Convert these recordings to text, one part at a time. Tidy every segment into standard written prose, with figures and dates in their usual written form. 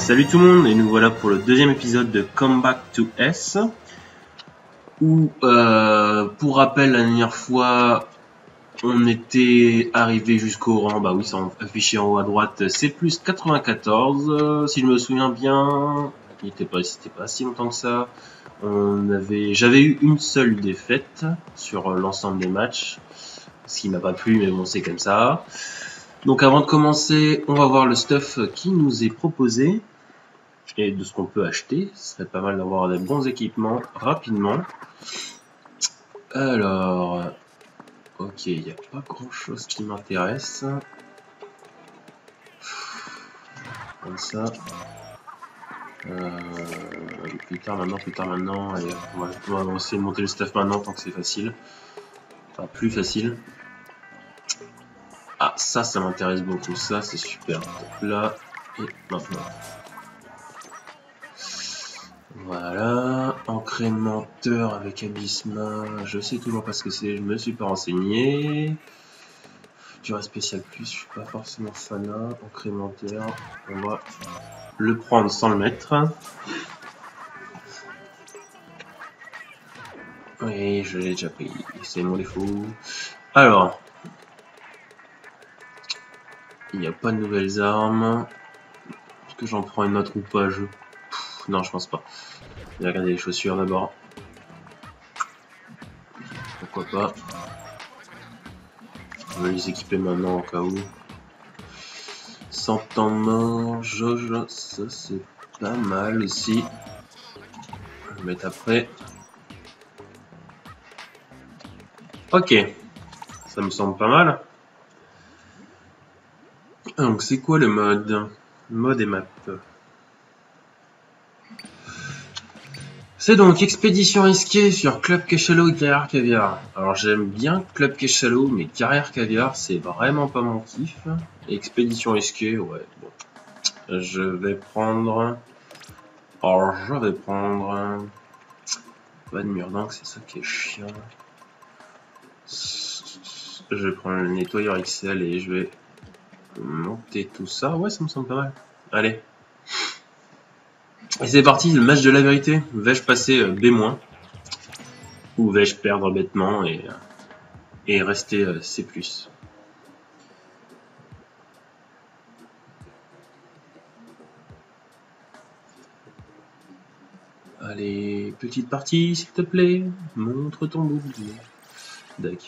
Salut tout le monde, et nous voilà pour le deuxième épisode de Come Back to S. Où, pour rappel, la dernière fois, on était arrivé jusqu'au rang, bah oui, c'est affiché en haut à droite, c'est plus 94, si je me souviens bien. C'était pas si longtemps que ça. J'avais eu une seule défaite sur l'ensemble des matchs, ce qui m'a pas plu, mais bon, c'est comme ça. Donc avant de commencer, on va voir le stuff qui nous est proposé et de ce qu'on peut acheter. Ce serait pas mal d'avoir des bons équipements rapidement. Alors, ok, il n'y a pas grand chose qui m'intéresse. Comme ça. Plus tard maintenant. Allez, on va essayer de monter le stuff maintenant tant que c'est facile. Enfin, plus facile. Ah, ça m'intéresse beaucoup. Ça, c'est super. Donc là, et maintenant. Voilà, incrémenteur avec Abysma, je sais toujours pas ce que c'est, je me suis pas renseigné. Futur spécial plus, je suis pas forcément fanat. Incrémenteur, on va le prendre sans le mettre. Oui, je l'ai déjà pris, c'est mon défaut. Alors, il n'y a pas de nouvelles armes. Est-ce que j'en prends une autre ou pas? Non, je pense pas. Je vais regarder les chaussures d'abord. Pourquoi pas. On va les équiper maintenant au cas où. 100 ans mort, jauge, ça c'est pas mal aussi. Je vais mettre après. Ok, ça me semble pas mal. Donc c'est quoi le mode? Mode et map. C'est donc expédition risquée sur Club Cachalot et Carrière Caviar. Alors j'aime bien Club Cachalot, mais Carrière Caviar c'est vraiment pas mon kiff. Expédition risquée, ouais, bon. Je vais prendre... Alors je vais prendre... Pas de mur d'encre, c'est ça qui est chiant. Je vais prendre le nettoyeur XL et je vais monter tout ça. Ouais, ça me semble pas mal. Allez. Et c'est parti, le match de la vérité. Vais-je passer B-, ou vais-je perdre bêtement et rester C+. Allez, petite partie, s'il te plaît. Montre ton bouclier. D'accord.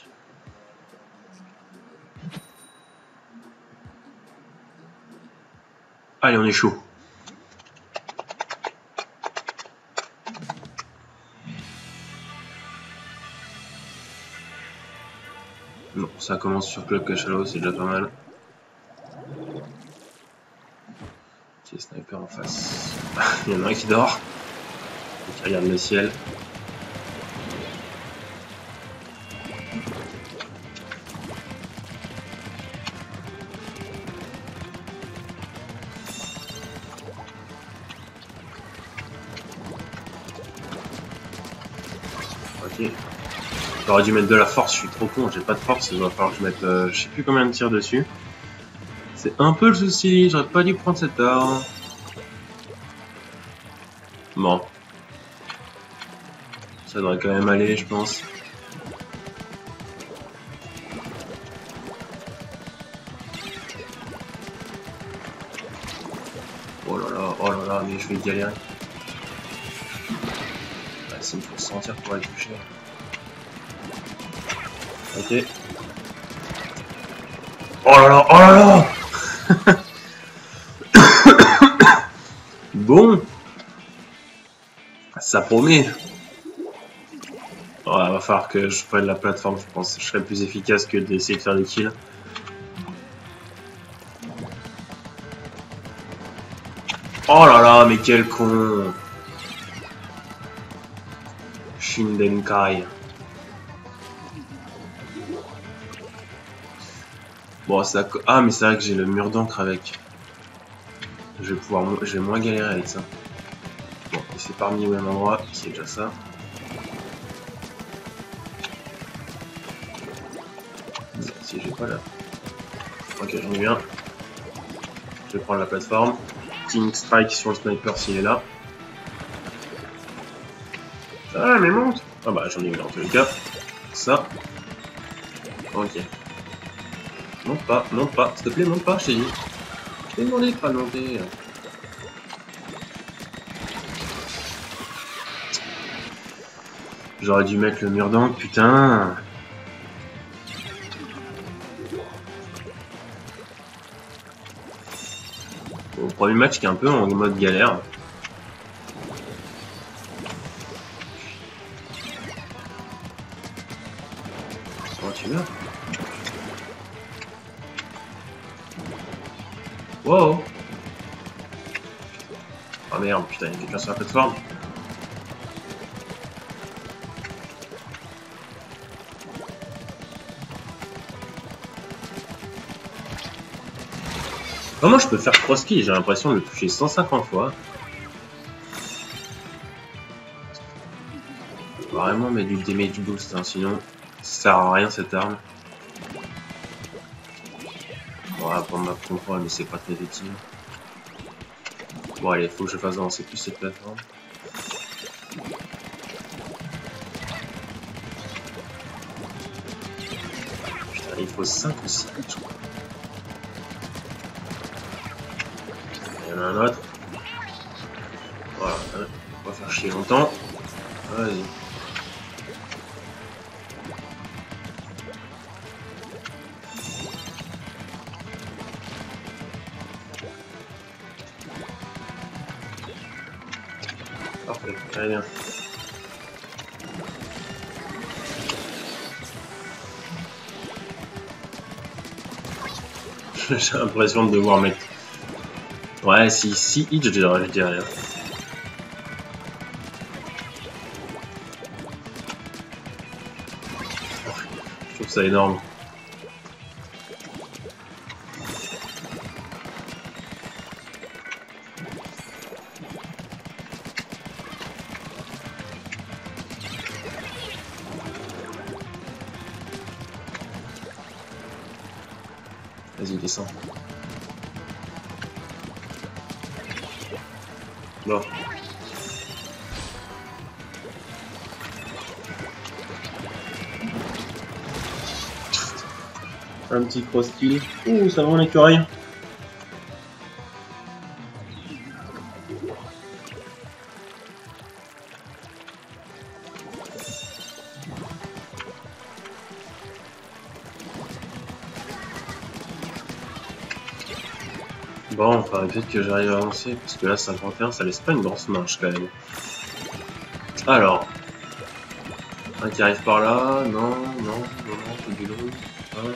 Allez, on est chaud. Bon, ça commence sur Club Cachalot, c'est déjà pas mal. Ok, sniper en face. Il y en a un qui dort. Qui regarde le ciel. Ok. J'aurais dû mettre de la force, je suis trop con, j'ai pas de force, il va falloir que je mette je sais plus combien de tirs dessus. C'est un peu le souci, j'aurais pas dû prendre cette arme. Bon. Ça devrait quand même aller, je pense. Oh là là, mais je vais galérer. Ah, ça me faut sentir pour aller toucher. Ok. Oh là là. Bon. Ça promet. Oh, va falloir que je prenne la plateforme, je pense. Je serais plus efficace que d'essayer de faire des kills. Oh là là, mais quel con. Shindenkai. Bon, ça... Ah, mais c'est vrai que j'ai le mur d'encre avec. Je vais moins galérer avec ça. Bon, et c'est parmi au même endroit, c'est déjà ça. Si j'ai pas là. Ok, j'en ai bien. Je vais prendre la plateforme. Lightning Strike sur le sniper s'il est là. Ah mais monte. Ah bah j'en ai eu dans tous les cas. Ça. Ok. Monte pas, s'il te plaît monte pas, je t'ai dit. Je t'ai demandé de pas monter. J'aurais dû mettre le mur d'encre, putain. Bon, premier match qui est un peu en mode galère. Comment tu vas? Wow. Ah merde, putain, il y a quelqu'un sur la plateforme. Comment je peux faire cross-kill? J'ai l'impression de le toucher 150 fois. Vraiment mettre du damage boost, hein, sinon ça sert à rien cette arme. Voilà, pour ma contrôle, mais c'est pas très utile. Bon allez, faut que je fasse avancer plus cette plateforme. Putain, il faut 5 ou 6 coups. Il y en a un autre. Voilà, on va faire chier longtemps. Vas-y. Parfait, très bien. J'ai l'impression de devoir mettre... Ouais, si hits, je dirais rien. Je trouve ça énorme. Vas-y, descends. Bon. Un petit cross-kill. Ouh, ça va en écureuil. Bon, enfin, peut-être que j'arrive à avancer, parce que là, 51, ça laisse pas une grosse marche quand même. Alors. Un qui arrive par là, non, c'est du long. Hein.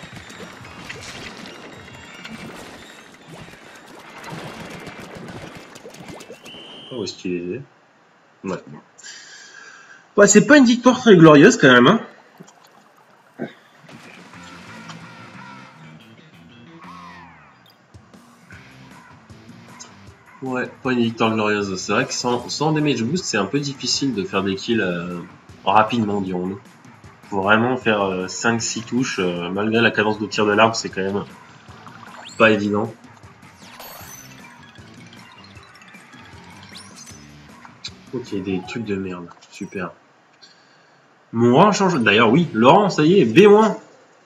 Oh, où est-ce qu'il est? Ouais. Ouais, c'est pas une victoire très glorieuse quand même, hein. Ouais, pas une victoire glorieuse. C'est vrai que sans damage boost, c'est un peu difficile de faire des kills rapidement, dirons-nous. Faut vraiment faire 5-6 touches, malgré la cadence de tir de l'arbre, c'est quand même pas évident. Ok, des trucs de merde, super. Mon rang change. D'ailleurs, oui, Laurent, ça y est, B-.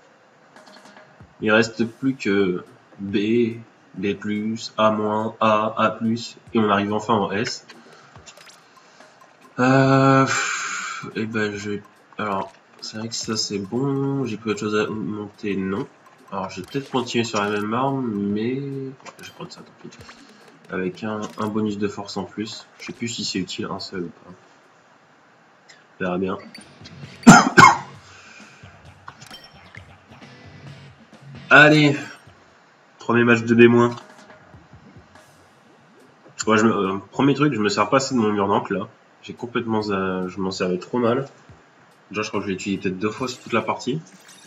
Il reste plus que B, B+, A-, A+, et on arrive enfin en S. Et ben alors, c'est vrai que ça c'est bon. J'ai plus autre chose à monter, non. Alors, je vais peut-être continuer sur la même arme, mais ouais, je vais prendre ça, tant pis. Avec un bonus de force en plus. Je sais plus si c'est utile un seul ou pas. On verra bien. Allez, premier match de B-. Ouais, premier truc, je me sers pas assez de mon mur d'encre là. J'ai complètement, je m'en servais trop mal. Déjà, je crois que je l'ai utilisé peut-être 2 fois sur toute la partie.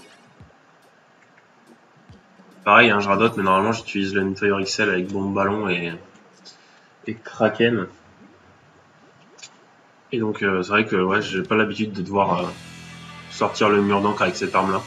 Pareil, hein, je radote, mais normalement j'utilise le nettoyeur XL avec bombe ballon et Kraken. Et donc c'est vrai que ouais, j'ai pas l'habitude de devoir sortir le mur d'encre avec cette arme là.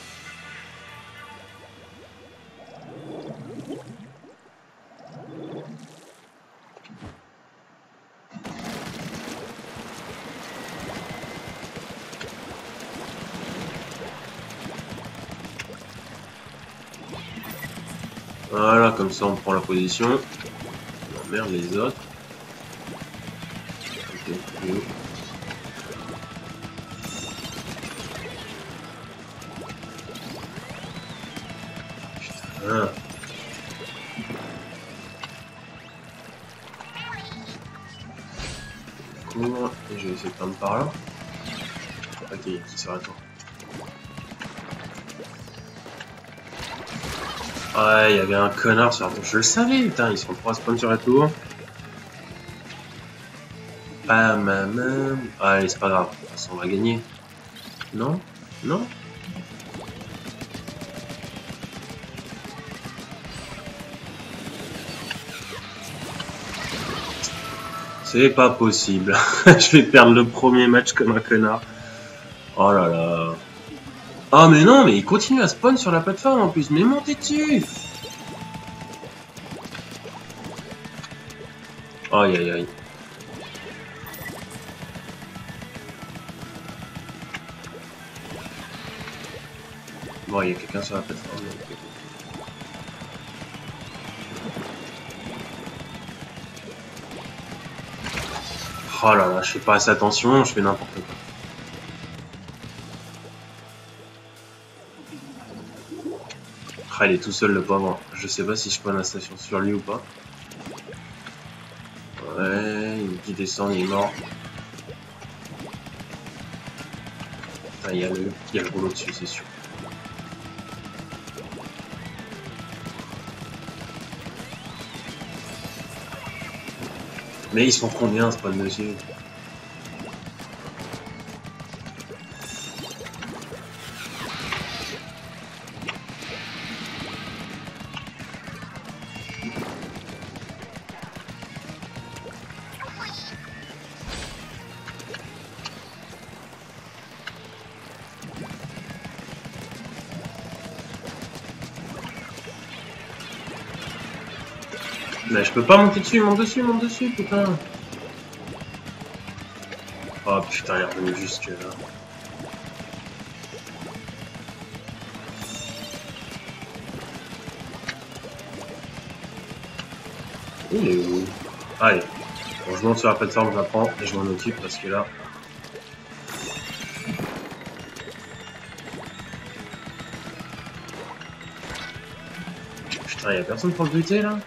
Voilà, comme ça on prend la position. Oh, merde, les autres. Ok, cool. Putain. Cours. Et je vais essayer de prendre par là. Ok, qui sera toi? Ouais, il y avait un connard sur la tour. Je le savais, putain, ils sont 3 spawns sur la tour. Bam. Allez, c'est pas grave. De toute façon, on va gagner. Non? Non? C'est pas possible. Je vais perdre le premier match comme un connard. Oh là là. Ah mais non, mais il continue à spawn sur la plateforme en plus. Mais montez dessus. Aïe aïe aïe. Bon, il y a quelqu'un sur la plateforme. Oh là là, je fais pas assez attention, je fais n'importe quoi. Ah, il est tout seul le pauvre. Je sais pas si je prends la station sur lui ou pas. Ouais, il descend, il est mort. Putain, il y a le rouleau dessus, c'est sûr. Mais ils sont combien, spawn dessus? Mais je peux pas monter dessus, monte dessus, putain. Oh putain, il est revenu jusque là. Il est où? Allez. Bon, je monte sur la plateforme, je la prends et je m'en occupe parce que là... Putain, y'a personne pour le buter là?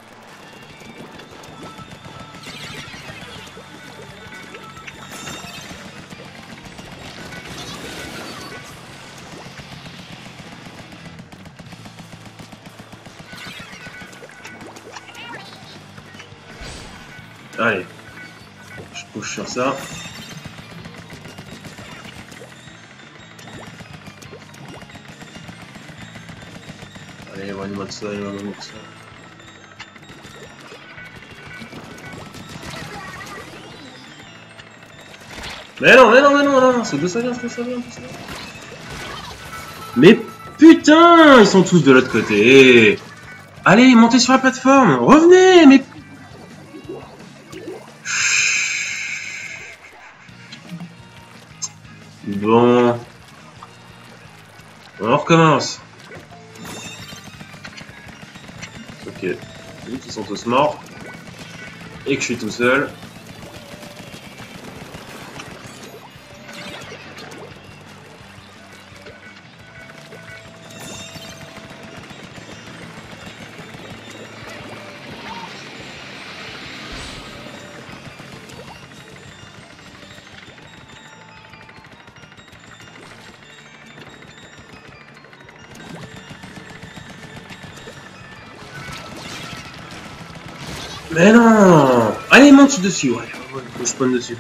Allez. Je couche sur ça. Allez, éloigne-moi de ça, éloigne-moi de ça. Mais non, c'est d'où ça vient, tout ça vient. Mais putain, ils sont tous de l'autre côté. Allez, montez sur la plateforme, revenez, mais... Bon. On recommence. Ok. Vu qu'ils sont tous morts. Et que je suis tout seul. Mais non! Allez, monte dessus, ouais. Faut que je spawn dessus,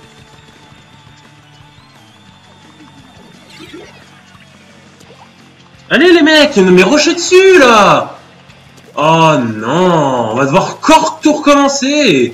Allez les mecs, mais rushez dessus là! Oh non, on va devoir encore tout recommencer!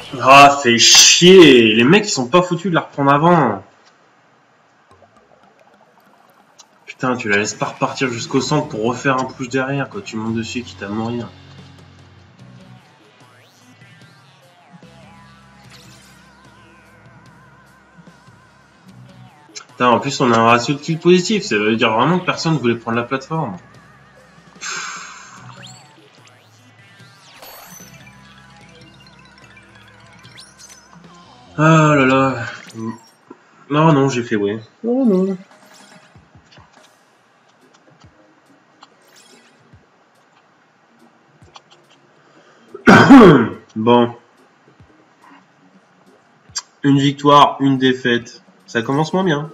Ah, fait chier. Les mecs, ils sont pas foutus de la reprendre avant. Putain, tu la laisses pas repartir jusqu'au centre pour refaire un push derrière, quoi. Tu montes dessus, quitte à mourir. Putain, en plus, on a un ratio de kill positif. Ça veut dire vraiment que personne voulait prendre la plateforme. Ah là là. Non, non, j'ai fait ouais. Non, non. Bon. Une victoire, une défaite. Ça commence moins bien.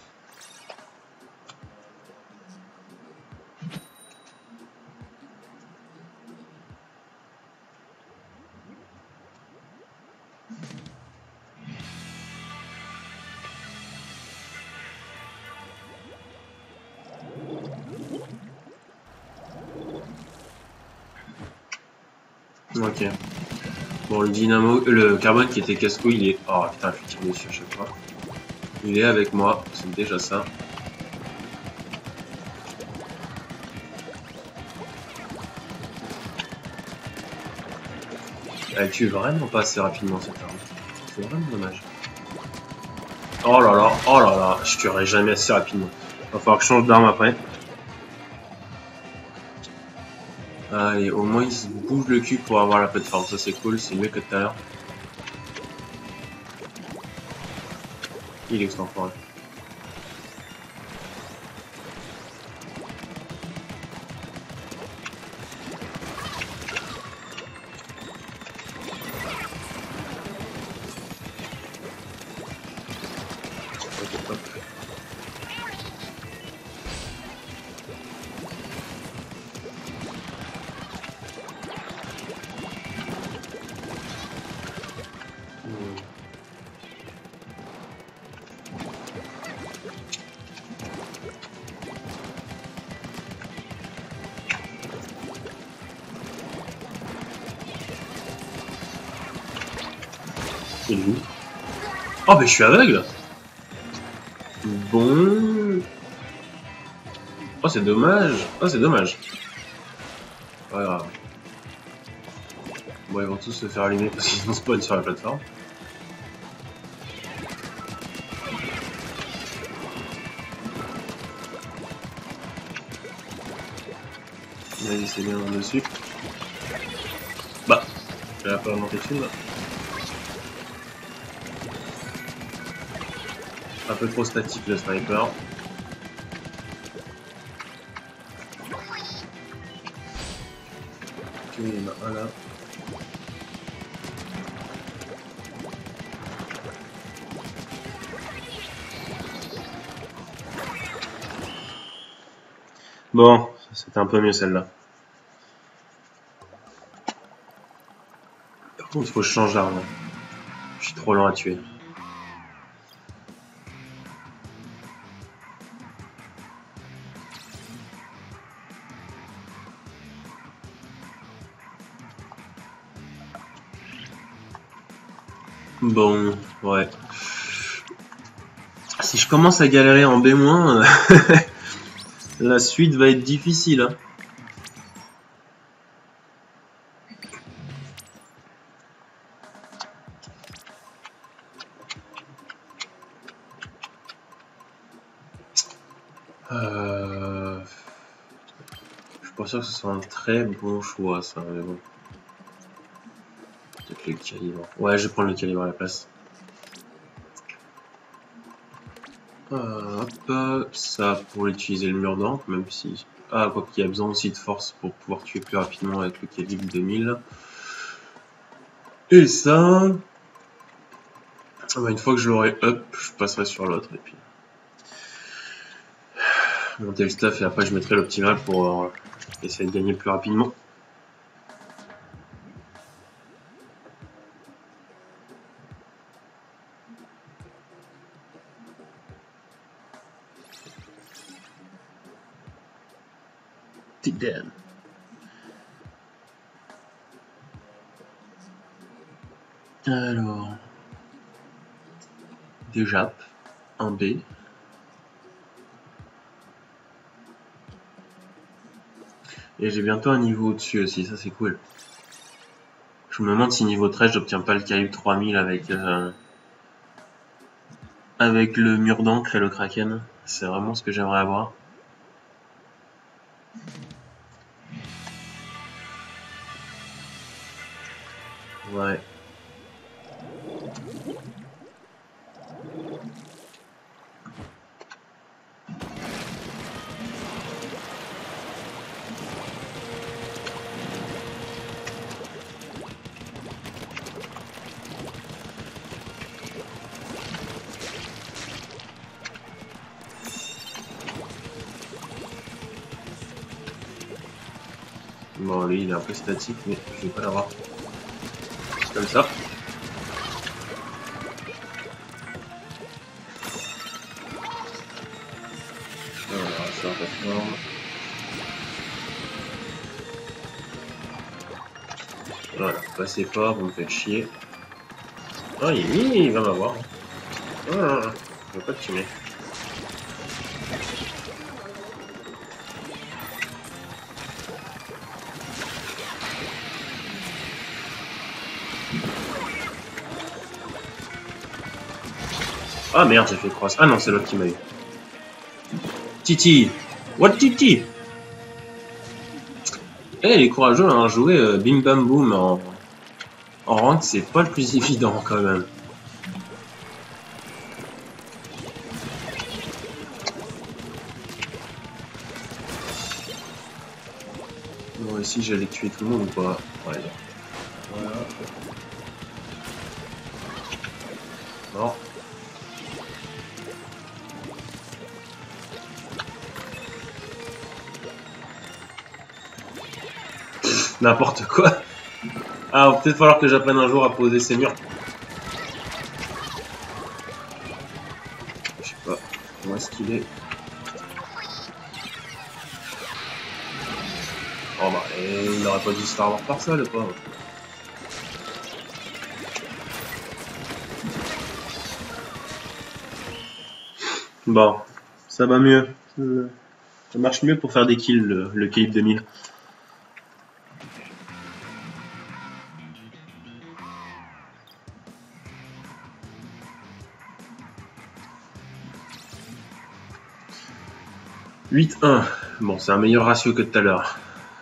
Ok. Bon, le dynamo, le carbone qui était casse-couille, il est... Oh putain, je tire dessus à chaque fois. Il est avec moi, c'est déjà ça. Elle tue vraiment pas assez rapidement cette arme. C'est vraiment dommage. Oh là là, je tuerai jamais assez rapidement. Va falloir que je change d'arme après. Allez, au moins il se bouge le cul pour avoir la plateforme, ça c'est cool, c'est mieux que tout à l'heure. Il est extemporaire. Ok, hop. Il est où? Oh, mais je suis aveugle! Bon. Oh, c'est dommage. Oh, c'est dommage. Pas grave. Bon, ils vont tous se faire allumer parce qu'ils vont spawn sur la plateforme. Vas-y, c'est bien dessus. Bah, je vais pas monter dessus là. Un peu trop statique le sniper. Ok, il y en a un là. Bon, c'était un peu mieux celle-là. Par contre, il faut que je change d'arme. Je suis trop lent à tuer. Bon, ouais. Si je commence à galérer en B-, la suite va être difficile. Hein. Je suis pas sûr que ce soit un très bon choix, ça, mais bon. Peut-être le calibre. Ouais, je vais prendre le calibre à la place. Hop, ça pour utiliser le mur d'encre, même si... Ah, quoi qu'il y a besoin aussi de force pour pouvoir tuer plus rapidement avec le calibre 2000. Et ça... Bah, une fois que je l'aurai up, je passerai sur l'autre, et puis... monter le staff, et après je mettrai l'optimal pour essayer de gagner plus rapidement. Damn. Alors, des jappes, un B. Et j'ai bientôt un niveau au-dessus aussi, ça c'est cool. Je me demande si niveau 13 j'obtiens pas le calibre 3000 avec le mur d'encre et le kraken. C'est vraiment ce que j'aimerais avoir. Ouais. Bon, lui il est un peu statique, mais je vais pas l'avoir. Comme ça. Voilà, ça reforme. Voilà, passez pas, vous me faites chier. Oh, il va m'avoir. Oh, je veux pas te tuer. Ah merde, j'ai fait cross. Ah non, c'est l'autre qui m'a eu. Titi! What Titi? Eh, les courageux, hein, jouer Bim Bam Boom en rank, c'est pas le plus évident quand même. Bon, ici j'allais tuer tout le monde ou pas? Ouais. Voilà. Non. N'importe quoi. Ah, va peut-être falloir que j'apprenne un jour à poser ces murs. Je sais pas. Comment est-ce qu'il est? Oh bah, il n'aurait pas dû se faire avoir par ça, le pauvre. Bon, ça va mieux. Ça marche mieux pour faire des kills, le calibre 2000. « 8-1. Bon, c'est un meilleur ratio que tout à l'heure.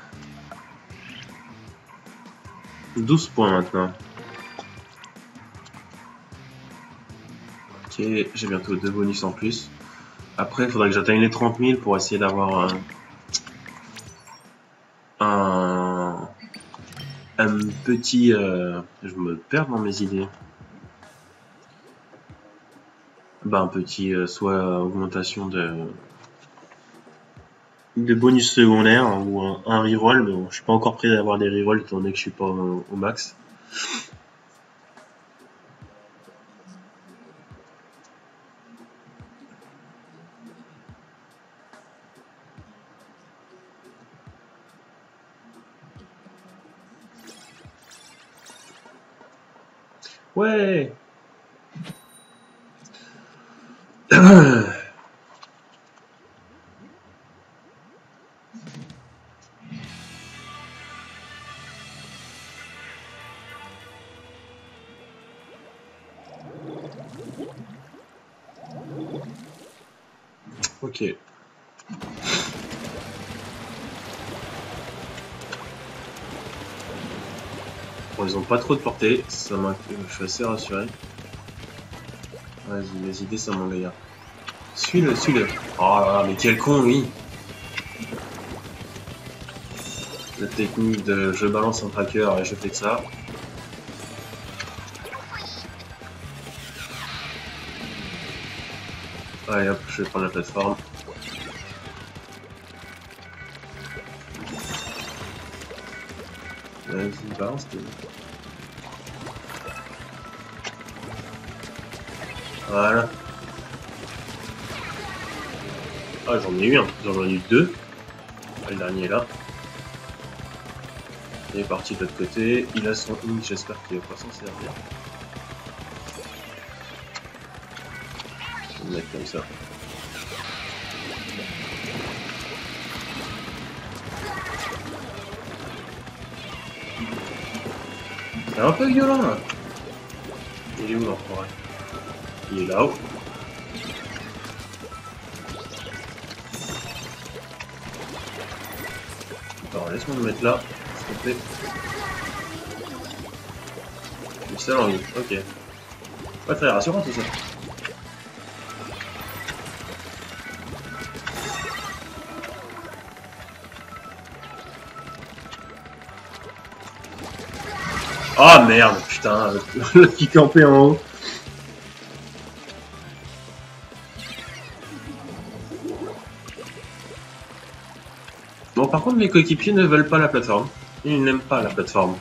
12 points maintenant. Ok, j'ai bientôt 2 bonus en plus. Après, il faudrait que j'atteigne les 30 000 pour essayer d'avoir un petit... je me perds dans mes idées. Bah, un petit soit augmentation de bonus secondaire hein, ou un reroll, mais bon, je suis pas encore prêt d'avoir des rerolls étant donné que je suis pas au max. Ouais. Ok. Bon, ils ont pas trop de portée, ça je suis assez rassuré. Vas-y, vas-y, descends mon gars. Suis-le, suis-le. Oh là là, mais quel con lui. La technique de je balance un tracker et je fais que ça. Allez hop, je vais prendre la plateforme. Vas-y, balance tes... Voilà. Ah, j'en ai eu un, j'en ai eu deux. Le dernier est là. Il est parti de l'autre côté. Il a son ink, j'espère qu'il va pas s'en servir. Je vais le mettre comme ça. C'est un peu violent là. Il est où l'enfoiré? Il est là-haut. Attends, laisse-moi me mettre là, s'il te plaît. Le seul en vie, ok. Pas très rassurant tout ça. Ah oh, merde, putain, le qui campait en haut. Bon, par contre, mes coéquipiers ne veulent pas la plateforme. Ils n'aiment pas la plateforme.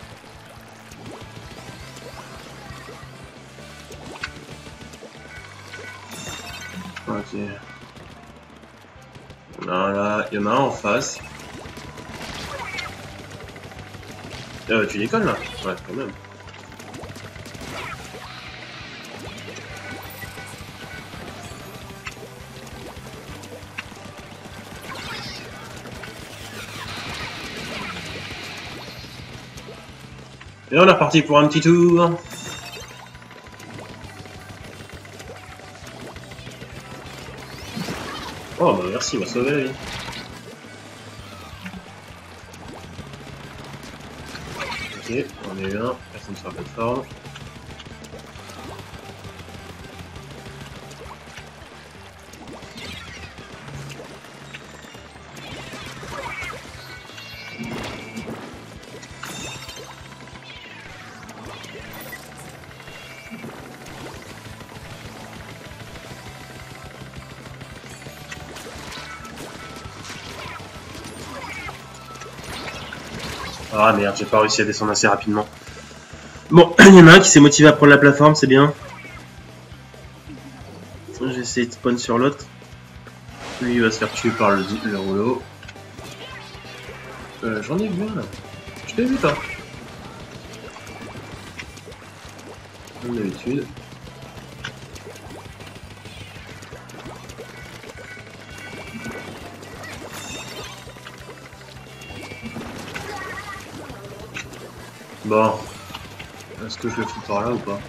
Ok. Voilà, il y en a un en face. Tu décolles là? Ouais, quand même. Et on est reparti pour un petit tour. Oh bah merci, il m'a sauvé la vie. Ok, on est un, personne sur la plateforme. Ah merde, j'ai pas réussi à descendre assez rapidement. Bon, il y en a un qui s'est motivé à prendre la plateforme, c'est bien. J'ai essayé de spawn sur l'autre. Lui, il va se faire tuer par le rouleau. J'en ai vu un là. Je t'ai vu toi. Comme d'habitude. Bon. Est-ce que je le fous par là ou pas?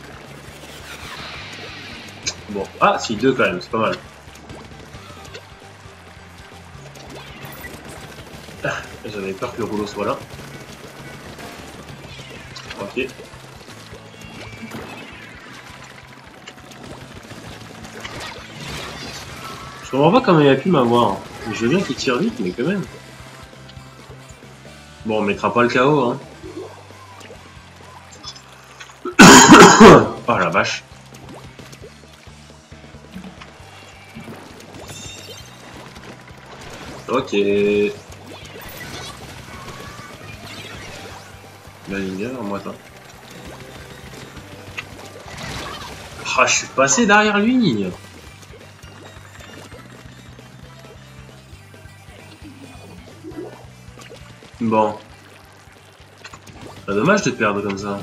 Bon. Ah, si, deux quand même, c'est pas mal. Ah, j'avais peur que le rouleau soit là. Ok. Je comprends pas comment il a pu m'avoir. Je veux bien qu'il tire vite, mais quand même. Bon, on mettra pas le KO, hein. Oh la vache. Ok. Là, il vient vers moi, toi. Ah, je suis passé derrière lui. Bon. C'est dommage de perdre comme ça.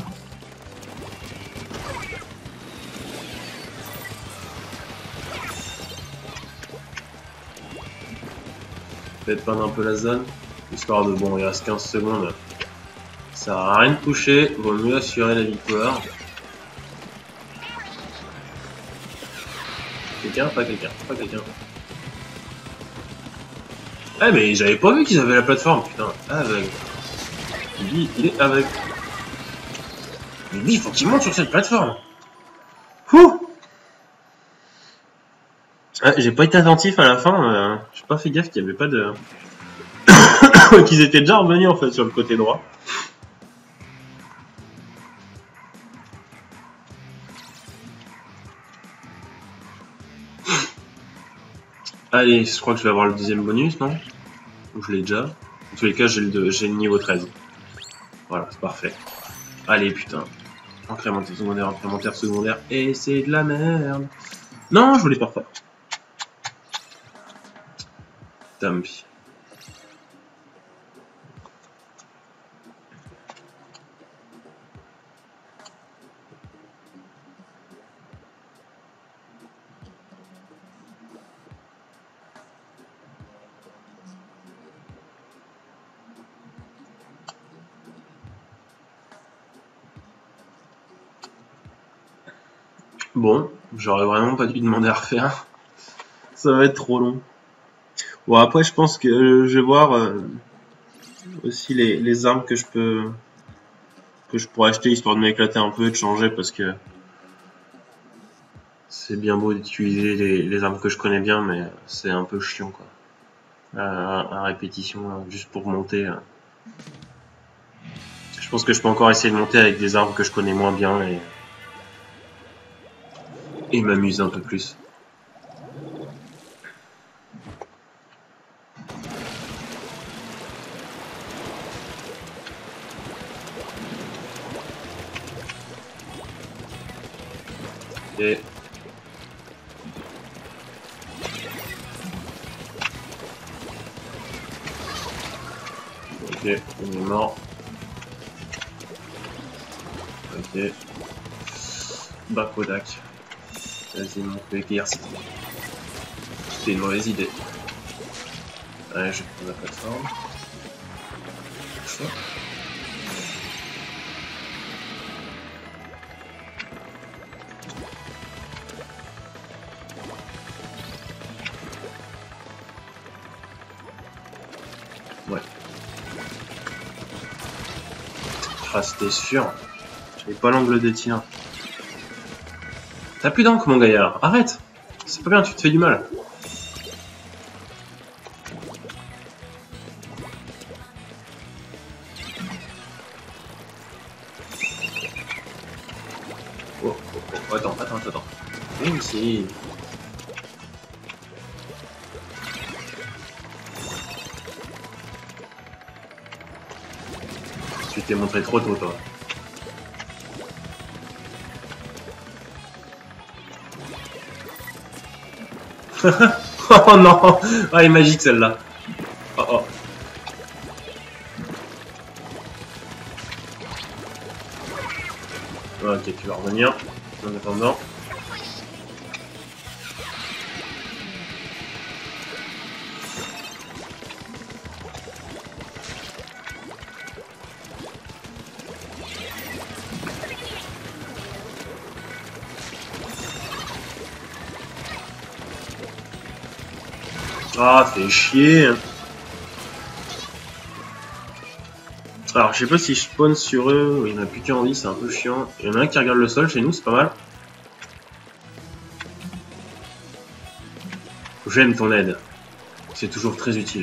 Peut-être peindre un peu la zone. Histoire de, bon, il reste 15 secondes. Ça sert à rien de coucher, vaut mieux assurer la victoire. Quelqu'un? Pas quelqu'un, pas quelqu'un. Ah mais j'avais pas vu qu'ils avaient la plateforme, putain. Aveugle. Lui, il est aveugle. Mais lui, il faut qu'il monte sur cette plateforme. Ouh. Ah, j'ai pas été attentif à la fin, j'ai pas fait gaffe qu'il y avait pas de... qu'ils étaient déjà revenus en fait sur le côté droit. Allez, je crois que je vais avoir le deuxième bonus, non? Ou je l'ai déjà? En tous les cas, j'ai le niveau 13. Voilà, c'est parfait. Allez, putain. Incrémentaire secondaire, et c'est de la merde. Non, je voulais pas refaire. Tant pis. Bon, j'aurais vraiment pas dû demander à refaire. Ça va être trop long. Bon, après, je pense que je vais voir aussi les armes que je pourrais acheter histoire de m'éclater un peu et de changer parce que c'est bien beau d'utiliser les armes que je connais bien, mais c'est un peu chiant quoi. À répétition, juste pour monter. Je pense que je peux encore essayer de monter avec des armes que je connais moins bien et m'amuser un peu plus. Et ok, on est mort. Ok. Bakodak. Vas-y, mon coéquipier, c'était une mauvaise idée. Ouais, je vais prendre la plateforme. Ça. Ouais. Ah, c'était sûr. J'avais pas l'angle de tir. T'as plus d'encre, mon gaillard. Arrête. C'est pas bien, tu te fais du mal. Oh, oh, oh. Attends. Oui, si. Tu t'es montré trop tôt, toi. Oh non. Ah, elle est magique, celle-là. Oh, oh. Ok, tu vas revenir. En attendant. Ah, fait chier. Alors, je sais pas si je spawn sur eux, il y en a plus qu'un en vie, c'est un peu chiant. Il y en a un qui regarde le sol chez nous, c'est pas mal. J'aime ton aide. C'est toujours très utile.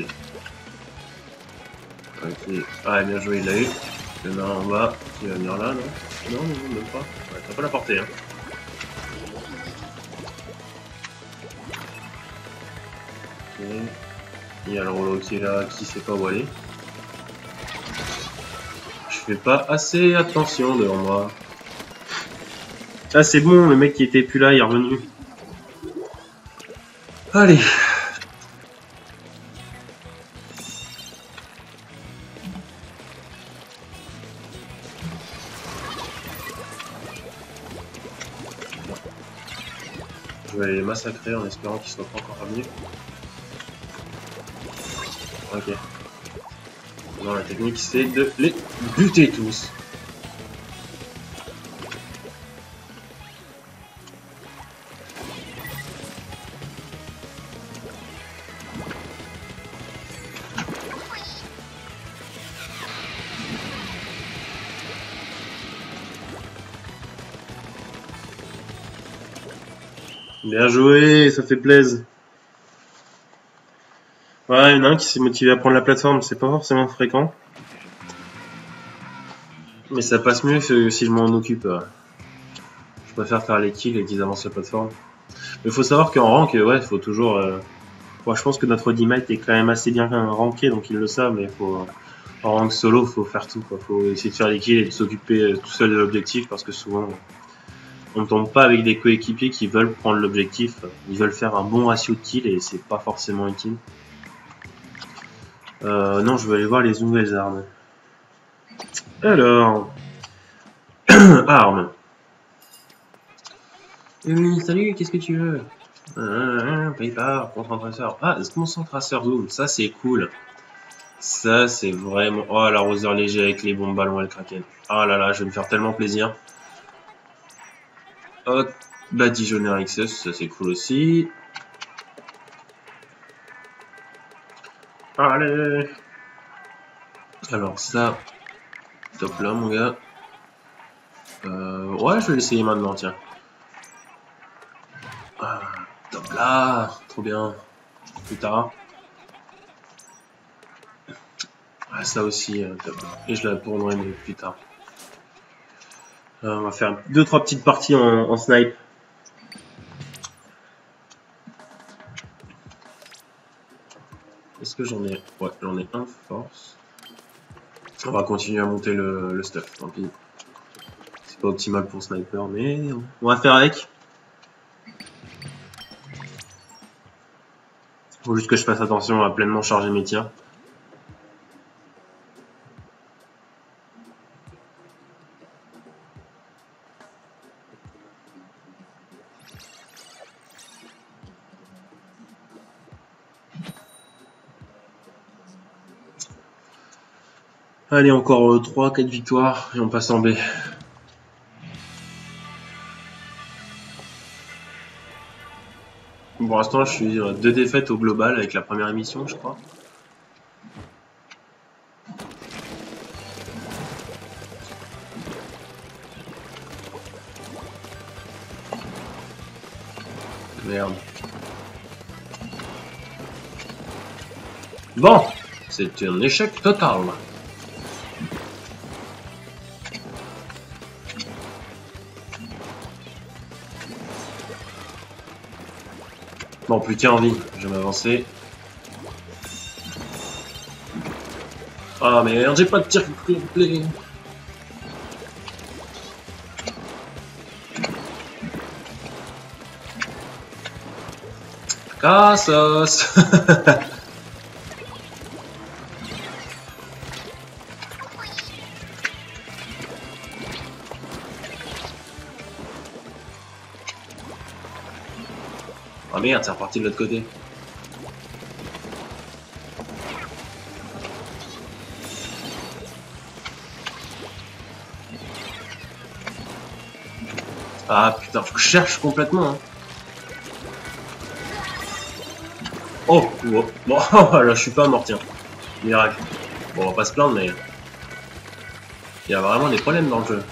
Ok. Ah, bien joué, il l'a eu. Il y en a un en bas qui va venir là, non? Non, même pas. Ouais, t'as pas la portée, hein. Ok. Il y a le rouleau qui est là, qui sait pas où aller. Je fais pas assez attention devant moi. Ah, c'est bon, le mec qui était plus là, il est revenu. Allez. Je vais aller les massacrer en espérant qu'ils soient pas encore revenus. Ok. Non, la technique c'est de les buter tous. Bien joué, ça fait plaisir. Ouais, il y en a un qui s'est motivé à prendre la plateforme, c'est pas forcément fréquent. Mais ça passe mieux que si je m'en occupe. Je préfère faire les kills et qu'ils avancent la plateforme. Mais faut savoir qu'en rank, ouais, faut toujours... Bon, je pense que notre Dimite est quand même assez bien ranké, donc ils le savent, mais en rank solo, faut faire tout, quoi. Faut essayer de faire les kills et de s'occuper tout seul de l'objectif, parce que souvent, on ne tombe pas avec des coéquipiers qui veulent prendre l'objectif. Ils veulent faire un bon ratio de kills et c'est pas forcément utile. Non, je vais aller voir les nouvelles armes. Alors, armes. Salut, qu'est-ce que tu veux? Paye pas, concentrateur. Ah, concentrateur zoom, ça c'est cool. Ça c'est vraiment... Oh, l'arroseur léger avec les bombes ballons et le kraken. Oh là là, je vais me faire tellement plaisir. Ok. Badigeonneur XS, ça c'est cool aussi. Allez. Alors ça, top là mon gars. Ouais, je vais l'essayer maintenant, tiens. Ah, top là, trop bien. Plus tard. Ah, ça aussi, top. Et je la tournerai mais plus tard. On va faire 2-3 petites parties en snipe. Est-ce que j'en ai... Ouais, j'en ai un force. On va continuer à monter le stuff, tant pis. C'est pas optimal pour sniper, mais on va faire avec. Faut juste que je fasse attention à pleinement charger mes tirs. Allez, encore 3-4 victoires et on passe en B. Pour l'instant, je suis 2 défaites au global avec la première émission, je crois. Merde. Bon, c'est un échec total. Bon, plus qu'un en vie, je vais m'avancer. Ah merde, j'ai pas de tir complet. Cassos. Ah merde, c'est reparti de l'autre côté. Ah putain, faut que je cherche complètement. Hein. Oh, bon, là je suis pas mort, tiens. Miracle. Bon, on va pas se plaindre, mais il y a vraiment des problèmes dans le jeu.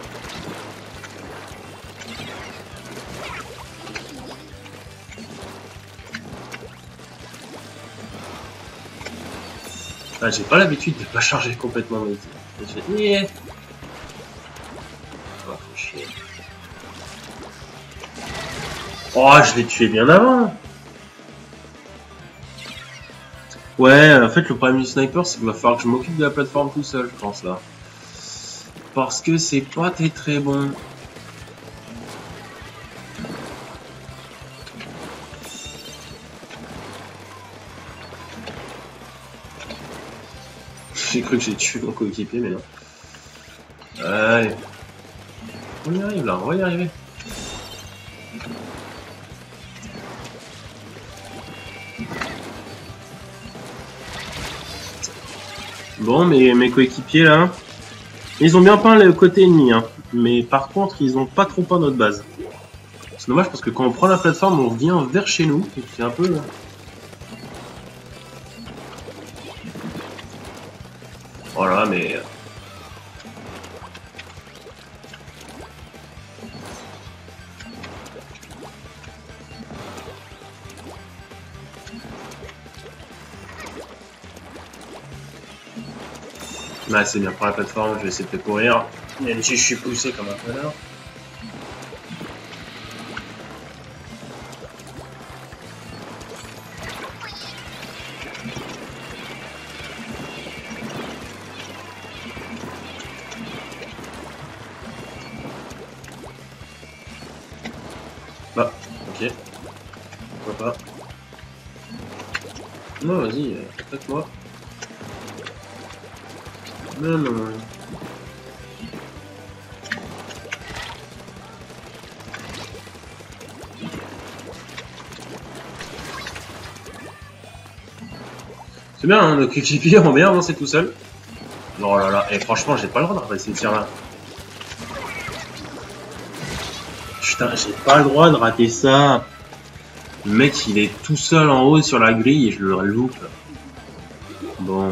Ah, j'ai pas l'habitude de pas charger complètement mes tirs. Yeah. Oh, faut chier. Oh, je l'ai tué bien avant. Ouais, en fait, le problème du sniper, c'est qu'il va falloir que je m'occupe de la plateforme tout seul, je pense, là. Parce que c'est pas très bon. J'ai cru que j'ai tué mon coéquipier, mais non. Allez. On y arrive, là, on va y arriver. Bon, mais mes coéquipiers, là, ils ont bien peint le côté ennemi, hein. Mais par contre, ils ont pas trop peint notre base. C'est dommage parce que quand on prend la plateforme, on vient vers chez nous. C'est un peu... Voilà, mais... Ouais, c'est bien, prends la plateforme, je vais essayer de te courir. Même si je suis poussé comme un connard. Bah, ok. Pourquoi pas. Non, vas-y, attaque-moi. Non, non, non. C'est bien, hein, nos coéquipiers ont bien avancé tout seul. Oh là là, et franchement, j'ai pas le droit d'arrêter ces tirs là. Je Putain, j'ai pas le droit de rater ça. Le mec, il est tout seul en haut sur la grille et je le loupe. Bon.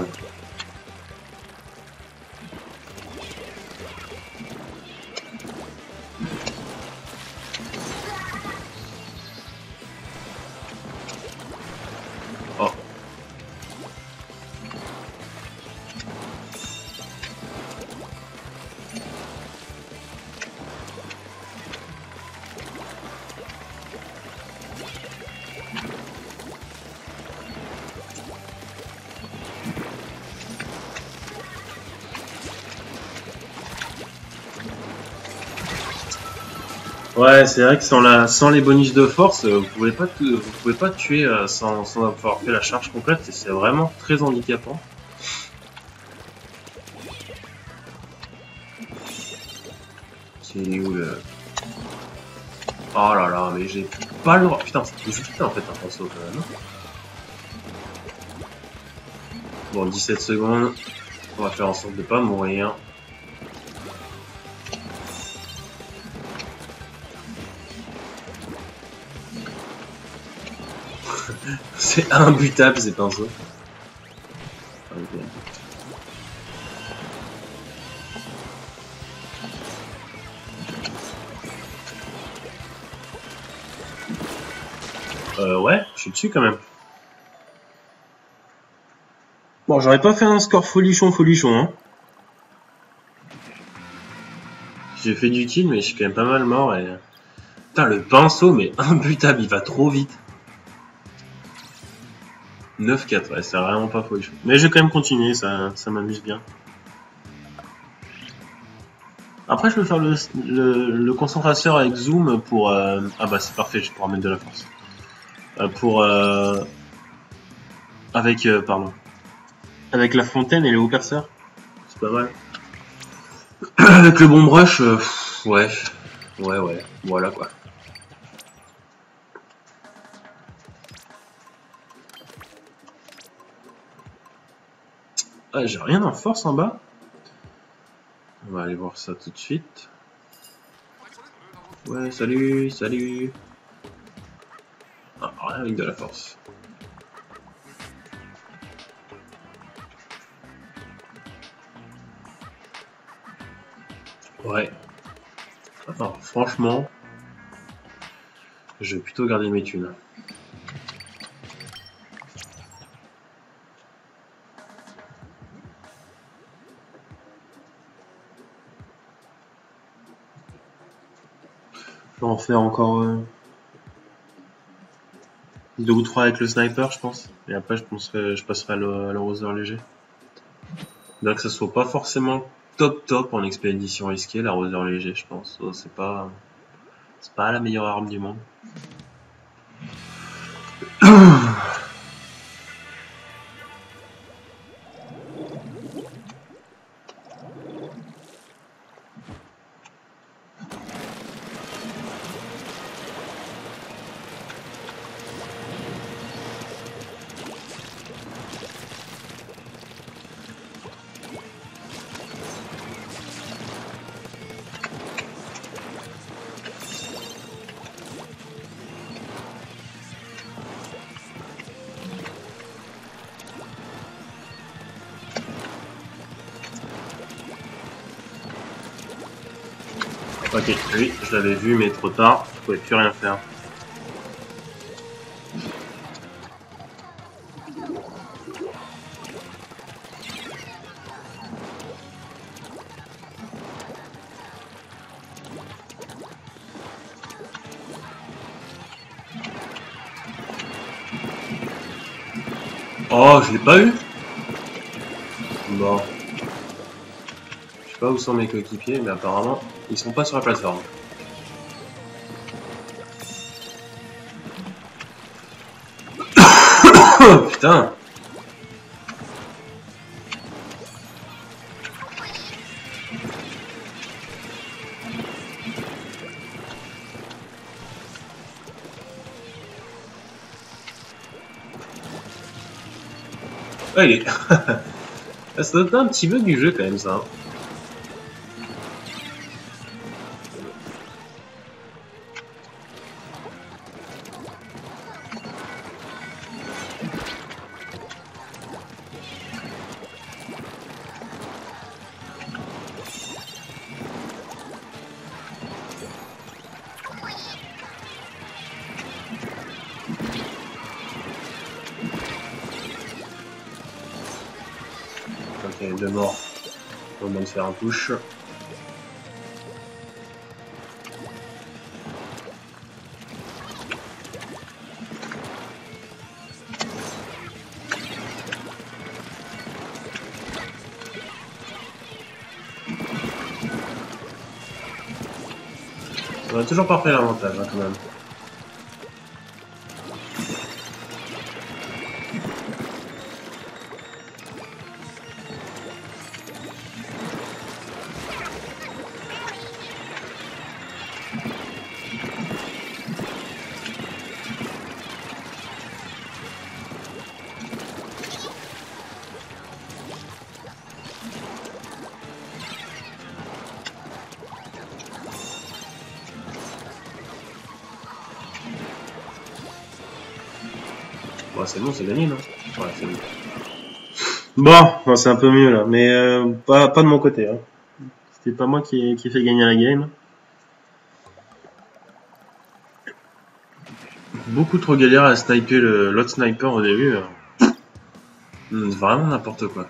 Oh. Ouais, c'est vrai que sans les bonus de force, vous pouvez pas tuer sans avoir fait la charge complète, et c'est vraiment très handicapant. C'est où le... Oh là là, mais j'ai pas le droit. Putain, c'est juste en fait un pinceau quand même. Bon, 17 secondes. On va faire en sorte de pas mourir. C'est imbutable ces pinceaux. Okay. Ouais, je suis dessus quand même. Bon, j'aurais pas fait un score folichon, hein. J'ai fait du kill, mais je suis quand même pas mal mort et... Putain, le pinceau, mais imbutable, il va trop vite. 9-4, ouais, c'est vraiment pas folichon. Mais je vais quand même continuer, ça m'amuse bien. Après, je peux faire le concentrateur avec zoom pour... Ah bah c'est parfait, je pourrais mettre de la force. Avec... pardon. Avec la fontaine et le haut perceur. C'est pas mal. Avec le bon brush, ouais. Ouais, voilà quoi. Ah, j'ai rien en force en bas. On va aller voir ça tout de suite. Ouais, salut. Ah, rien avec de la force. Ouais. Alors, franchement, je vais plutôt garder mes thunes. Je vais en faire encore 2 ou 3 avec le sniper, je pense. Et après, je passerai à l'arroseur léger. Bien que ça soit pas forcément top en expédition risquée, l'arroseur léger, je pense. C'est pas la meilleure arme du monde. Ok, oui, je l'avais vu, mais trop tard, je pouvais plus rien faire. Oh, je l'ai pas eu. Bon. Je sais pas où sont mes coéquipiers, mais apparemment, ils sont pas sur la plateforme. Oh, putain. Ouais, il est... Ça doit être un petit bug du jeu quand même, ça. Ok, 2 morts. Au moment de faire un push. On a toujours pas pris l'avantage, hein, quand même. Bon, c'est bon, c'est gagné, non? Ouais, c'est bon. Bon, c'est un peu mieux là, mais pas de mon côté. Hein. C'était pas moi qui ai fait gagner la game. Beaucoup trop galère à sniper l'autre sniper au début. Vraiment n'importe quoi.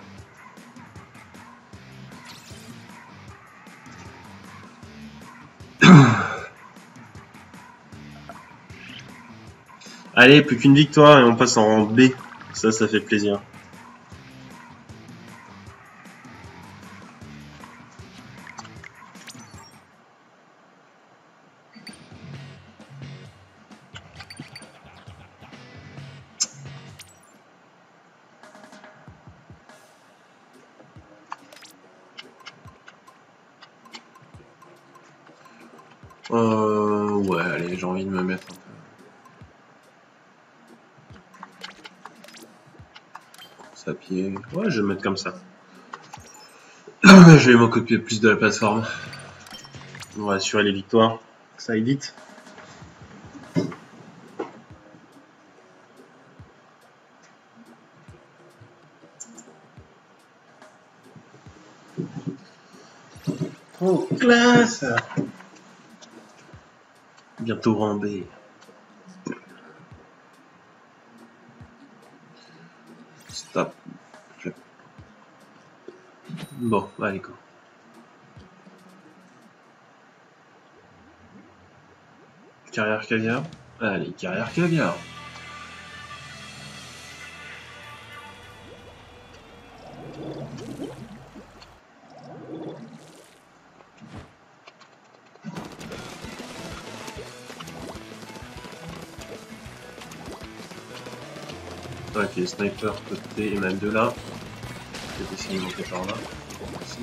Allez, plus qu'une victoire et on passe en B. Ça fait plaisir. Ouais, allez, j'ai envie de me mettre un peu. Course à pied. Ouais, je vais me mettre comme ça. Je vais m'occuper plus de la plateforme. On va assurer les victoires. Ça aille vite. Oh, classe! Bientôt en B. Stop. Bon, allez, go. Carrière caviar. Allez, carrière caviar. Ok, sniper côté et même de là. Je vais essayer de monter par là. Ici.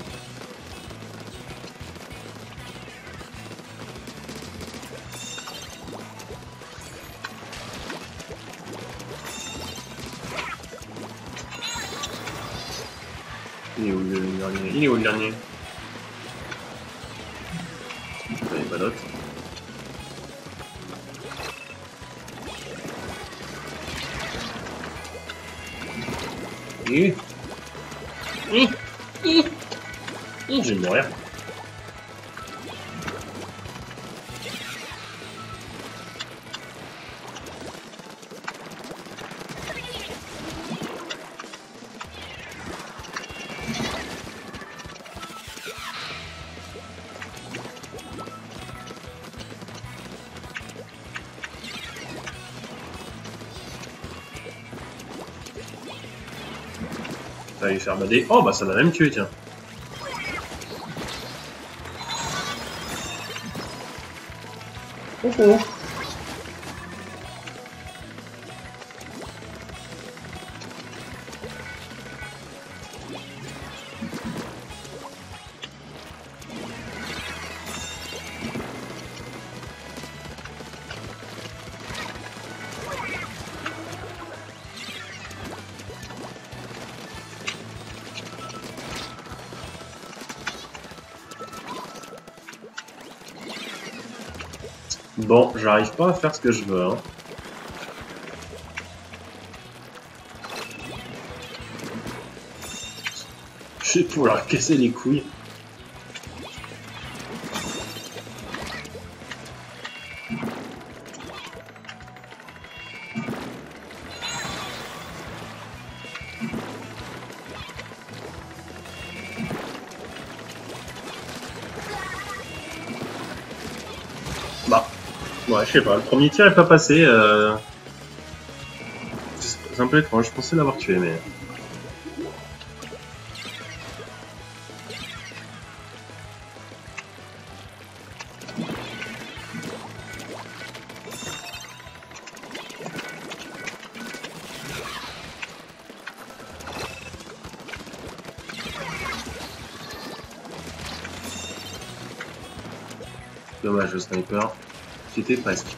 Il est où le dernier? Il est où le dernier? Il n'y en a pas d'autre. Je vais mourir. Ça va lui faire bader. Oh bah ça m'a même tué, tiens. Oh. Bon, j'arrive pas à faire ce que je veux, hein. Je vais pouvoir casser les couilles. Bah, ouais, je sais pas, le premier tir est pas passé. C'est un peu étrange, je pensais l'avoir tué, mais... Dommage, le sniper. C'était presque.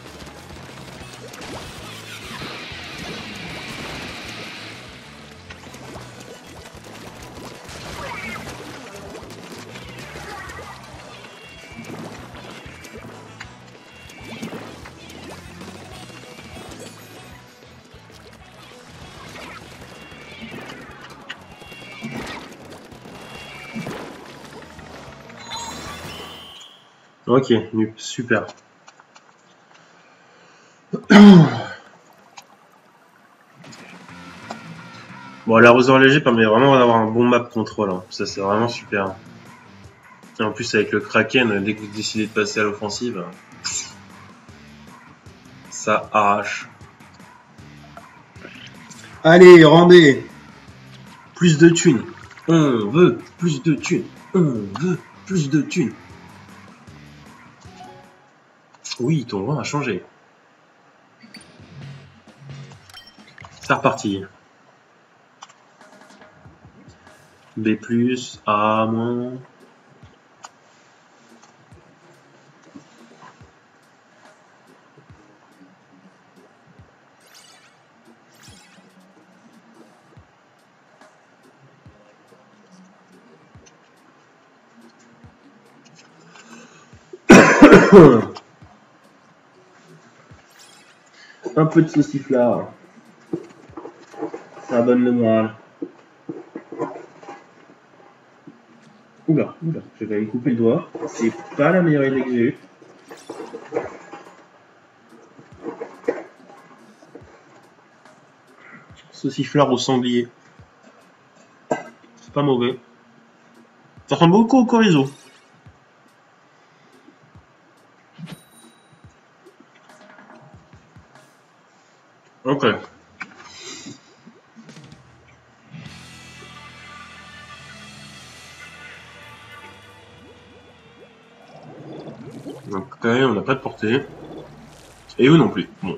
Ok, super. Bon, l'arroseur léger permet vraiment d'avoir un bon map contrôle. Hein. Ça, c'est vraiment super. Et en plus, avec le Kraken, dès que vous décidez de passer à l'offensive, ça arrache. Allez, rendez! Plus de thunes. On veut plus de thunes. On veut plus de thunes. Oui, ton vent a changé. C'est reparti. B+, A-. Un peu de sauciflard. Ça donne le moral. Oula, je vais aller couper le doigt. C'est pas la meilleure idée que j'ai eue. Sauciflard au sanglier. C'est pas mauvais. Ça ressemble beaucoup au chorizo. Ok. Donc, quand même, on n'a pas de portée. Et eux non plus. Bon.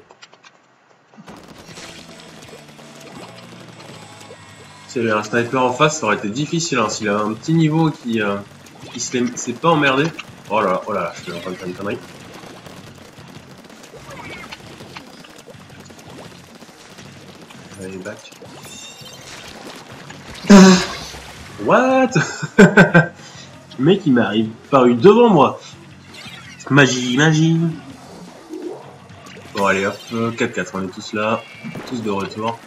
S'il y avait un sniper en face, ça aurait été difficile. Hein. S'il avait un petit niveau qui s'est pas emmerdé. Oh là là, je suis en train de faire une connerie. Allez, back. What? Le mec, il m'arrive paru devant moi. Magie, magie. Bon, allez, hop, 4-4, on est tous là. Tous de retour.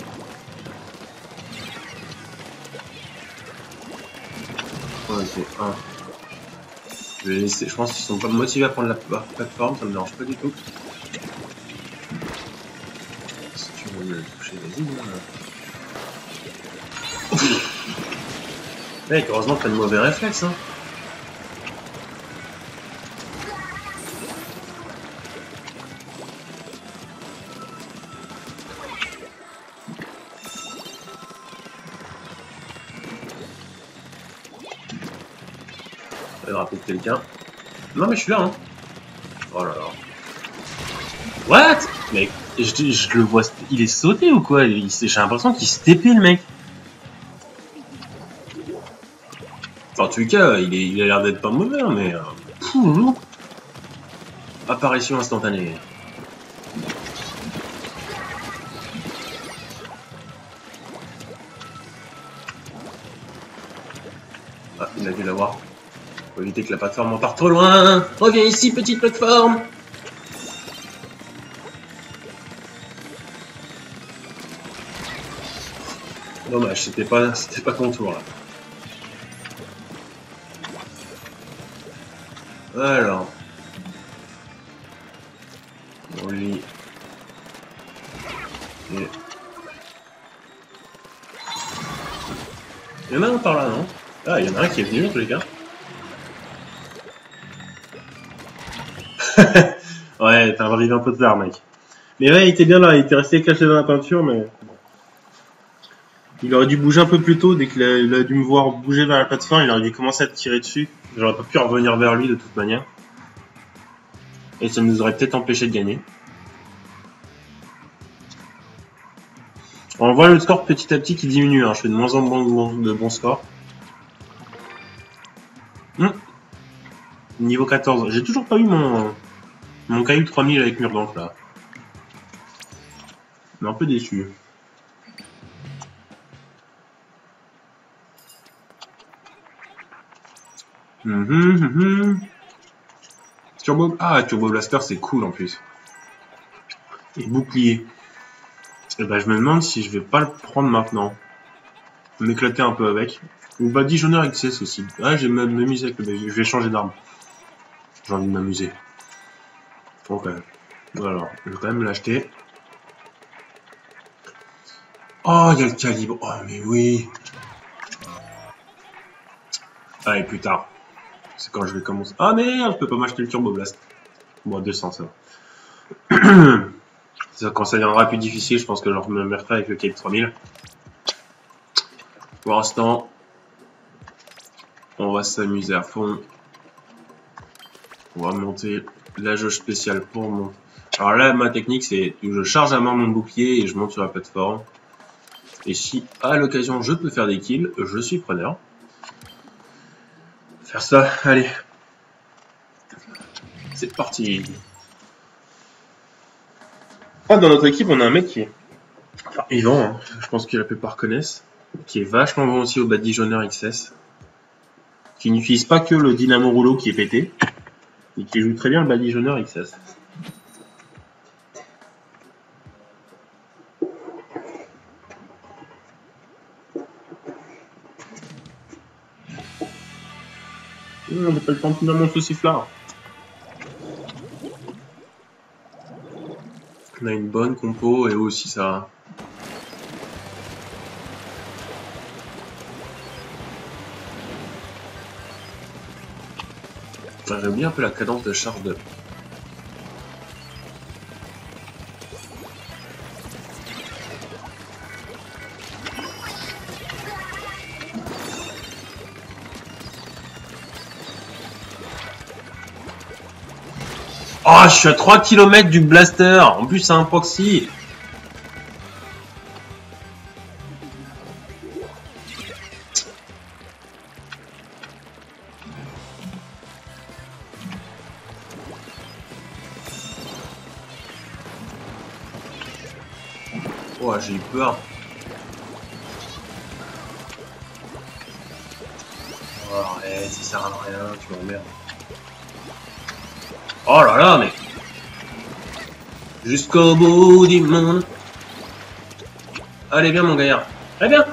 Ok, 1. Je vais laisser, je pense qu'ils sont pas motivés à prendre la plateforme, ça me dérange pas du tout. Si tu veux me le toucher, vas-y. Mec, heureusement que t'as de mauvais réflexes, hein. Je vais rappeler quelqu'un. Non mais je suis là, hein. Oh là là. What? Mec, je le vois, il est sauté ou quoi? J'ai l'impression qu'il se TP le mec. Enfin, en tout cas, il a l'air d'être pas mauvais, hein, mais... Apparition instantanée. Ah, il a dû l'avoir. Faut éviter que la plateforme en parte trop loin. Reviens ici, petite plateforme. Dommage, c'était pas ton tour là. Alors. Bon, lui. Et... il y en a un par là, non? Ah, il y en a un qui est venu en tous les cas. Ouais, t'es arrivé un peu tard, mec. Mais ouais, il était bien là, il était resté caché dans la peinture, mais... Il aurait dû bouger un peu plus tôt, dès qu'il a dû me voir bouger vers la plateforme, il aurait dû commencer à tirer dessus. J'aurais pas pu revenir vers lui de toute manière. Et ça nous aurait peut-être empêché de gagner. On voit le score petit à petit qui diminue, hein. Je fais de moins en moins de bons scores. Niveau 14. J'ai toujours pas eu mon caillou 3000 avec mur d'encre là. Mais un peu déçu. Turbo... Ah, Turbo Blaster c'est cool en plus. Et bouclier. Et ben je me demande si je vais pas le prendre maintenant. M'éclater un peu avec. Ou Badigeonneur XS aussi. Ah, je vais m'amuser avec le Badigeonneur. Je vais changer d'arme. J'ai envie de m'amuser. Ok. Alors, je vais quand même l'acheter. Oh, il y a le calibre. Oh, mais oui. Allez, plus tard. C'est quand je vais commencer. Ah, merde, je peux pas m'acheter le Turbo Blast. Bon, 200, ça va. Ça, quand ça deviendra plus difficile, je pense que je me mettrai avec le calibre 3000. Pour l'instant, on va s'amuser à fond. On va monter la jauge spéciale pour mon... Alors là, ma technique, c'est que je charge à main mon bouclier et je monte sur la plateforme. Et si, à l'occasion, je peux faire des kills, je suis preneur. Faire ça, allez. C'est parti. Ah, dans notre équipe, on a un mec qui est... Enfin, Yvan, hein, je pense que la plupart connaissent. Qui est vachement bon aussi au Badigeonneur XS. Qui n'utilise pas que le dynamo rouleau qui est pété. Et qui joue très bien le Badigeonneur XS. On n'a pas le temps de finir mon sauciflard. On a une bonne compo et aussi ça. J'aime bien un peu la cadence de charge de... Oh, je suis à 3 km du blaster. En plus, c'est un proxy. Oh, j'ai eu peur. Oh, arrête, ça sert à rien, tu m'emmerdes. Oh là là, mais... Jusqu'au bout du monde. Allez, viens, mon gaillard. Allez, viens.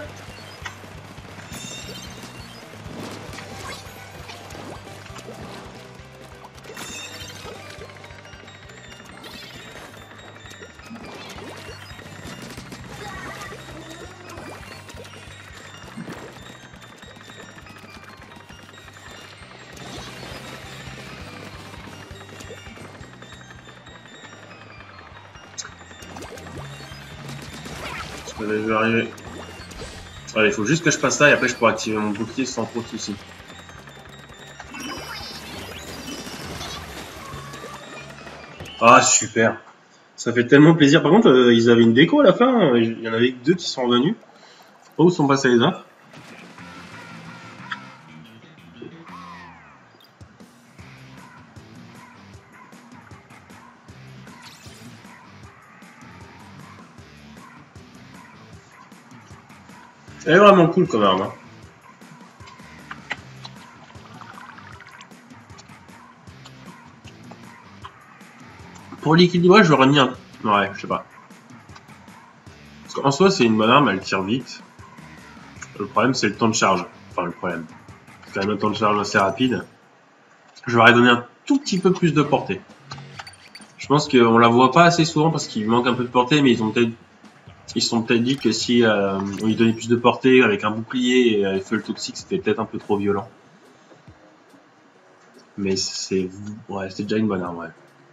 Je vais arriver. Allez, il faut juste que je passe ça et après je pourrai activer mon bouclier sans trop de soucis. Ah, super. Ça fait tellement plaisir. Par contre, ils avaient une déco à la fin. Il y en avait que 2 qui sont revenus. Oh, où sont passés les autres? Elle est vraiment cool comme arme. Hein. Pour l'équilibrage, j'aurais mis un... Ouais, je sais pas. Parce qu'en soi, c'est une bonne arme, elle tire vite. Le problème, c'est le temps de charge. Enfin, le problème. C'est quand même un temps de charge assez rapide. Je leur ai donné un tout petit peu plus de portée. Je pense qu'on la voit pas assez souvent parce qu'il manque un peu de portée, mais ils se sont peut-être dit que si on lui donnait plus de portée avec un bouclier et feu toxique, c'était peut-être un peu trop violent. Mais c'est... Ouais, c'était déjà une bonne arme, ouais.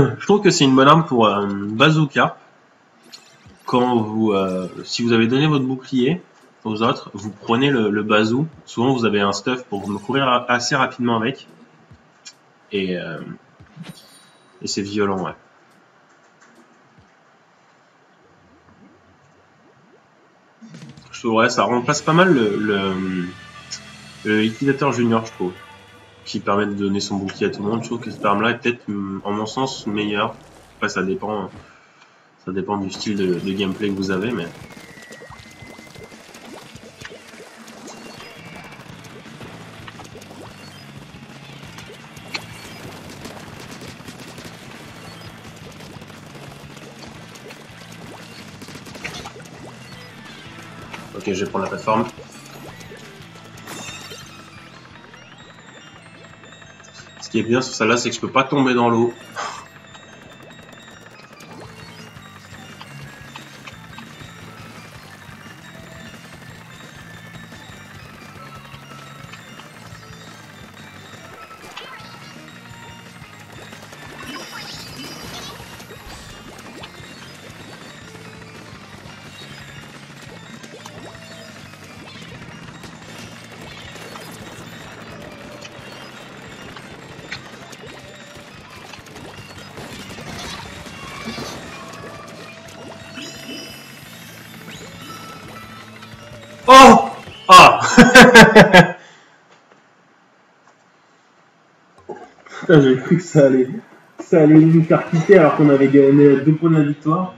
Je trouve que c'est une bonne arme pour bazooka. Quand vous, si vous avez donné votre bouclier aux autres, vous prenez le bazou. Souvent, vous avez un stuff pour me courir assez rapidement avec. Et c'est violent, ouais. Je trouve, ouais, ça remplace pas mal le liquidateur junior, je trouve, qui permet de donner son bouclier à tout le monde. Je trouve que cette arme-là est peut-être, en mon sens, meilleure. Après, ça dépend du style de gameplay que vous avez, mais... Ok, je vais prendre la plateforme. Ce qui est bien sur celle-là, c'est que je peux pas tomber dans l'eau. Oh! Ah! Putain, j'avais cru que ça allait nous faire quitter alors qu'on avait gagné 2 points de la victoire.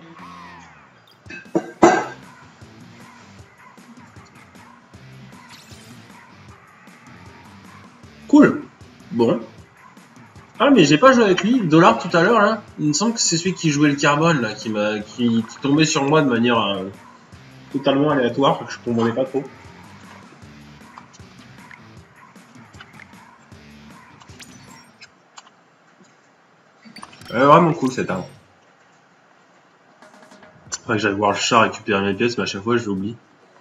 Cool. Bon. Ah, mais j'ai pas joué avec lui. Dollar tout à l'heure là. Il me semble que c'est celui qui jouait le carbone là, qui tombait sur moi de manière totalement aléatoire, que je comprenais pas trop. Vraiment cool cette arme. Faudrait que j'aille voir le chat récupérer mes pièces, mais à chaque fois je l'oublie.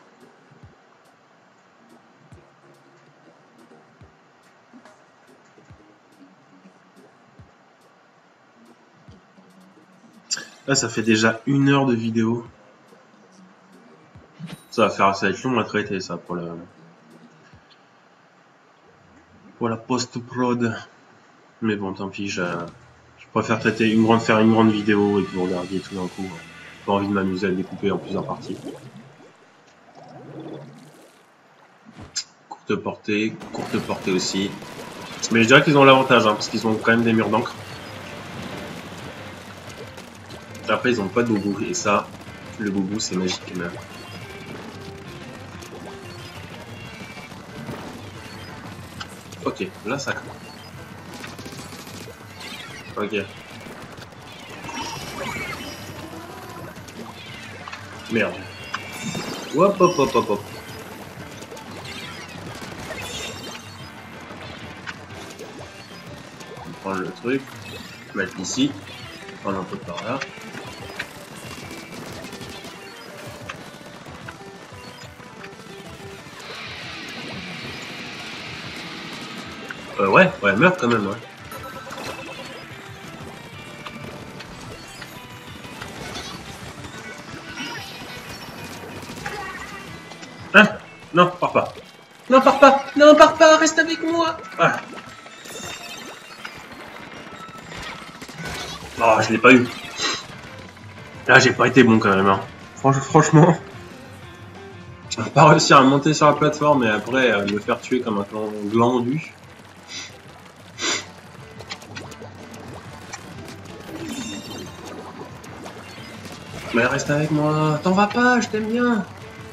Là, ça fait déjà 1 heure de vidéo. Ça va être long à traiter ça pour la post-prod. Mais bon, tant pis, je préfère faire une grande vidéo et que vous regardiez tout d'un coup. J'ai pas envie de m'amuser à le découper en plusieurs parties. Courte portée aussi. Mais je dirais qu'ils ont l'avantage, hein, parce qu'ils ont quand même des murs d'encre. Après, ils ont pas de boubou, et ça, le boubou, c'est magique quand même. Ok, là ça. Ok. Merde. Hop hop hop hop hop. On va prendre le truc, mettre ici, prendre un peu par là. Ouais, meurt quand même, ouais. Hein? Non, pars pas. Non, pars pas. Non, pars pas, reste avec moi. Ah. Oh, je l'ai pas eu. Là, j'ai pas été bon quand même, hein. Franchement, je vais pas réussir à monter sur la plateforme et après me faire tuer comme un glandu. Mais reste avec moi, t'en vas pas, je t'aime bien.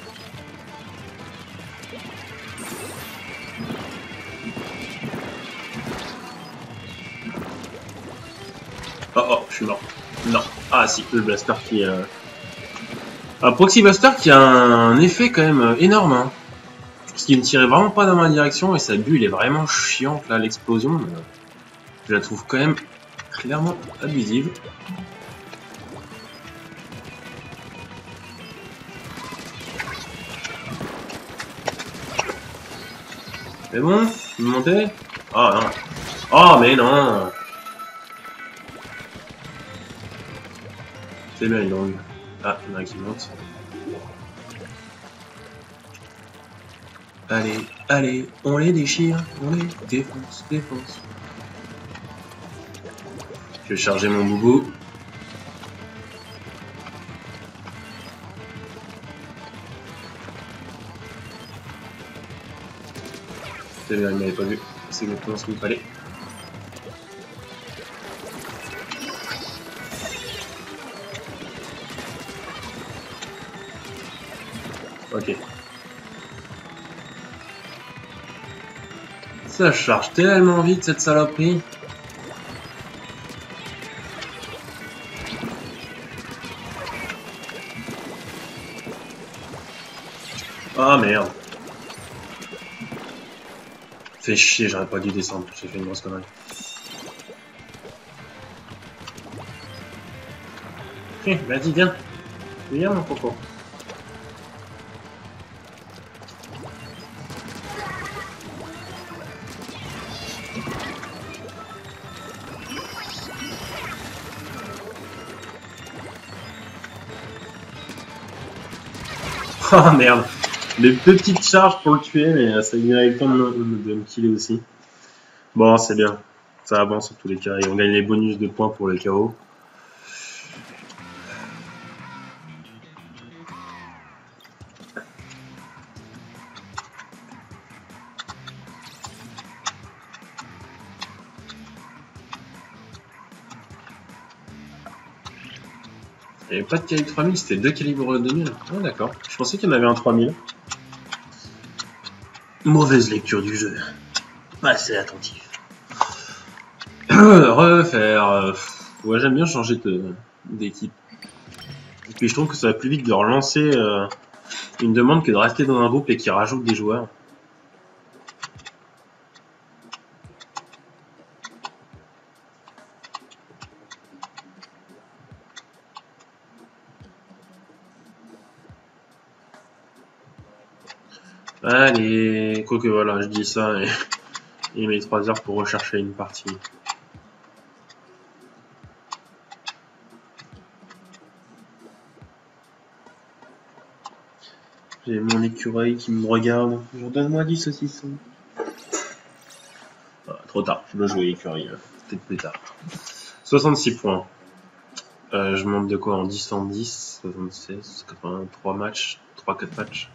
Oh, je suis mort. Non. Ah si, le blaster qui est... Un proxy blaster qui a un effet quand même énorme, hein. Parce qu'il ne tirait vraiment pas dans ma direction et sa bulle est vraiment chiante là, l'explosion. Je la trouve quand même clairement abusive. C'est bon? Vous me montez? Oh non. Oh mais non. C'est bien une longue. Ah, il y en a un qui monte. Allez, allez, on les déchire, on les défonce, défonce. Je vais charger mon boubou. C'est bien, il m'avait pas vu. C'est exactement ce qu'il me fallait. Ok. Ça charge tellement vite cette saloperie. Ah merde. Fait chier, j'aurais pas dû descendre, j'ai fait une grosse connerie. Vas-y, viens. Viens mon coco. Oh merde. Les petites charges pour le tuer, mais ça lui a eu le temps de me killer aussi. Bon, c'est bien. Ça avance en tous les cas. Et on gagne les bonus de points pour les KO. Il n'y avait pas de calibre 3000, c'était 2 calibres 2000. Ah d'accord, je pensais qu'il y en avait un 3000. Mauvaise lecture du jeu. Pas assez attentif. Refaire. Ouais, j'aime bien changer d'équipe. Et puis je trouve que ça va plus vite de relancer une demande que de rester dans un groupe et qui rajoute des joueurs. Allez, quoique voilà, je dis ça et il met 3 heures pour rechercher une partie. J'ai mon écureuil qui me regarde. Donne-moi 10 saucissons. Ah, trop tard, je dois jouer écureuil. Peut-être plus tard. 66 points. Je monte de quoi en 10 en 10, 76, 83 matchs, 3-4 matchs.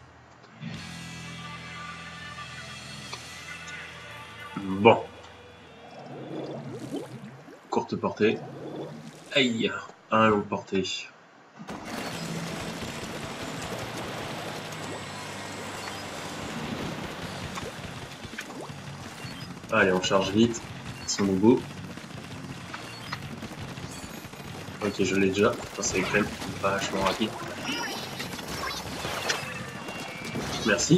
Bon. Courte portée. Aïe. Un longue portée. Allez, on charge vite. Son bobo. Ok, je l'ai déjà. Enfin, c'est quand même vachement rapide. Merci.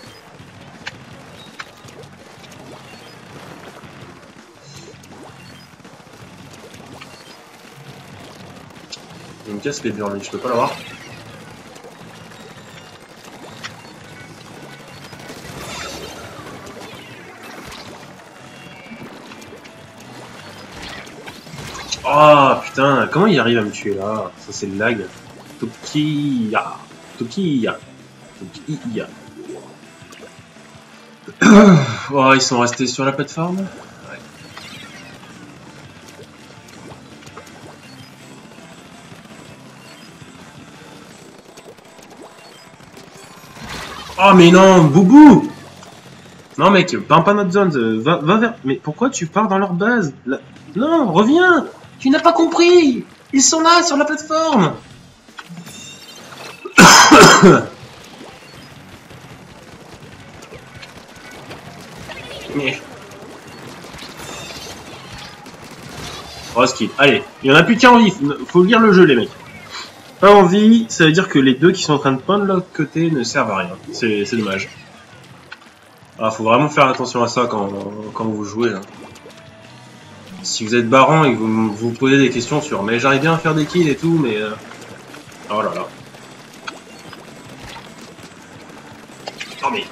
Il me casse les burlings, je peux pas l'avoir. Oh putain, comment il arrive à me tuer là? Ça c'est le lag. Tokiya. Tokiya. Tokiya. Oh, ils sont restés sur la plateforme? Ouais. Oh mais non, Boubou! Non mec, pas notre zone, va vers... Mais pourquoi tu pars dans leur base? Là... Non, reviens! Tu n'as pas compris! Ils sont là, sur la plateforme! Oh, skip. Allez, il n'y en a plus qu'un en vie, faut lire le jeu les mecs. Pas en vie, ça veut dire que les deux qui sont en train de peindre de l'autre côté ne servent à rien. C'est dommage. Ah, faut vraiment faire attention à ça quand vous jouez là. Si vous êtes barrant et que vous posez des questions sur mais j'arrive bien à faire des kills et tout, mais oh là là. Oh mais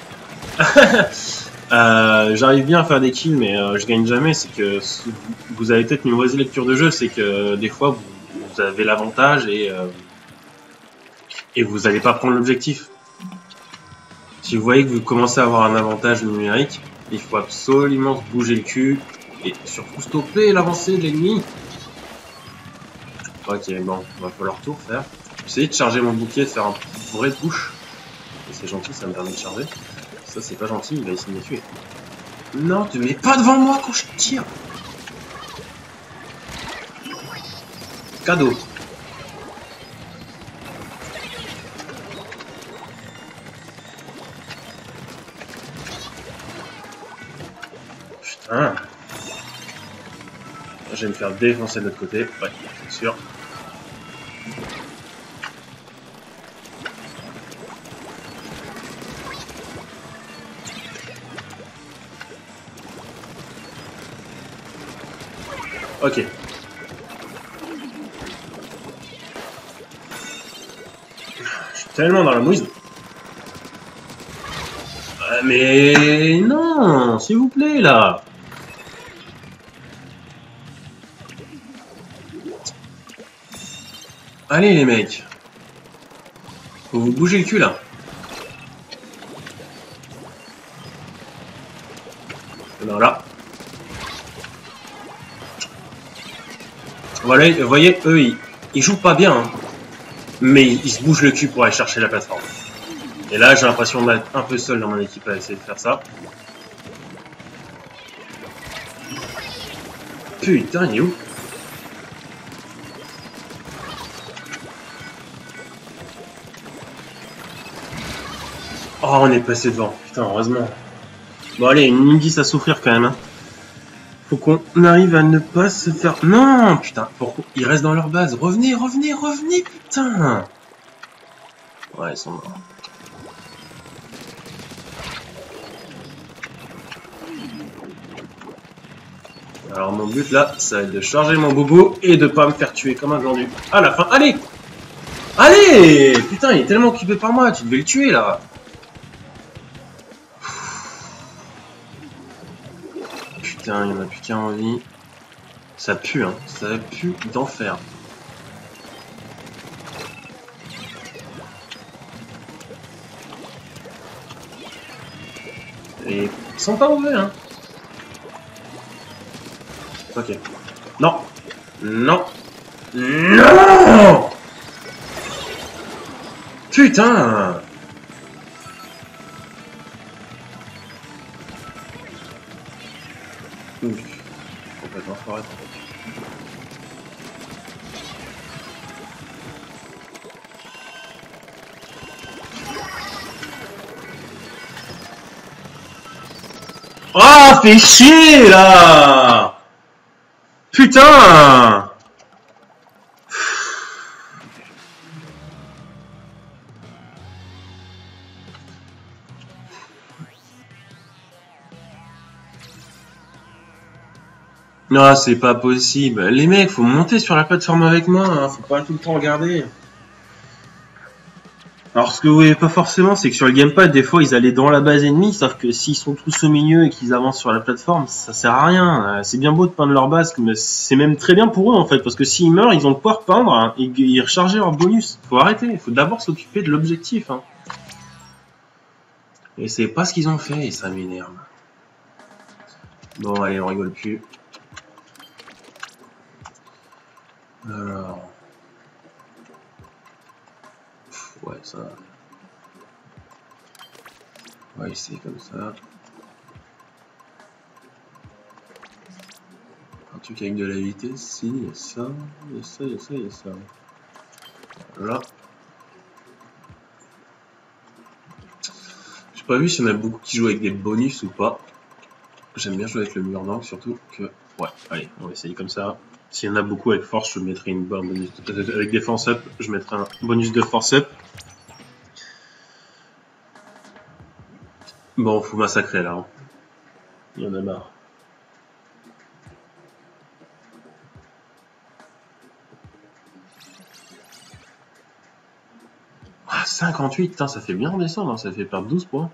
j'arrive bien à faire des kills mais je gagne jamais, c'est que vous avez peut-être une mauvaise lecture de jeu, c'est que des fois vous avez l'avantage et vous n'allez pas prendre l'objectif. Si vous voyez que vous commencez à avoir un avantage numérique, il faut absolument se bouger le cul et surtout stopper l'avancée de l'ennemi. Ok, bon, va falloir tout refaire. J'essaie de charger mon bouclier, de faire un vrai push. C'est gentil, ça me permet de charger. Ça, c'est pas gentil, il va essayer de me tuer. Non, tu mets pas devant moi quand je tire. Cadeau. Putain. Je vais me faire défoncer de l'autre côté. Ouais, c'est sûr. Ok. Je suis tellement dans la mouise. Mais non, s'il vous plaît, là. Allez, les mecs. Faut vous bouger le cul, là. Voilà. Voilà, vous voyez, eux, ils jouent pas bien. Hein. Mais ils se bougent le cul pour aller chercher la plateforme. Et là, j'ai l'impression d'être un peu seul dans mon équipe à essayer de faire ça. Putain, il est où? Oh, on est passé devant. Putain, heureusement. Bon, allez, une minute 10 à souffrir quand même. Hein. Faut qu'on arrive à ne pas se faire... Non, putain, pourquoi? Ils restent dans leur base. Revenez, revenez, revenez, putain. Ouais, ils sont morts. Alors mon but là, ça va être de charger mon bobo et de pas me faire tuer comme un glandu. À la fin, allez! Allez! Putain, il est tellement occupé par moi, tu devais le tuer là. Putain, il y en a plus qu'un en vie. Ça pue, hein. Ça pue d'enfer. Et ils sont pas mauvais, hein. Ok. Non! Non! Non! Putain! Ouf. Complètement foiré. Oh, fais chier là! Putain! Non, c'est pas possible. Les mecs, faut monter sur la plateforme avec moi, hein. Faut pas tout le temps regarder. Alors, ce que vous voyez pas forcément, c'est que sur le gamepad, des fois, ils allaient dans la base ennemie, sauf que s'ils sont tous au milieu et qu'ils avancent sur la plateforme, ça sert à rien. C'est bien beau de peindre leur base, mais c'est même très bien pour eux, en fait, parce que s'ils meurent, ils ont de quoi repeindre hein, et ils recharger leur bonus. Faut arrêter, faut d'abord s'occuper de l'objectif. Hein. Et c'est pas ce qu'ils ont fait, et ça m'énerve. Bon, allez, on rigole plus. Alors... Ouais, ça... On va essayer comme ça. Un truc avec de la vitesse, si, il y a ça, il y a ça, il y a ça, il y a ça. Voilà. J'ai pas vu s'il y en a beaucoup qui jouent avec des bonus ou pas. J'aime bien jouer avec le mur d'angle, surtout que... Ouais, allez, on va essayer comme ça. S'il y en a beaucoup avec force, je mettrai une barre bonus. Avec des force up, je mettrai un bonus de force up. Bon, faut massacrer là. Hein. Il y en a marre. Ah, 58, putain, ça fait bien redescendre, hein, ça fait perdre 12 points.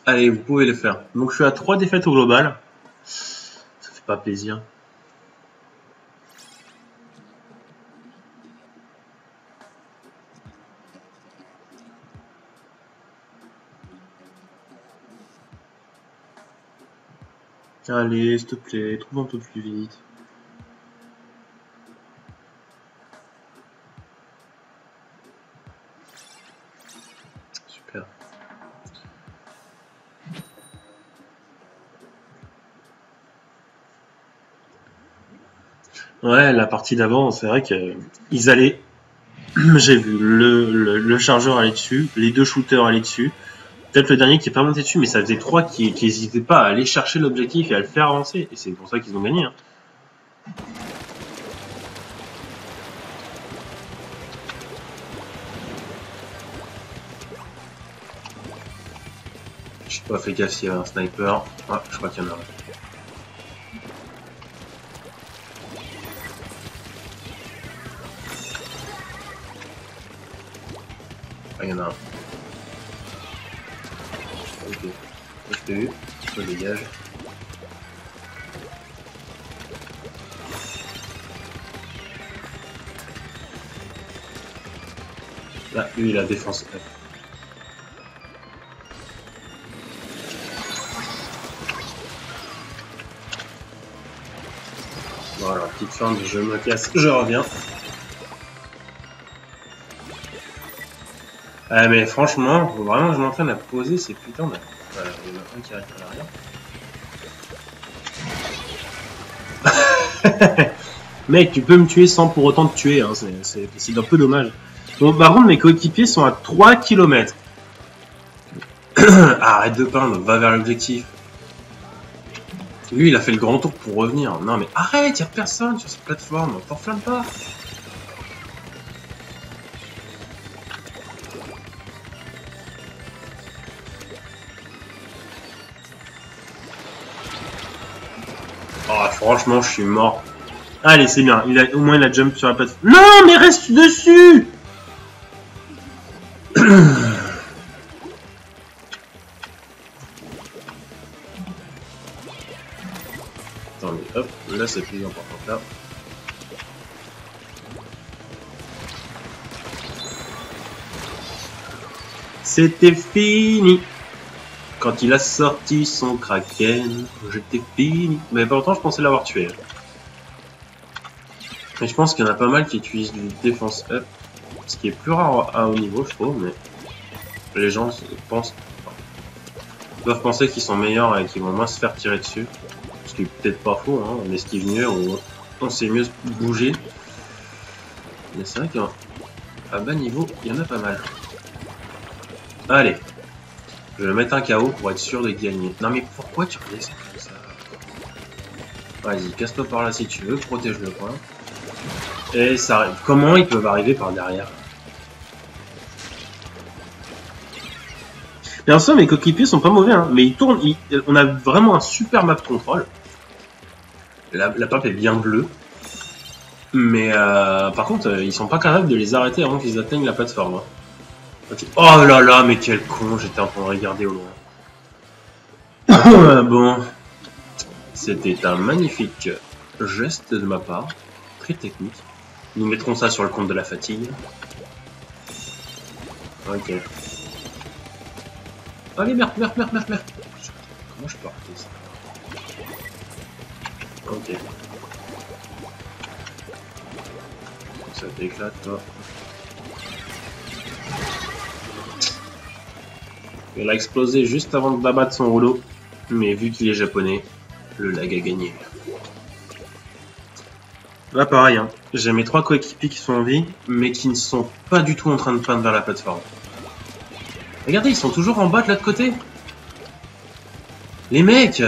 Allez, vous pouvez le faire. Donc je suis à 3 défaites au global. Ça fait pas plaisir. Allez, s'il te plaît, trouve un peu plus vite. Super. Ouais, la partie d'avant, c'est vrai qu'ils allaient. J'ai vu le chargeur aller dessus, les 2 shooters aller dessus. Peut-être le dernier qui est pas monté dessus, mais ça faisait 3 qui n'hésitaient pas à aller chercher l'objectif et à le faire avancer. Et c'est pour ça qu'ils ont gagné. Hein. Je suis pas fait gaffe s'il y a un sniper. Ah, je crois qu'il y en a un. Ah, il y en a un. Ok. Je t'ai vu. Je dégage. Là, lui, il a défense. Voilà, petite feinte, je me casse, je reviens. Ah, mais franchement, vraiment, je m'entraîne à poser ces putains de... Voilà, il y en a un qui arrive à l'arrière. Mec, tu peux me tuer sans pour autant te tuer, hein. C'est un peu dommage. Bon, par contre, mes coéquipiers sont à 3 km. Arrête de peindre, va vers l'objectif. Lui, il a fait le grand tour pour revenir. Non, mais arrête, y'a personne sur cette plateforme. T'enflamme pas. Oh, franchement, je suis mort. Allez, c'est bien. Au moins, il a jump sur la plateforme. Non, mais reste dessus. Attendez, hop, là c'est plus important que là. C'était fini. Quand il a sorti son kraken, j'étais fini. Mais pourtant, je pensais l'avoir tué. Mais je pense qu'il y en a pas mal qui utilisent du défense up. Ce qui est plus rare à haut niveau, je trouve. Mais les gens doivent penser qu'ils sont meilleurs et qu'ils vont moins se faire tirer dessus. Ce qui est peut-être pas faux, hein. On esquive mieux, on sait mieux bouger. Mais c'est vrai qu'à bas niveau, il y en a pas mal. Allez. Je vais mettre un KO pour être sûr de gagner. Non mais pourquoi tu redescends comme ça? Vas-y, casse-toi par là si tu veux, protège le coin. Et ça arrive. Comment ils peuvent arriver par derrière? Bien sûr, mes coéquipiers sont pas mauvais, hein, mais ils tournent. On a vraiment un super map contrôle. La map est bien bleue. Mais par contre, ils sont pas capables de les arrêter avant qu'ils atteignent la plateforme. Hein. Okay. Oh là là, mais quel con, j'étais en train de regarder au loin. Bon, c'était un magnifique geste de ma part, très technique. Nous mettrons ça sur le compte de la fatigue. Ok. Allez, merde. Comment je peux arrêter ça? Ok. Ça t'éclate, toi. Il a explosé juste avant d'abattre son rouleau, mais vu qu'il est japonais, le lag a gagné. Là pareil, hein. J'ai mes 3 coéquipiers qui sont en vie, mais qui ne sont pas du tout en train de peindre vers la plateforme. Regardez, ils sont toujours en bas de l'autre côté. Les mecs!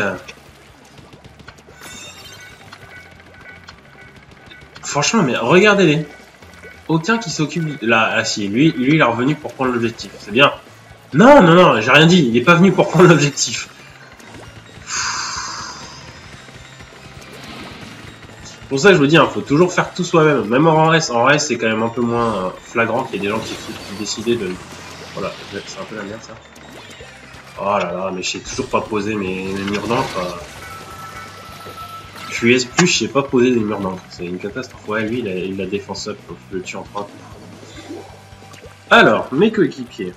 Franchement, mais regardez-les. Aucun qui s'occupe... Là, ah si, lui il est revenu pour prendre l'objectif. C'est bien. Non, j'ai rien dit. Il est pas venu pour prendre l'objectif. Pour ça, je vous dis, il faut toujours faire tout soi-même. Même en RS. En RS, c'est quand même un peu moins flagrant qu'il y ait des gens qui décidaient de... Voilà, c'est un peu la merde, ça. Oh là là, mais je sais toujours pas poser mes murs d'encre. Je suis S+, je sais pas poser des murs d'encre. C'est une catastrophe. Ouais, lui, il a défense up, donc je le tue en 3 coups. Alors, mes coéquipiers.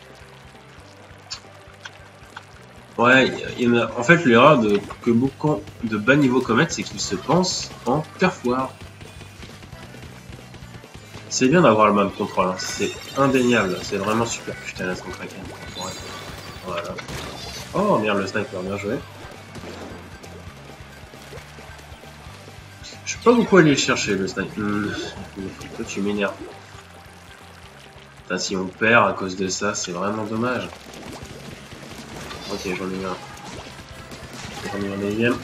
Ouais, en fait, l'erreur que beaucoup de bas niveau commettent, c'est qu'ils se pensent en turf war. C'est bien d'avoir le même contrôle, hein. C'est indéniable, c'est vraiment super. Putain, laisse-moi craquer. Ouais. Voilà. Oh merde, le sniper, bien joué. Je sais pas beaucoup aller le chercher, le sniper. Toi, tu m'énerves. Putain, si on perd à cause de ça, c'est vraiment dommage. Ok, j'en ai eu un. J'en ai eu un deuxième.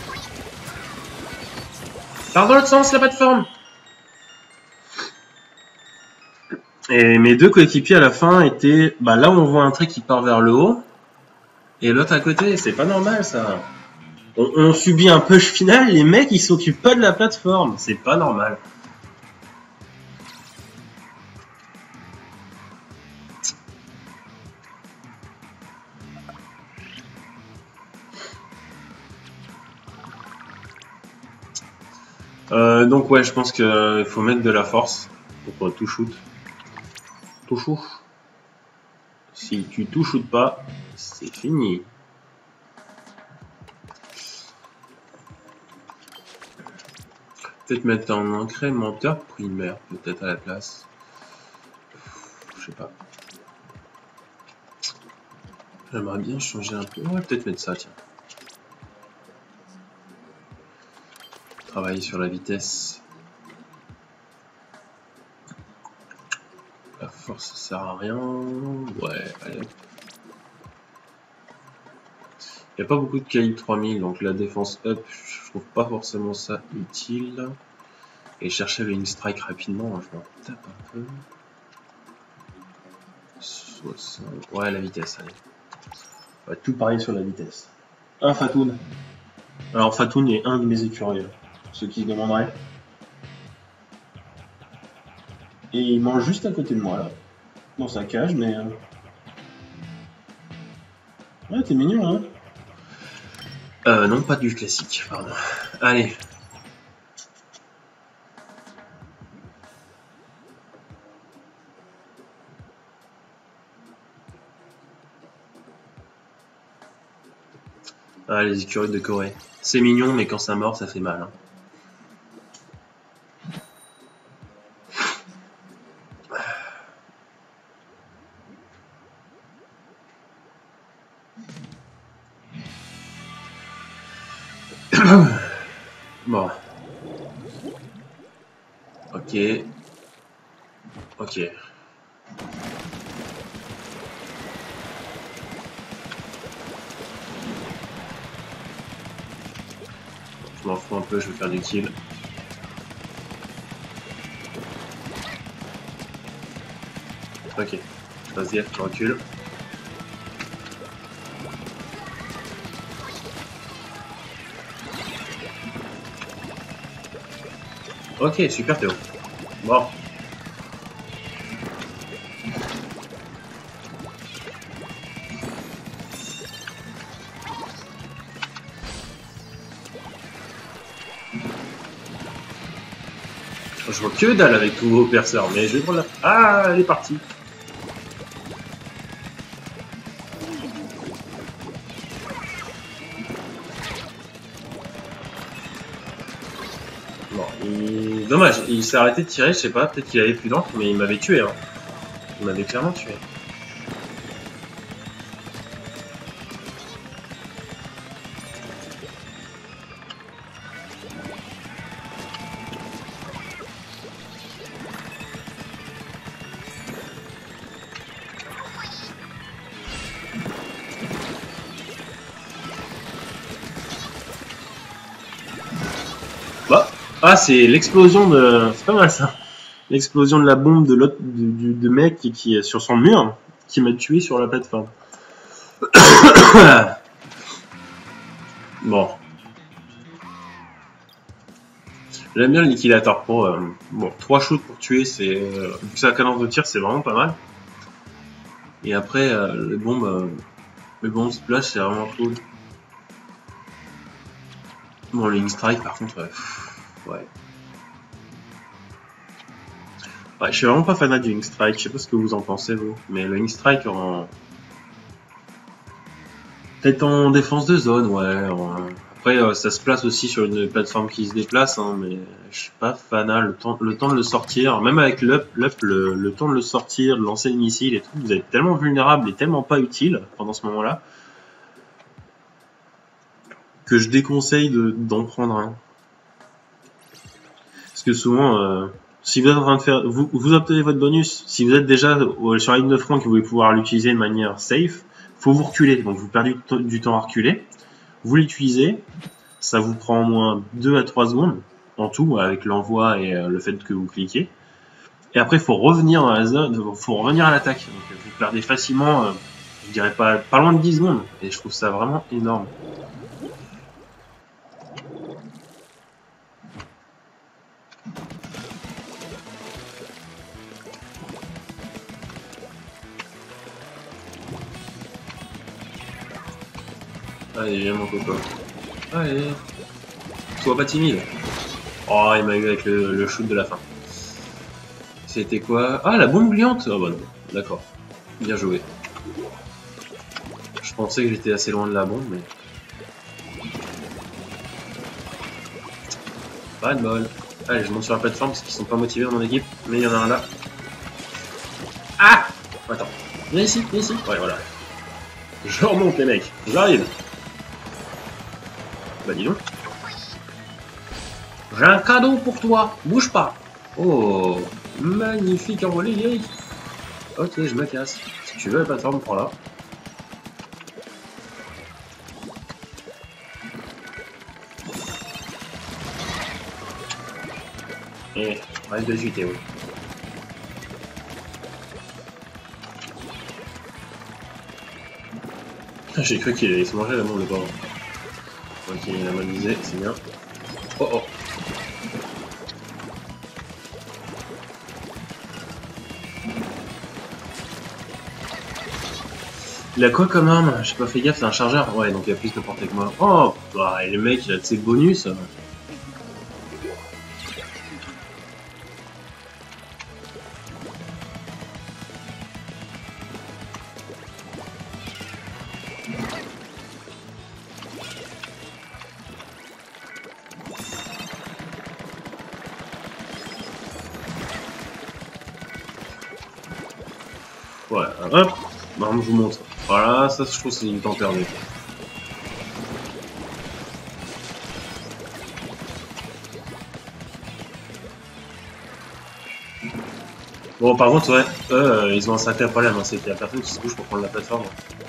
Pars dans l'autre sens, la plateforme. Et mes deux coéquipiers à la fin étaient... Bah là où on voit un trait qui part vers le haut. Et l'autre à côté, c'est pas normal ça. On subit un push final, les mecs ils s'occupent pas de la plateforme. C'est pas normal. Donc ouais, je pense qu'il faut mettre de la force pour tout shoot. Tout shoot. Si tu tout shoot pas, c'est fini. Peut-être mettre un incrémenteur primaire, peut-être à la place. Je sais pas. J'aimerais bien changer un peu. On va peut-être mettre ça, tiens. Travailler sur la vitesse. La force, ça sert à rien. Ouais, allez. Il n'y a pas beaucoup de calibre 3000, donc la défense up, je trouve pas forcément ça utile. Et chercher le wing strike rapidement, je m'en tape un peu. 60... Ouais, la vitesse, allez. On va tout parier sur la vitesse. Un Fatoun. Alors Fatoun est un de mes écurieux, ceux qui se demanderaient. Et il mange juste à côté de moi là, dans sa cage, mais... Ouais, t'es mignon, hein. Non, pas du classique, pardon. Allez. Ah, les écureuils de Corée. C'est mignon, mais quand ça mord, ça fait mal. Hein. Bon. Ok. Ok. Je m'en fous un peu, je vais faire des kills. Ok. Vas-y, je recule. Ok, super Théo. Bon. Je vois que dalle avec tous vos perceurs, mais je vais prendre la... Ah, elle est partie. Bon, dommage, il s'est arrêté de tirer, je sais pas, peut-être qu'il avait plus d'encre, mais il m'avait tué, hein. Il m'avait clairement tué. Bah, ah, c'est l'explosion de... C'est pas mal ça. L'explosion de la bombe de l'autre de mec qui est sur son mur, qui m'a tué sur la plateforme. Bon. J'aime bien le Liquidator Pro. Bon, 3 shoots pour tuer, c'est... vu que sa cadence de tir, c'est vraiment pas mal. Et après, les bombes... Mais bon, ce place c'est vraiment cool. Bon, le Strike par contre, ouais. Ouais, je suis vraiment pas fanat du Strike, je sais pas ce que vous en pensez vous, mais le Strike en... Peut-être en défense de zone, ouais. Après, ça se place aussi sur une plateforme qui se déplace, hein, mais je suis pas fanat. Le temps de le sortir, même avec le temps de le sortir, de lancer le missile et tout, vous êtes tellement vulnérable et tellement pas utile pendant ce moment-là que je déconseille d'en prendre un. Parce que souvent, si vous êtes en train de faire, vous obtenez votre bonus. Si vous êtes déjà sur la ligne de front et que vous voulez pouvoir l'utiliser de manière safe, faut vous reculer. Donc vous perdez du temps à reculer. Vous l'utilisez, ça vous prend au moins 2 à 3 secondes en tout avec l'envoi et le fait que vous cliquez. Et après, il faut revenir dans la zone, faut revenir à l'attaque. Donc vous perdez facilement, je dirais pas loin de 10 secondes. Et je trouve ça vraiment énorme. Allez, viens mon coco. Allez. Sois pas timide. Oh, il m'a eu avec le shoot de la fin. C'était quoi? Ah, la bombe gluante. Ah bah non, d'accord. Bien joué. Je pensais que j'étais assez loin de la bombe, mais... Pas de bol. Allez, je monte sur la plateforme parce qu'ils sont pas motivés dans mon équipe, mais il y en a un là. Ah! Attends. Viens ici, viens ici. Ouais, voilà. Je remonte les mecs. J'arrive. Bah dis donc. J'ai un cadeau pour toi. Bouge pas. Oh, magnifique envolé, Yannick. Ok, je me casse. Si tu veux la plateforme, prends-la. Et reste dessus, Théo. J'ai cru qu'il allait se manger la bombe, le pauvre. Ok, il a mal visé, c'est bien. Oh oh. Il a quoi comme arme? J'ai pas fait gaffe, c'est un chargeur? Ouais, donc il a plus de portée que moi. Oh, bah, et le mec, il a de ses bonus. Ouais, hop, bah, je vous montre. Voilà, ça, je trouve que c'est du temps perdu. Bon, par contre, ouais, eux, ils ont un sacré problème, hein, c'est qu'il y a personne qui se bouge pour prendre la plateforme.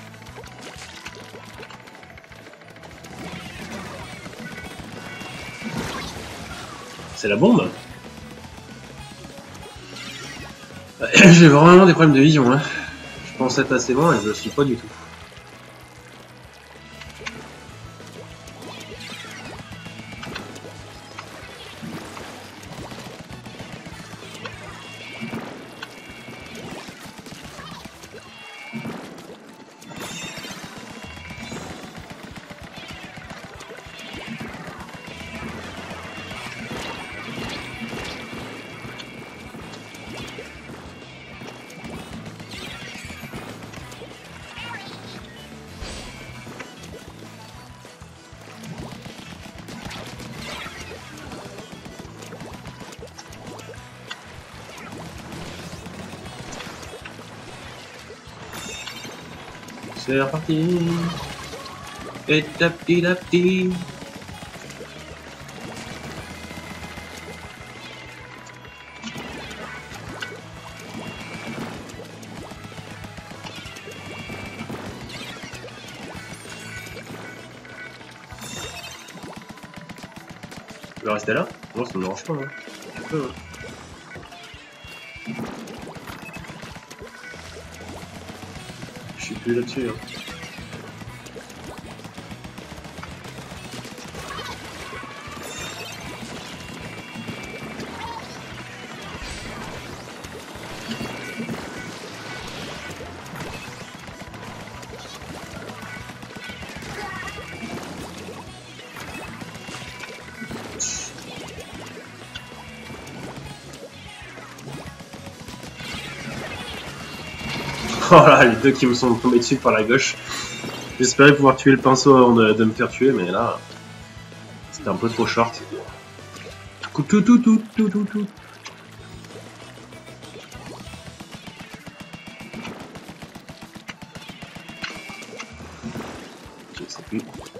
C'est la bombe. J'ai vraiment des problèmes de vision, hein. Je pense être assez bon et je le suis pas du tout. C'est reparti. Et petit à petit. Tu veux rester là? Non, ça me dérange pas. Hein. Tu peux. Hein. Je suis plus là-dessus. Hein. Oh là, les deux qui me sont tombés dessus par la gauche. J'espérais pouvoir tuer le pinceau avant de me faire tuer, mais là, c'était un peu trop short. Tout. Je sais plus.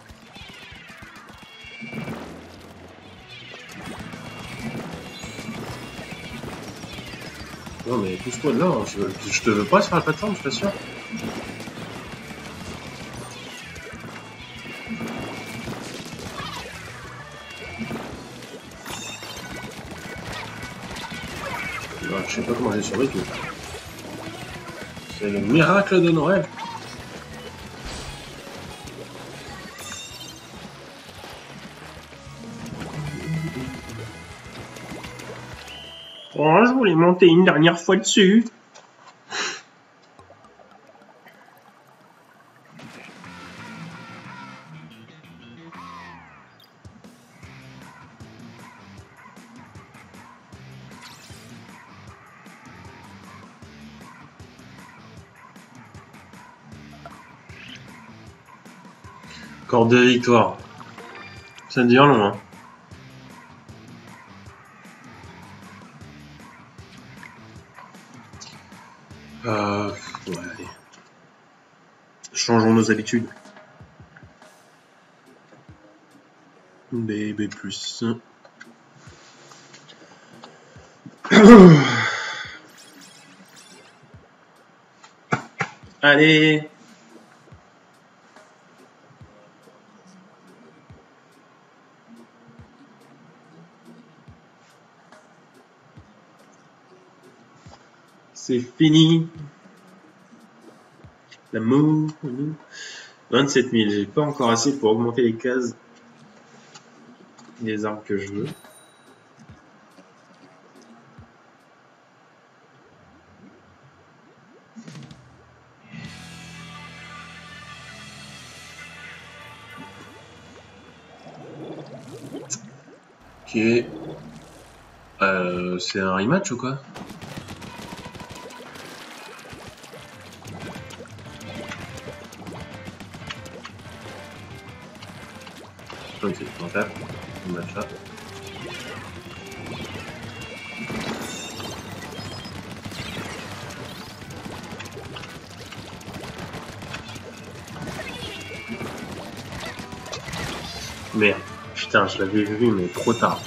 Non mais pousse-toi de là, hein. Je te veux pas sur la plateforme, je t'assure. Je sais pas comment j'ai survécu. C'est le miracle de Noël. Oh, je voulais monter une dernière fois dessus. Encore 2 victoires. Ça devient long, hein. Ouais, allez. Changeons nos habitudes. B+. Allez. C'est fini. L'amour. 27 000. J'ai pas encore assez pour augmenter les cases des armes que je veux. Ok. C'est un rematch ou quoi? Ok, on tape. On match là. Merde. Putain, je l'avais vu, mais trop tard.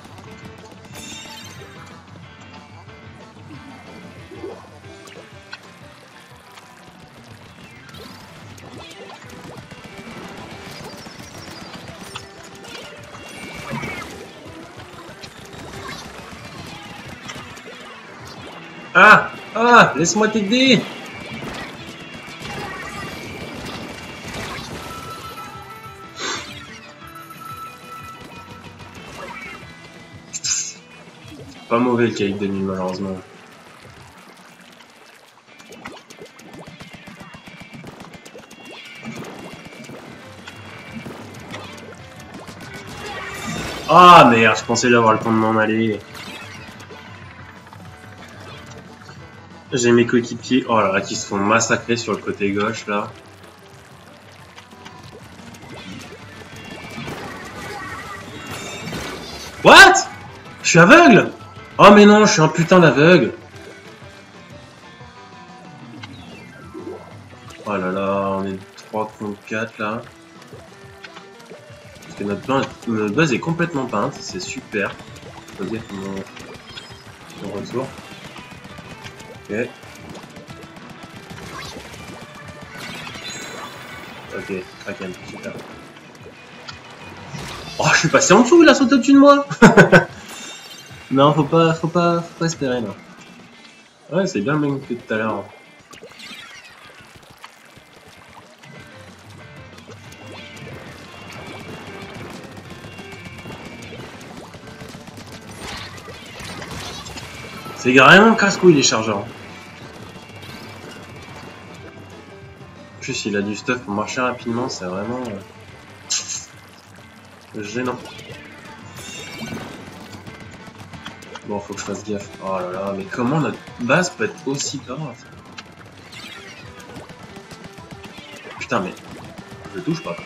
Ah! Ah! Laisse-moi t'aider! Pas mauvais le calibre 2000 malheureusement. Ah merde, je pensais l'avoir le temps de m'en aller. J'ai mes coéquipiers, oh là là, qui se font massacrer sur le côté gauche là. What? Je suis aveugle? Oh mais non, je suis un putain d'aveugle. Oh là là, on est 3 contre 4 là. Parce que notre base est complètement peinte, c'est super. Faut dire mon retour. Ok. Ok, Kraken, super. Oh, je suis passé en dessous, il a sauté au-dessus de moi. Non, faut pas espérer là. Ouais, c'est bien le même que tout à l'heure. C'est vraiment casse-couille les chargeurs. En plus, il a du stuff pour marcher rapidement, c'est vraiment gênant. Bon, faut que je fasse gaffe. Oh là là, mais comment notre base peut être aussi parente? Putain, mais je touche pas.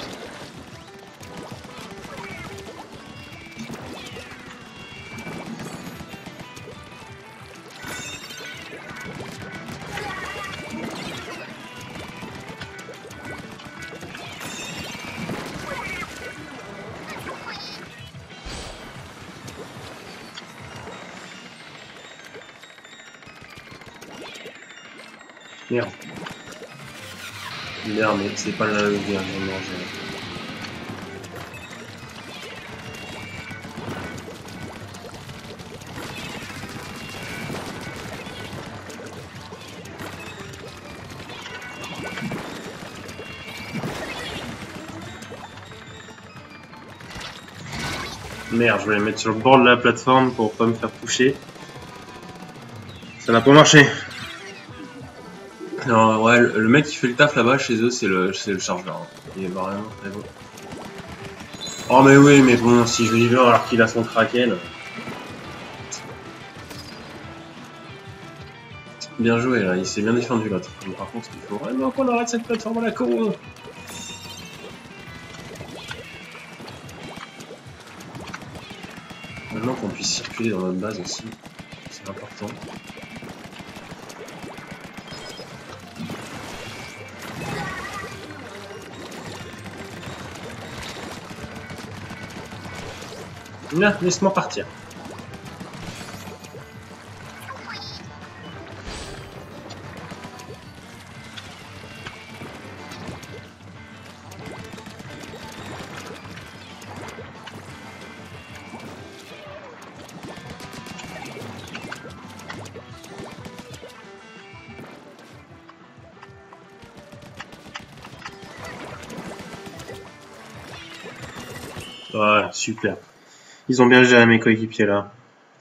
Merde. Merde, mais c'est pas la guerre, non, Merde, je voulais mettre sur le bord de la plateforme pour pas me faire toucher. Ça n'a pas marché. Non, ouais, le mec qui fait le taf là-bas chez eux, c'est le chargeur. Il est vraiment très beau. Oh mais oui, mais bon, si je l'y vais alors qu'il a son kraken. Bien joué là, il s'est bien défendu l'autre. Par contre, il faut vraiment qu'on arrête cette plateforme à la con. Maintenant qu'on puisse circuler dans notre base aussi, c'est important. Là, laisse-moi partir. Voilà, super. Ils ont bien géré mes coéquipiers là.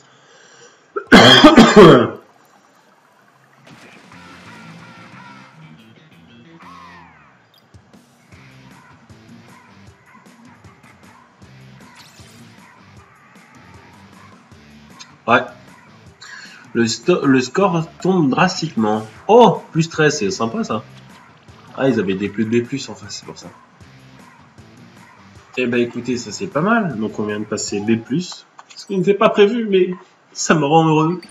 Ouais. Le score tombe drastiquement. Oh, plus 13, c'est sympa ça. Ah, ils avaient des plus de B+, en face, c'est pour ça. Eh ben écoutez, ça c'est pas mal. Donc on vient de passer B+, ce qui n'était pas prévu, mais ça me rend heureux.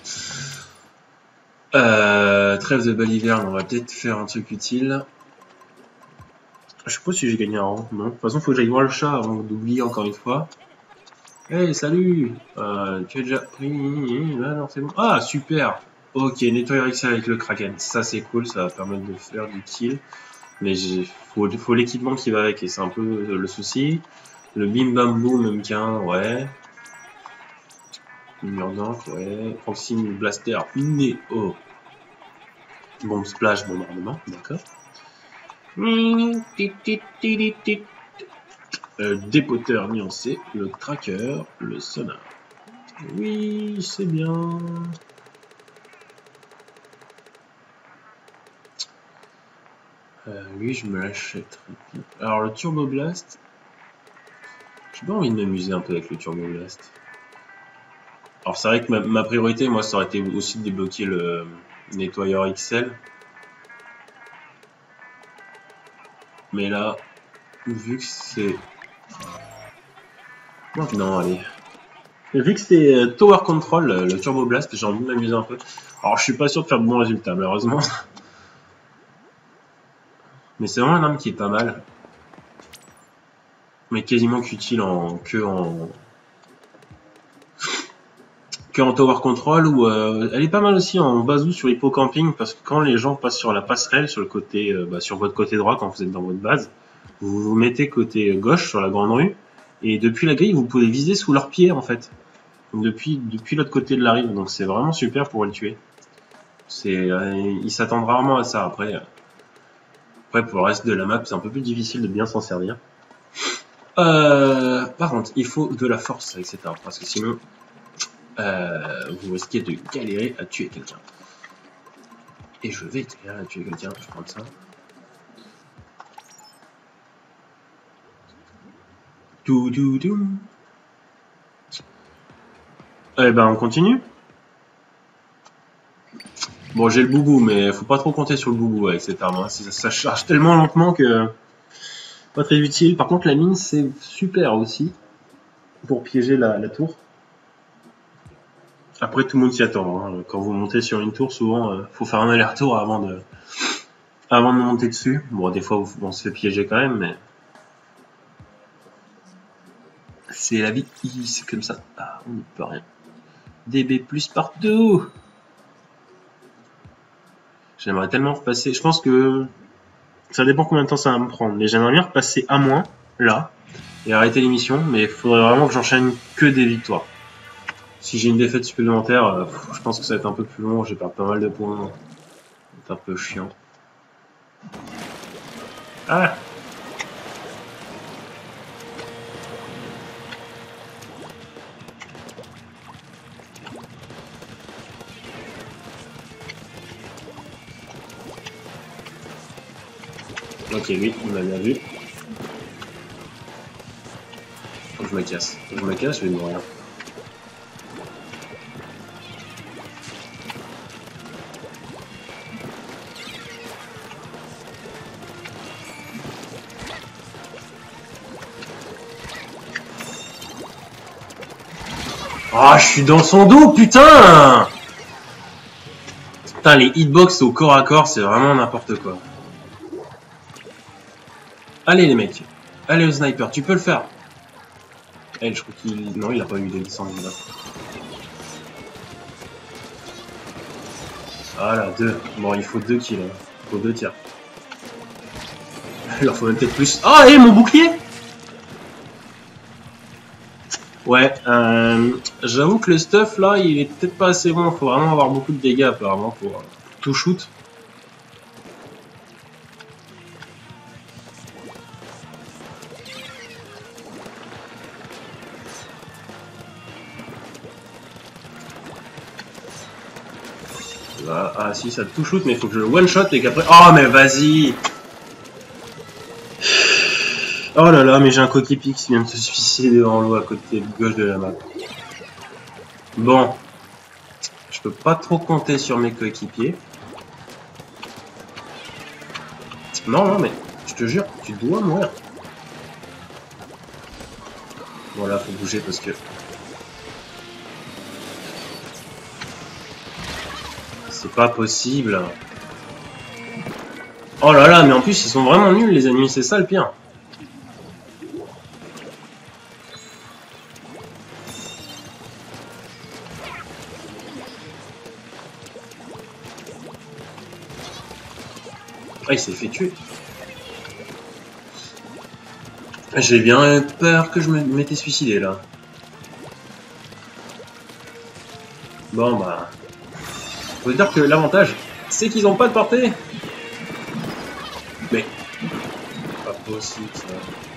Trêve de baliverne, on va peut-être faire un truc utile. Je sais pas si j'ai gagné un rang, non. De toute façon, faut que j'aille voir le chat avant d'oublier encore une fois. Hey, salut tu as déjà pris... Ah non, c'est bon. Ah, super. Ok, nettoyer XL avec le Kraken. Ça, c'est cool, ça va permettre de faire du kill. Mais faut l'équipement qui va avec, et c'est un peu le souci. Le bim bam boom MK1, ouais. Murdank, ouais. Proxime Blaster, Néo. Bombe splash, bombardement, d'accord. Dépoteur nuancé, le tracker, le sonar. Oui, c'est bien. Lui, je me l'achèterai. Alors, le Turbo Blast. J'ai pas envie de m'amuser un peu avec le Turbo Blast. Alors, c'est vrai que ma priorité, moi, ça aurait été aussi de débloquer le nettoyeur XL. Mais là, vu que c'est... Non, allez. Vu que c'est Tower Control, le Turbo Blast, j'ai envie de m'amuser un peu. Alors, je suis pas sûr de faire de bons résultats, malheureusement. Mais c'est vraiment une arme qui est pas mal. Mais quasiment qu'utile que en Tower Control, ou elle est pas mal aussi en bazou sur Hippocamping, parce que quand les gens passent sur la passerelle, sur le côté, sur votre côté droit, quand vous êtes dans votre base, vous vous mettez côté gauche sur la grande rue, et depuis la grille, vous pouvez viser sous leurs pieds en fait. Depuis l'autre côté de la rive, donc c'est vraiment super pour le tuer. Il s'attendent rarement à ça. Après, pour le reste de la map, c'est un peu plus difficile de bien s'en servir. Par contre, il faut de la force avec cette arme, parce que sinon, vous risquez de galérer à tuer quelqu'un. Et je vais galérer à tuer quelqu'un, je prends ça. Eh ben, on continue. Bon, j'ai le boubou, mais faut pas trop compter sur le boubou avec cette arme. Hein. Ça charge tellement lentement que pas très utile. Par contre, la mine, c'est super aussi pour piéger la tour. Après, tout le monde s'y attend. Hein. Quand vous montez sur une tour, souvent, faut faire un aller-retour avant de monter dessus. Bon, des fois, on se fait piéger quand même, mais c'est la vie. C'est comme ça. Ah, on ne peut rien. DB+ partout. J'aimerais tellement repasser. Je pense que ça dépend combien de temps ça va me prendre. Mais j'aimerais bien repasser à moins, là, et arrêter l'émission. Mais il faudrait vraiment que j'enchaîne que des victoires. Si j'ai une défaite supplémentaire, je pense que ça va être un peu plus long. Je vais perdre pas mal de points. C'est un peu chiant. Ah! Ok, oui, on l'a bien vu. Faut que je me casse. Faut que je me casse, je vais mourir. Ah, je suis dans son dos, putain! Putain, les hitbox au corps à corps, c'est vraiment n'importe quoi. Allez les mecs, allez le sniper, tu peux le faire. Elle, je crois qu'il... Non, il a pas eu de descente là. Voilà, 2. Bon, il faut 2 kills. Hein. Il faut 2 tirs. Il leur faut même peut-être plus. Ah, et mon bouclier! Ouais, j'avoue que le stuff là, il est peut-être pas assez bon. Il faut vraiment avoir beaucoup de dégâts apparemment pour tout shoot. Là, ah si, ça tout shoot, mais il faut que je le one shot et qu'après. Oh, mais vas-y! Oh là là, mais j'ai un coéquipier qui vient de se suicider en l'eau à côté gauche de la map. Bon. Je peux pas trop compter sur mes coéquipiers. Non, non, mais je te jure, tu dois mourir. Voilà, faut bouger parce que... C'est pas possible. Oh là là, mais en plus, ils sont vraiment nuls, les ennemis, c'est ça le pire. Ah, il s'est fait tuer. J'ai bien peur que je m'étais suicidé là. Bon bah... Faut dire que l'avantage, c'est qu'ils ont pas de portée. Mais... Pas possible ça.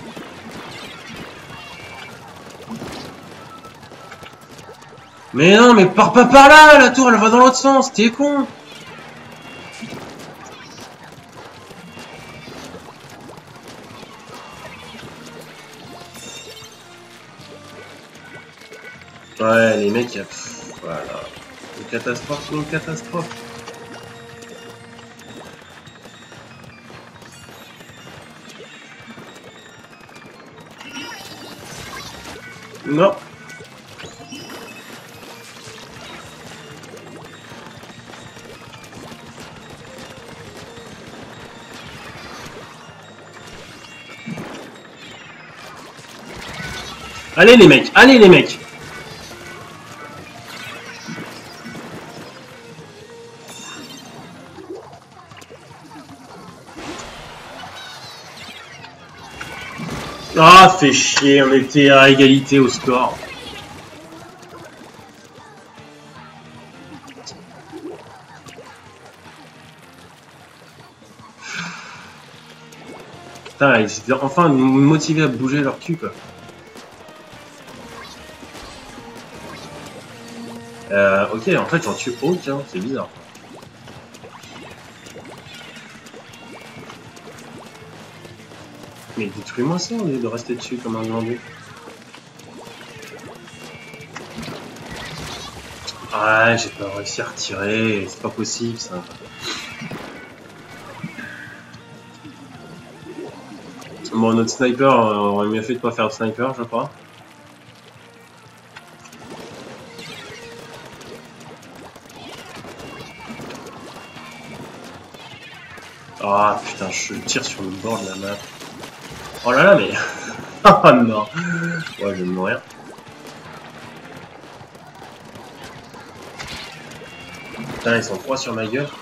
Mais non, mais pars pas par là, la tour elle va dans l'autre sens, t'es con. Ouais, les mecs, voilà. Une catastrophe, une catastrophe. Non. Allez les mecs, allez les mecs. Ah, fait chier, on était à égalité au score. Putain, ils étaient enfin motivés à bouger leur cul, quoi. Ok, en fait, j'en tue aucun, c'est bizarre. Mais détruis-moi ça au lieu de rester dessus comme un glandu. Ouais, j'ai pas réussi à retirer, c'est pas possible ça. Bon, notre sniper aurait mieux fait de pas faire de sniper, je crois. Ah putain, je tire sur le bord de la map. Oh là là, mais... Oh non. Ouais, je vais mourir. Putain, ils sont 3 sur ma gueule.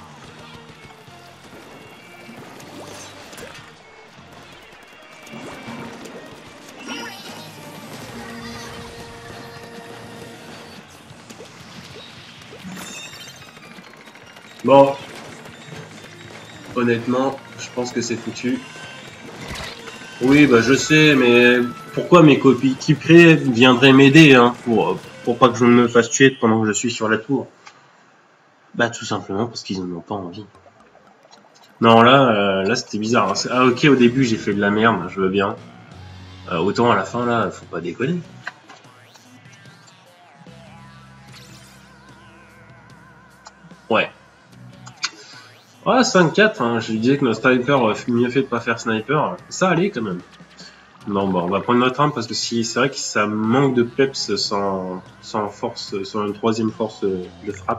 Bon. Honnêtement, je pense que c'est foutu. Oui, bah je sais, mais pourquoi mes coéquipiers viendraient m'aider hein, pour pas que je me fasse tuer pendant que je suis sur la tour? Bah tout simplement parce qu'ils en ont pas envie. Non, là c'était bizarre. Ah ok, au début j'ai fait de la merde, je veux bien. Autant à la fin, là, faut pas déconner. Ouais. Ouais, 5-4, hein, je disais que notre sniper mieux fait de pas faire sniper. Ça allait quand même. Non, bon, on va prendre notre arme parce que si c'est vrai que ça manque de peps sans force, sans une troisième force de frappe.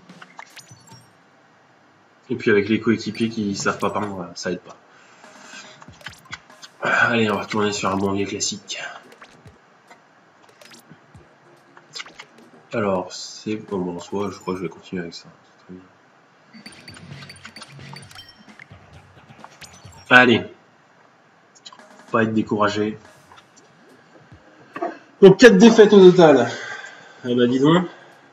Et puis avec les coéquipiers qui savent pas peindre, ça aide pas. Allez, on va retourner sur un bon vieux classique. Alors, c'est bon, en soi, je crois que je vais continuer avec ça. Très bien. Allez, faut pas être découragé. Donc 4 défaites au total. Ah bah dis donc.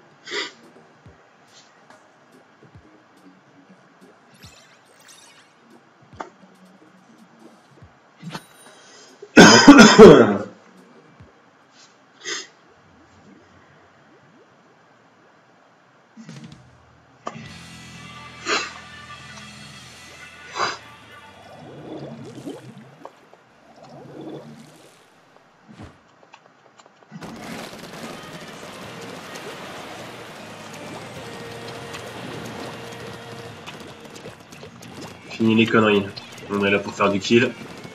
Fini les conneries. On est là pour faire du kill.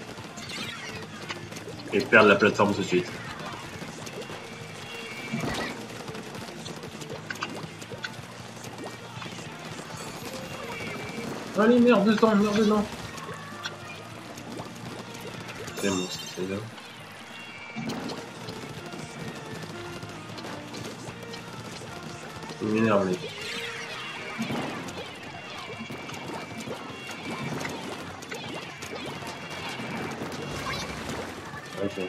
Et perdre la plateforme tout de suite. Allez, merde dedans, merde dedans. C'est bon, c'est bien. Il m'énerve, mec. Ok.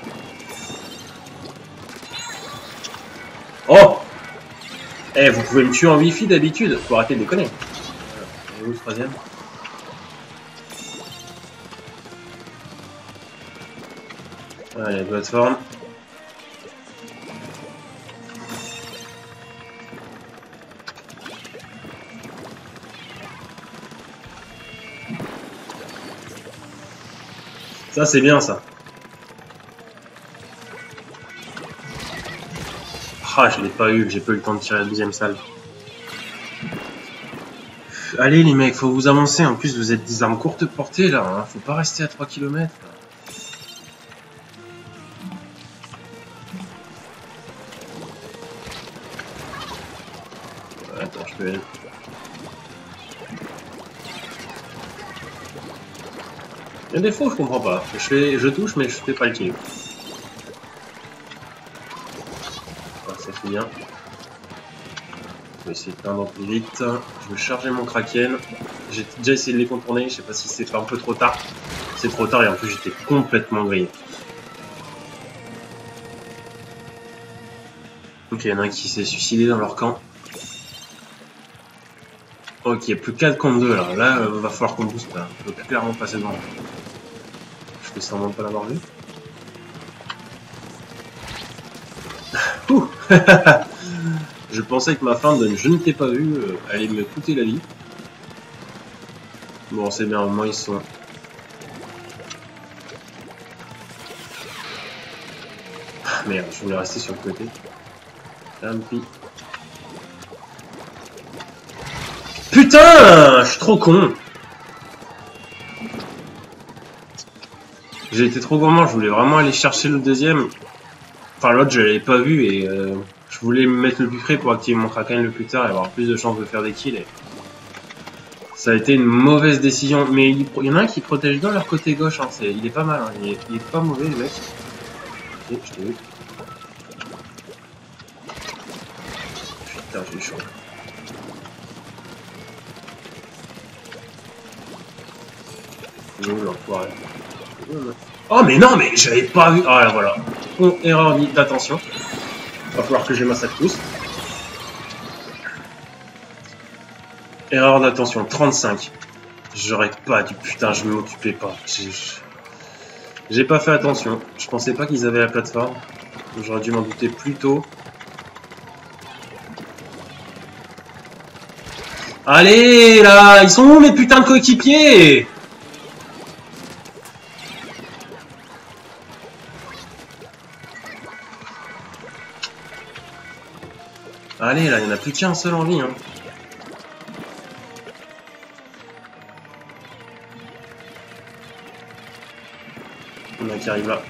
Oh! Eh, vous pouvez me tuer en wifi d'habitude, faut arrêter de déconner. Et où le troisième? Allez, plateforme. Ça, c'est bien, ça. Ah, je l'ai pas eu, j'ai pas eu le temps de tirer la deuxième salle. Allez, les mecs, faut vous avancer. En plus, vous êtes des armes courte portée, là. Hein. Faut pas rester à 3 km. Attends, je peux... Il y a des fois où je comprends pas. Je touche, mais je fais pas le kill. Ah, ça fait bien. Je vais essayer de peindre plus vite. Je vais charger mon Kraken. J'ai déjà essayé de les contourner. Je sais pas si c'est un peu trop tard. C'est trop tard et en plus j'étais complètement grillé. Ok, il y en a un qui s'est suicidé dans leur camp. Ok, plus 4 contre 2 là. Là, va falloir qu'on booste là. On peut clairement passer devant. Je fais semblant de pas l'avoir vu. Ouh. Je pensais que ma fin de je ne t'ai pas vu allait me coûter la vie. Bon, c'est bien, au moins ils sont... Ah, merde, je voulais rester sur le côté. Tant pis. Putain, je suis trop con. J'ai été trop gourmand, je voulais vraiment aller chercher le deuxième. Enfin, l'autre, je l'avais pas vu et je voulais me mettre le plus près pour activer mon Kraken le plus tard et avoir plus de chances de faire des kills. Et... ça a été une mauvaise décision. Mais il y en a un qui protège bien leur côté gauche. Hein. Il est pas mal. Hein. Il est pas mauvais, le mec. Ok, je t'ai vu. Putain, j'ai chaud. Oh mais non, mais j'avais pas vu. Ah là voilà. Erreur d'attention. Va falloir que je masse à tous. Erreur d'attention, 35. J'aurais pas dû. Putain, je m'occupais pas. J'ai pas fait attention. Je pensais pas qu'ils avaient la plateforme. J'aurais dû m'en douter plus tôt. Allez là, ils sont où mes putains de coéquipiers? Allez là, il n'y en a plus qu'un seul en vie. Hein. Il y en a qui arrive là.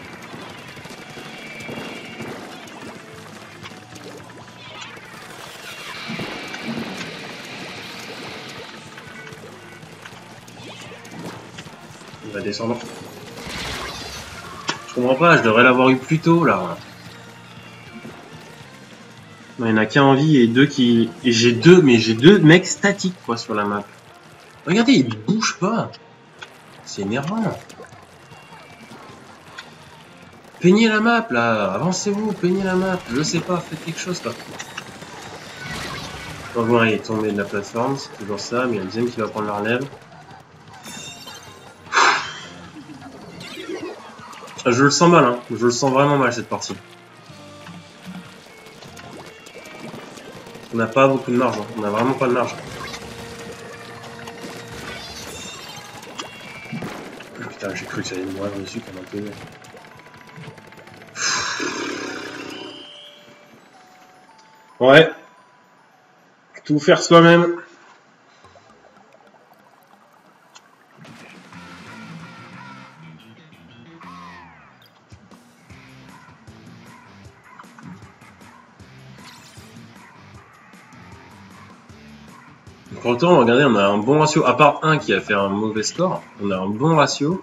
Il va descendre. Je comprends pas, je devrais l'avoir eu plus tôt là. Non, il n'y en a qu'un en vie et deux qui... Et j'ai deux mecs statiques quoi sur la map. Regardez, ils bougent pas. C'est énervant. Peignez la map là, avancez-vous, peignez la map, je sais pas, faites quelque chose quoi. Donc bon, il est tombé de la plateforme, c'est toujours ça, mais il y a un deuxième qui va prendre la relève. Je le sens mal, hein, je le sens vraiment mal cette partie. On n'a pas beaucoup de marge, hein. On n'a vraiment pas de marge. Putain, j'ai cru que ça allait me mourir dessus pendant un peu. Ouais. Tout faire soi-même. Pourtant, regardez, on a un bon ratio. À part un qui a fait un mauvais score, on a un bon ratio.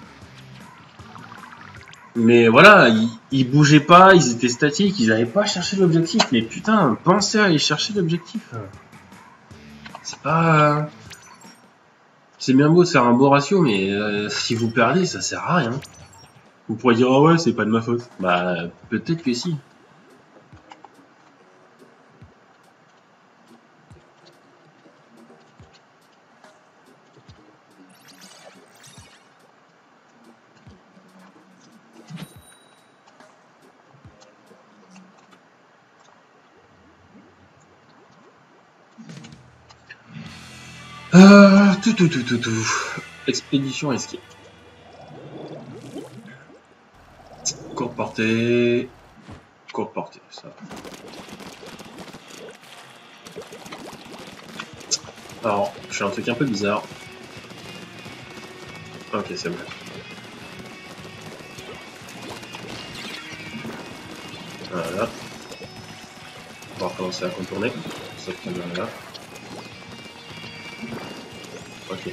Mais voilà, ils bougeaient pas, ils étaient statiques, ils n'avaient pas cherché l'objectif. Mais putain, pensez à aller chercher l'objectif. C'est pas... C'est bien beau de faire un beau ratio, mais si vous perdez, ça sert à rien. Vous pourrez dire, oh ouais, c'est pas de ma faute. Bah, peut-être que si. Tout. Expédition escape. Courte portée. Courte portée, ça. Alors, je fais un truc un peu bizarre. Ok, c'est bon. Voilà. On va recommencer à contourner. Cette caméra là. Ok.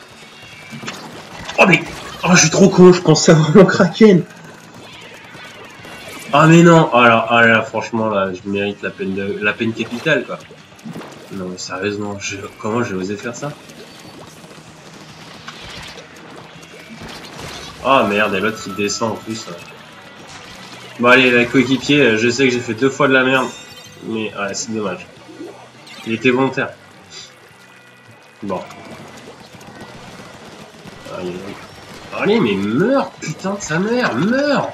Oh mais... Oh, je suis trop con, je pense savoir mon Kraken. Ah mais non, ah là, franchement là, je mérite la peine capitale quoi. Non mais sérieusement, comment j'ai osé faire ça? Ah merde, et l'autre qui descend en plus. Bon allez, la coéquipier, je sais que j'ai fait 2 fois de la merde, mais ouais, c'est dommage. Il était volontaire. Bon. Allez, mais meurs, putain de sa mère, meurs!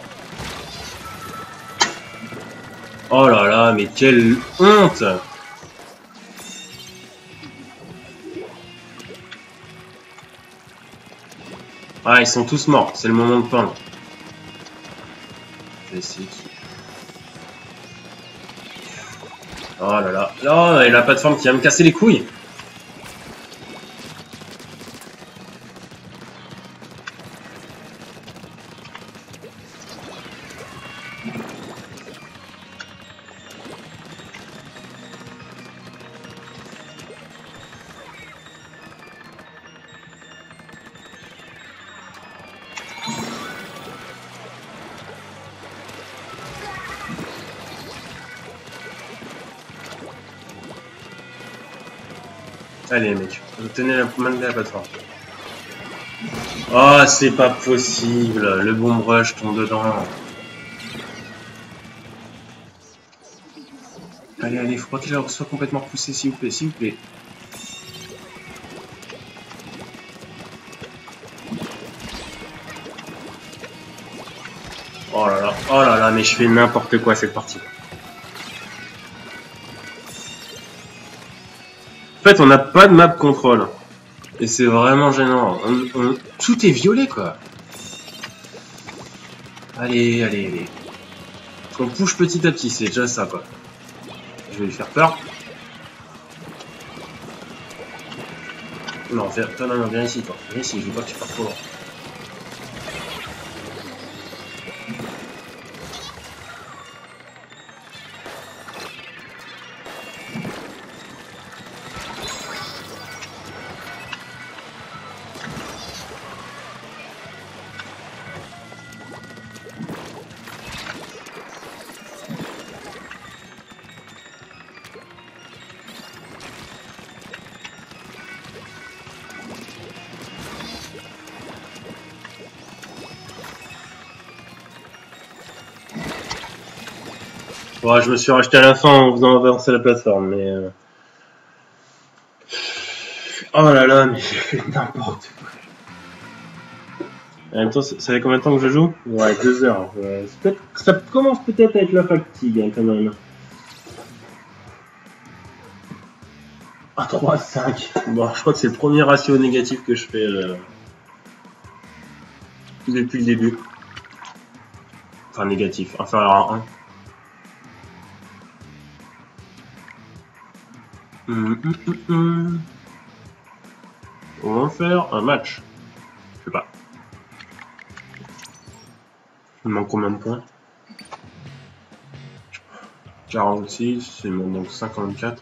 Oh là là, mais quelle honte! Ah, ils sont tous morts, c'est le moment de peindre. Oh là là, oh, et la plateforme qui va me casser les couilles! Allez mec, tenez la main de la plateforme. Oh, c'est pas possible, le bomb rush tombe dedans. Allez, allez, faut pas qu'il soit complètement repoussé, s'il vous plaît, s'il vous plaît. Oh là là, mais je fais n'importe quoi cette partie. En fait, on n'a pas de map contrôle. Et c'est vraiment gênant. Tout est violet, quoi. Allez, allez, allez. On push petit à petit, c'est déjà ça, quoi. Je vais lui faire peur. Non, non, viens ici, toi. Viens ici, je veux pas que tu partes trop loin. Ouais, je me suis racheté à la fin en faisant avancer la plateforme, mais... Oh là là, mais j'ai fait n'importe quoi. En même temps, ça fait combien de temps que je joue? Ouais, 2 heures. Ça commence peut-être à être la fatigue, hein, quand même. Ah, 3, 5. Bon, je crois que c'est le premier ratio négatif que je fais depuis le début. Enfin, négatif, inférieur à 1. On va faire un match. Je sais pas. Il manque combien de points? 46, il m'en manque 54.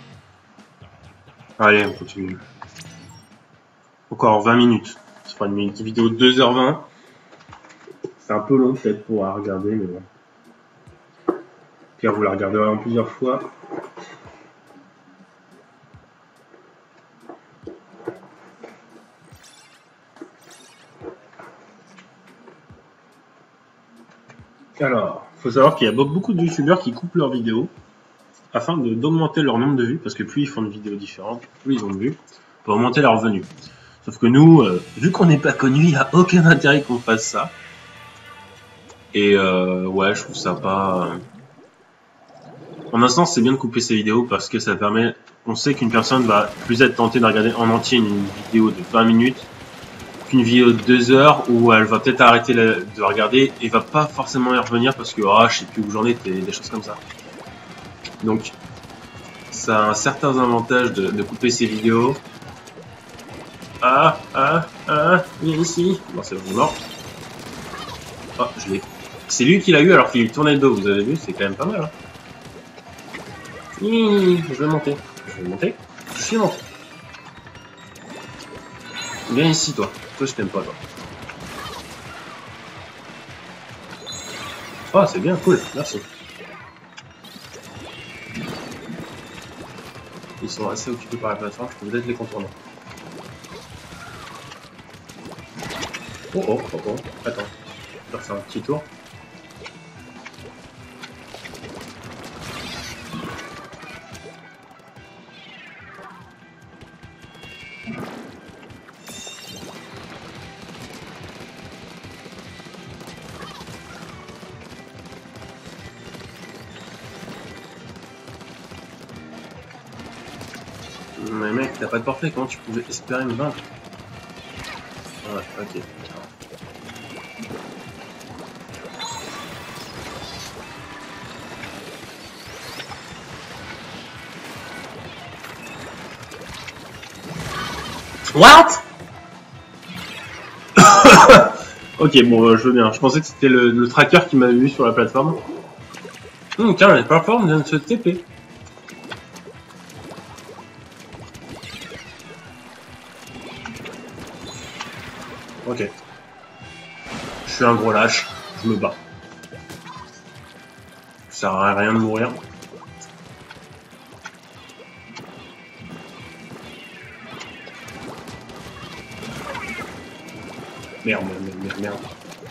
Allez, on continue. Encore 20 minutes. Ce sera une vidéo de 2h20. C'est un peu long peut-être pour la regarder, mais bon. Pierre, vous la regarderez en plusieurs fois. Alors, faut savoir qu'il y a beaucoup de youtubeurs qui coupent leurs vidéos afin d'augmenter leur nombre de vues, parce que plus ils font de vidéos différentes, plus ils ont de vues, pour augmenter leurs revenus. Sauf que nous, vu qu'on n'est pas connus, il n'y a aucun intérêt qu'on fasse ça. Et ouais, je trouve ça pas... En un sens, c'est bien de couper ces vidéos parce que ça permet... On sait qu'une personne va plus être tentée de regarder en entier une vidéo de 20 minutes qu'une vidéo de 2 heures où elle va peut-être arrêter de regarder et va pas forcément y revenir parce que je sais plus où j'en étais, des choses comme ça. Donc, ça a un certain avantage de couper ces vidéos. Viens ici. Bon, c'est bon, mort. Oh, je l'ai. C'est lui qui l'a eu alors qu'il tournait le dos, vous avez vu, c'est quand même pas mal. Hein. Je vais monter. Je vais monter. Je suis monté. Viens ici, toi. Toi, je t'aime pas, toi. Oh, c'est bien, cool, merci. Ils sont assez occupés par la plateforme, je peux peut-être les contourner. Oh, attends. Je vais faire un petit tour. Mais mec, t'as pas de portée, comment tu pouvais espérer me vaincre? Ouais, ok. What? Ok, bon, je veux bien. Je pensais que c'était le tracker qui m'avait vu sur la plateforme. Tiens, la plateforme vient de se TP. Ok. Je suis un gros lâche. Je me bats. Ça sert à rien de mourir. Merde, merde, merde, merde, merde.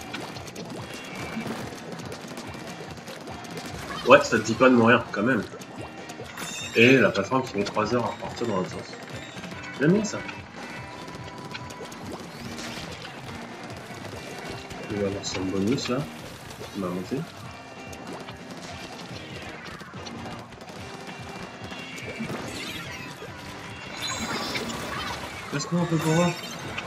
Ouais, ça te dit pas de mourir quand même. Et la plateforme qui met 3 heures à partir dans l'autre sens. J'aime bien ça. Il va avoir son bonus là. On va monter. Laisse-moi un peu pour voir.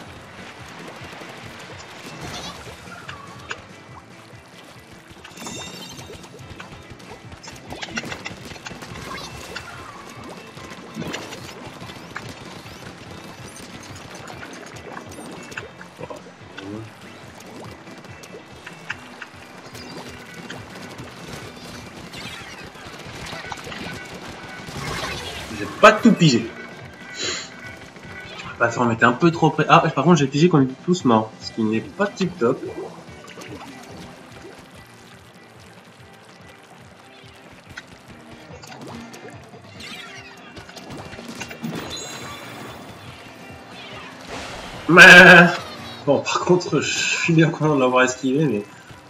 J'ai pas tout pigé. La plateforme était un peu trop près. Ah, par contre, j'ai pigé qu'on est tous morts. Ce qui n'est pas tip top. Mais... Bon, par contre, je suis bien content de l'avoir esquivé, mais...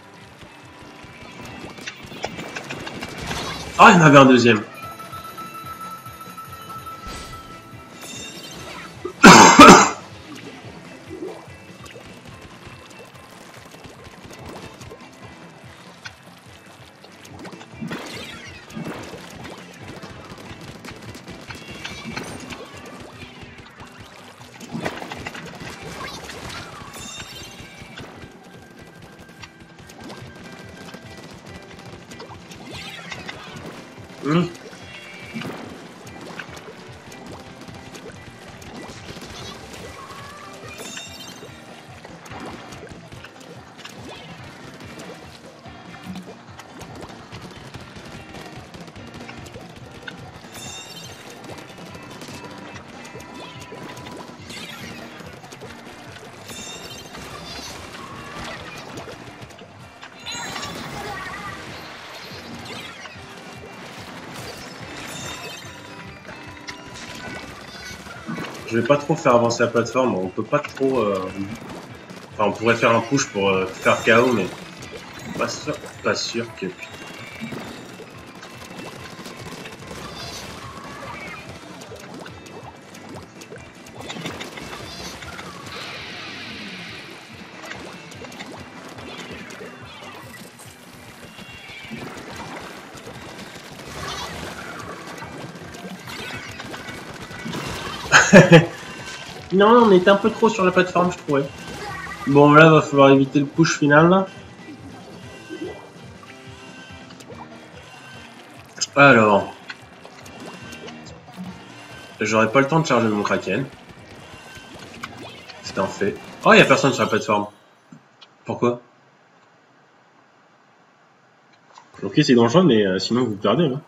Ah, il y en avait un deuxième. Je vais pas trop faire avancer la plateforme, on peut pas trop... Enfin, on pourrait faire un push pour faire KO, mais pas sûr que... Non, on était un peu trop sur la plateforme, je trouvais. Bon, là, va falloir éviter le push final. Alors... J'aurais pas le temps de charger mon Kraken. C'est un fait. Oh, y a personne sur la plateforme. Pourquoi? Ok, c'est dangereux, mais sinon vous perdez. Hein.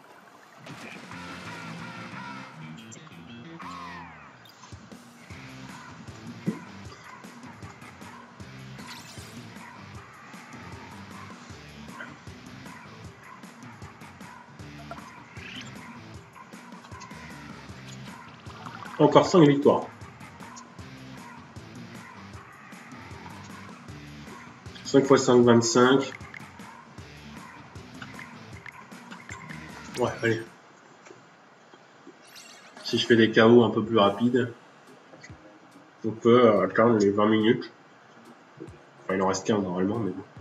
Encore 5 victoires. 5 x 5, 25. Ouais, allez. Si je fais des KO un peu plus rapides, on peut atteindre les 20 minutes. Enfin, il en reste 15 normalement, mais bon.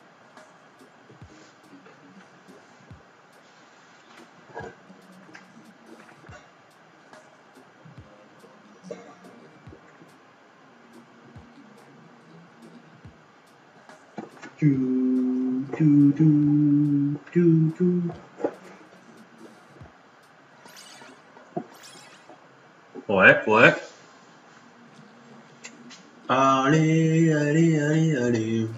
Ouais, ouais. Allez, allez, allez, allez.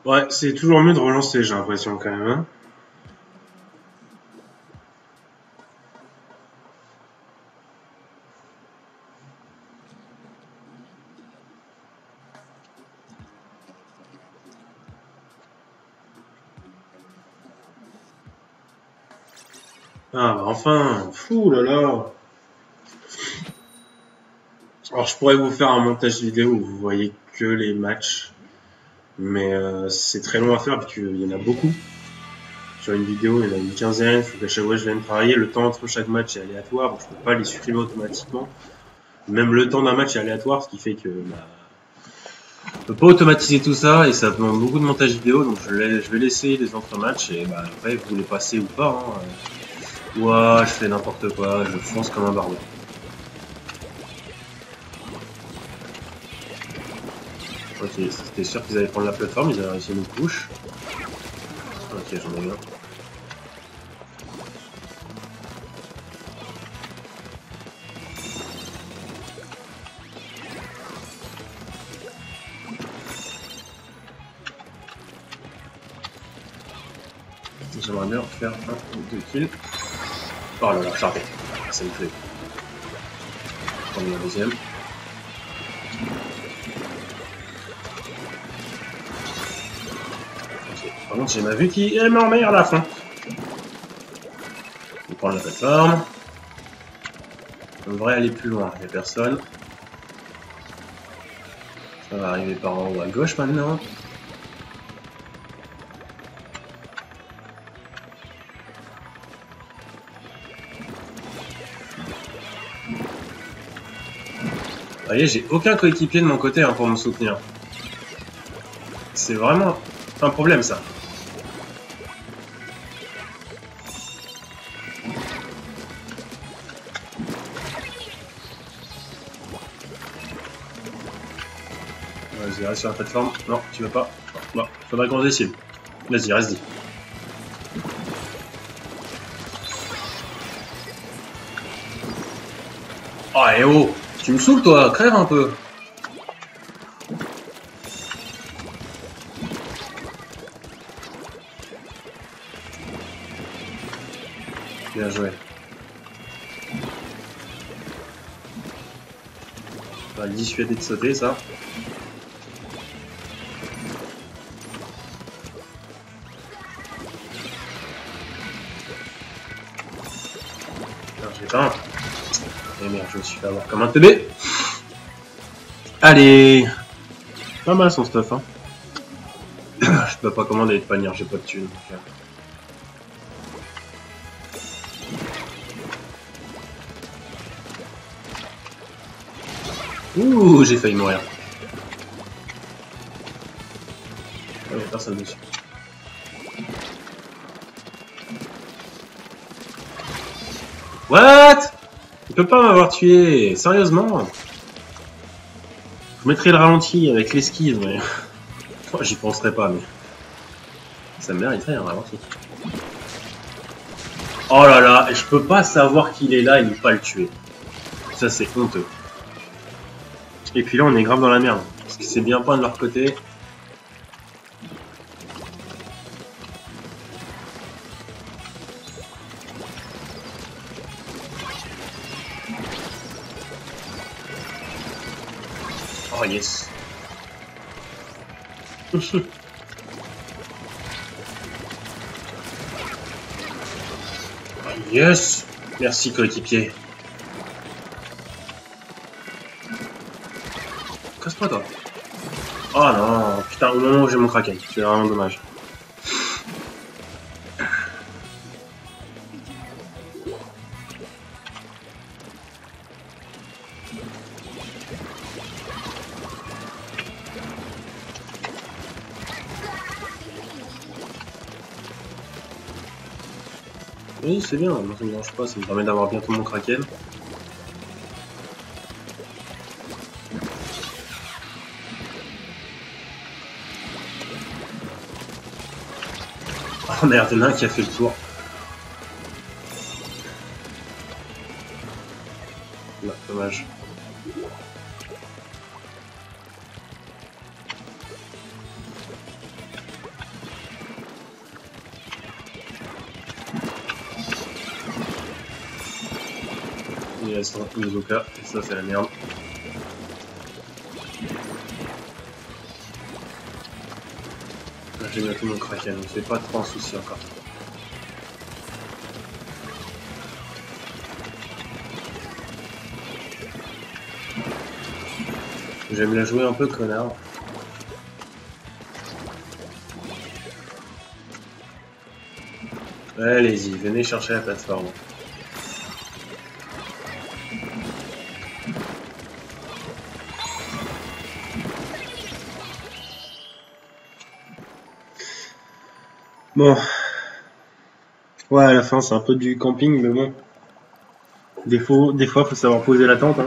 Ouais, c'est toujours mieux de relancer, j'ai l'impression quand même. Hein. Ah, bah enfin, fou là là. Alors je pourrais vous faire un montage vidéo où vous voyez que les matchs, mais c'est très long à faire parce qu'il y en a beaucoup. Sur une vidéo, il y en a une quinzaine, il faut qu'à chaque fois je vienne travailler. Le temps entre chaque match est aléatoire, donc je peux pas les supprimer automatiquement. Même le temps d'un match est aléatoire, ce qui fait que bah, je peux pas automatiser tout ça et ça demande beaucoup de montage vidéo, donc je vais laisser les entre-matchs et bah, après vous les passez ou pas. Hein. Ouah, je fais n'importe quoi, je fonce comme un barbare. Ok, c'était sûr qu'ils allaient prendre la plateforme, ils avaient réussi à nous push. Ok, j'en ai un. J'aimerais bien faire un ou deux kills. Oh là là, j'ai raté. Ça me plaît. On est en deuxième. Ok. Par contre, j'ai ma vue qui est m'emmerde à la fin. On prend la plateforme. On devrait aller plus loin. Il n'y a personne. Ça va arriver par en haut à gauche maintenant. Vous voyez, j'ai aucun coéquipier de mon côté hein, pour me soutenir. C'est vraiment un problème ça. Vas-y, reste sur la plateforme. Non, tu veux pas. Non, faudrait qu'on décide. Vas-y, reste-y. Oh, et oh! Tu me saoules toi, crève un peu! Bien joué. On va le dissuader de sauter, ça. J'ai pas un. Et merde, je me suis fait avoir comme un teubé. Allez! Pas mal son stuff, hein. Je peux pas commander de panier, j'ai pas de thunes. Ouh, j'ai failli mourir. Oh, y'a personne dessus. What? Il peut pas m'avoir tué, sérieusement? Je mettrai le ralenti avec l'esquive, mais... J'y penserais pas, mais... Ça mériterait un ralenti. Oh là là, je peux pas savoir qu'il est là et ne pas le tuer. Ça, c'est honteux. Et puis là, on est grave dans la merde. Parce que c'est bien pas de leur côté. Oh yes. Yes. Merci coéquipier. Casse-toi toi. Oh non, putain, au moment où j'ai mon kraken, c'est vraiment dommage. Oui, c'est bien, moi ça me dérange pas, ça me permet d'avoir bientôt mon kraken. Oh merde, il y en a un qui a fait le tour. Non, dommage. il reste un Mizuka, et ça c'est la merde. Là j'ai bientôt mon Kraken, donc c'est pas trop un souci encore. J'aime la jouer un peu connard. Allez-y, venez chercher la plateforme. Bon. Ouais, à la fin, c'est un peu du camping, mais bon. Des fois, faut savoir poser la tente, hein.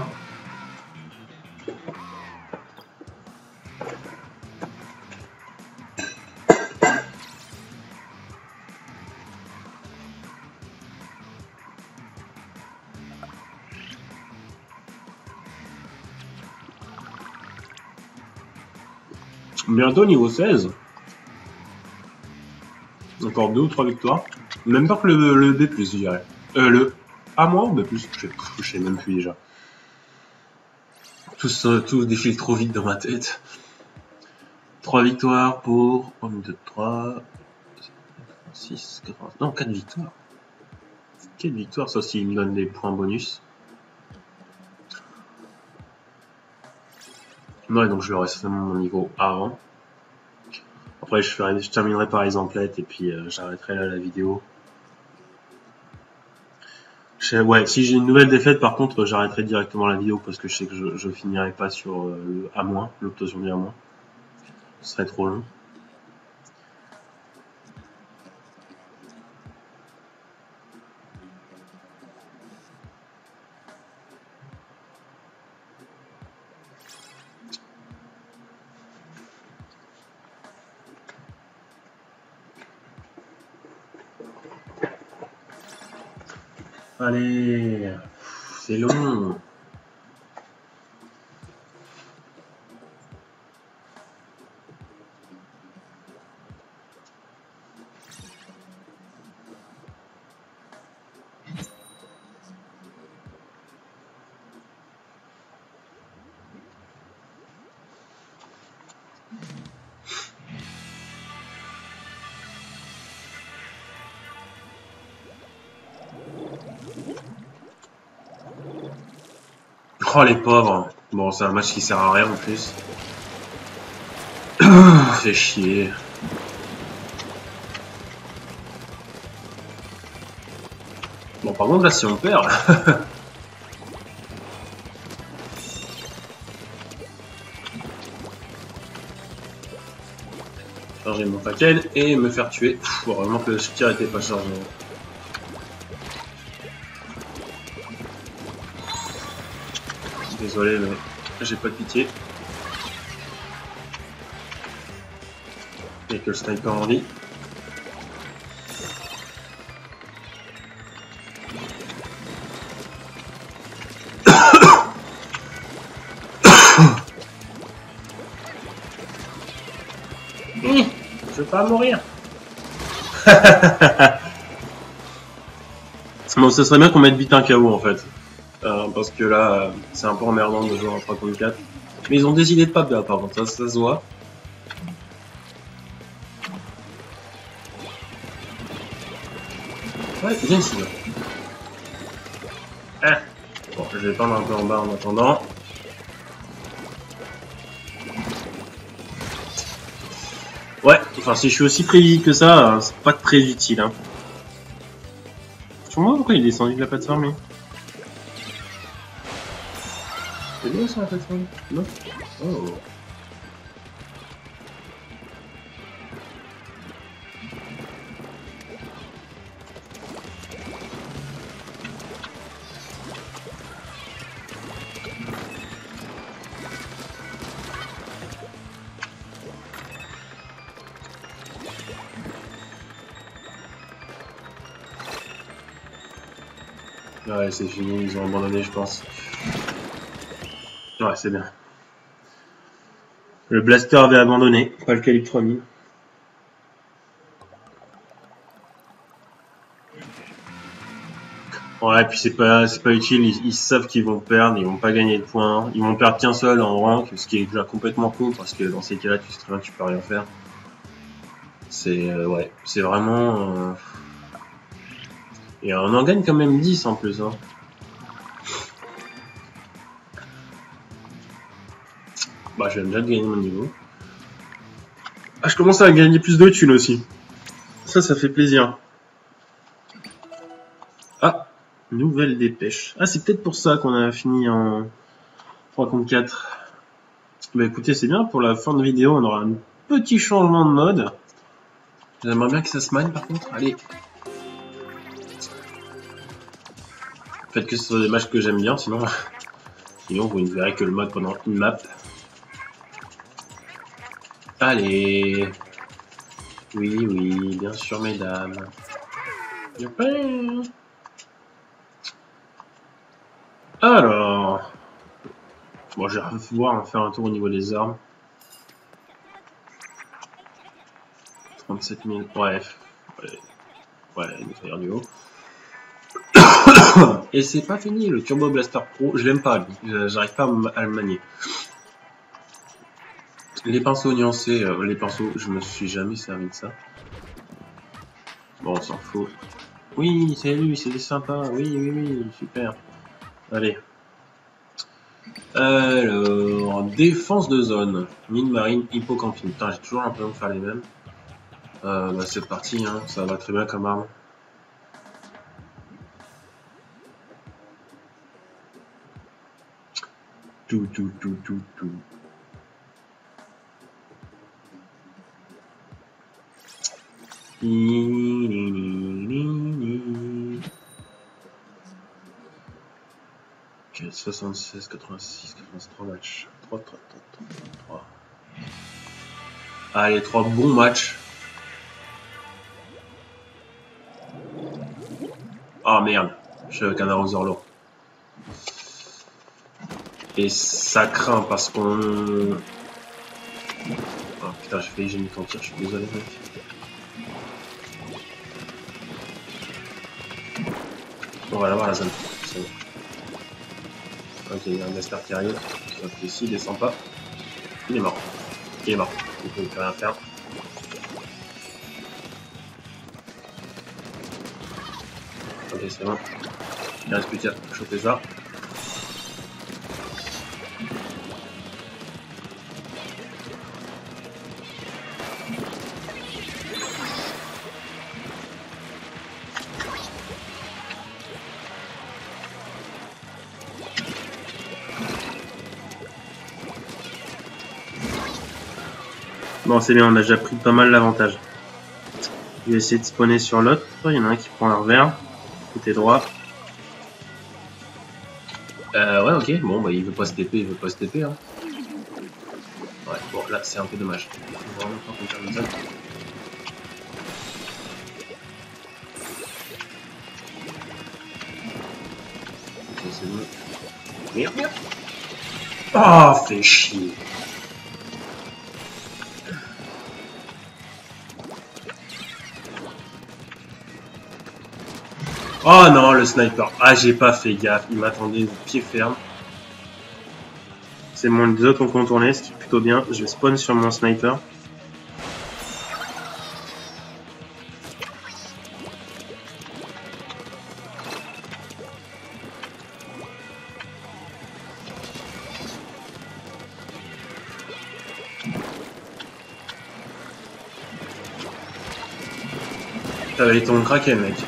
Bientôt niveau 16. Encore 2 ou 3 victoires. Même pas que le B+, je dirais. Le A- ou B+, je sais même plus déjà. Tout défile trop vite dans ma tête. 3 victoires pour 1, 2, 3, 6, 4, non 4 victoires. 4 victoires, ça aussi il me donne des points bonus. Ouais, donc je leur reste mon niveau avant. Après je terminerai par les emplettes et puis j'arrêterai là la vidéo. Ouais, si j'ai une nouvelle défaite par contre j'arrêterai directement la vidéo parce que je sais que je finirai pas sur le A-, l'obtention du A-. Ce serait trop long. Allez, c'est long. Oh les pauvres. Bon, c'est un match qui sert à rien en plus. Fait chier. Bon, par contre là si on perd. Charger mon paquet et me faire tuer. Heureusement que le tir était pas chargé. Désolé, mais j'ai pas de pitié. Et que le sniper en vie. Je veux pas mourir. Bon, ce serait bien qu'on mette vite un KO en fait. Parce que là, c'est un peu emmerdant de jouer en 3 contre 4. Mais ils ont décidé de pas perdre par contre, ça se voit. Ouais, viens ici. Ah. Bon, je vais pendre un peu en bas en attendant. Ouais, enfin si je suis aussi prévisible que ça, c'est pas très utile. Hein. Sur moi, pourquoi il est descendu de la plateforme lui? C'est bien sur la plateforme? Non? Oh. Ouais, c'est fini, ils ont abandonné, je pense. Ouais, c'est bien. Le blaster avait abandonné, pas le calibre 3000. Ouais, puis c'est pas utile, ils savent qu'ils vont perdre, ils vont pas gagner de points, ils vont perdre qu'un seul en rank, ce qui est déjà complètement con parce que dans ces cas-là, tu sais très bien que tu peux rien faire. C'est ouais, c'est vraiment et on en gagne quand même 10 en plus hein. Bah, je viens déjà de gagner mon niveau. Ah, je commence à gagner plus de thunes aussi. Ça fait plaisir. Ah, nouvelle dépêche. Ah, c'est peut-être pour ça qu'on a fini en 3 contre 4. Bah écoutez, c'est bien, pour la fin de vidéo, on aura un petit changement de mode. J'aimerais bien que ça se manie par contre. Allez. Faites que ce soit des matchs que j'aime bien, sinon vous ne verrez que le mode pendant une map. Allez. Oui, bien sûr, mesdames. Alors. Bon, je vais voir faire un tour au niveau des armes. 37 000. Ouais, nettoyeur du haut. Et c'est pas fini, le Turbo Blaster Pro, je l'aime pas, j'arrive pas à le manier. Les pinceaux nuancés, les pinceaux, je me suis jamais servi de ça. Bon, on s'en fout. Oui, salut, c'est sympa, oui, super. Allez. Alors, défense de zone, mine marine, hippocampine. Putain, j'ai toujours l'impression de faire les mêmes. Bah c'est parti, hein, ça va très bien comme arme. Tout. 76, 86, 83 matchs. 3. Allez, 3 bons matchs. Ah merde, je suis avec un arroseur lourd. Et ça craint parce qu'on... Oh putain, j'ai failli génie ton tir, je suis désolé mec. On va l'avoir la zone. C'est bon. Ok, il y a un blaster qui arrive. Sauf qu'ici, il descend pas. Il est mort. Il ne peut rien faire. Ok, c'est bon. Il reste plus qu'à choper ça. Bon, c'est bien, on a déjà pris pas mal l'avantage. Je vais essayer de spawner sur l'autre. Il y en a un qui prend un revers. Côté droit. Ouais, ok. Bon, bah, il veut pas se TP, hein. Ouais, bon, là, c'est un peu dommage. Il faut vraiment pas qu'on perde une zone. Ok, c'est bon. Merde. Oh, fait chier. Oh non, le sniper. Ah, j'ai pas fait gaffe. Il m'attendait de pied ferme. C'est mon autres ont contourné, ce qui est plutôt bien. Je vais spawn sur mon sniper. T'avais ton kraken, mec.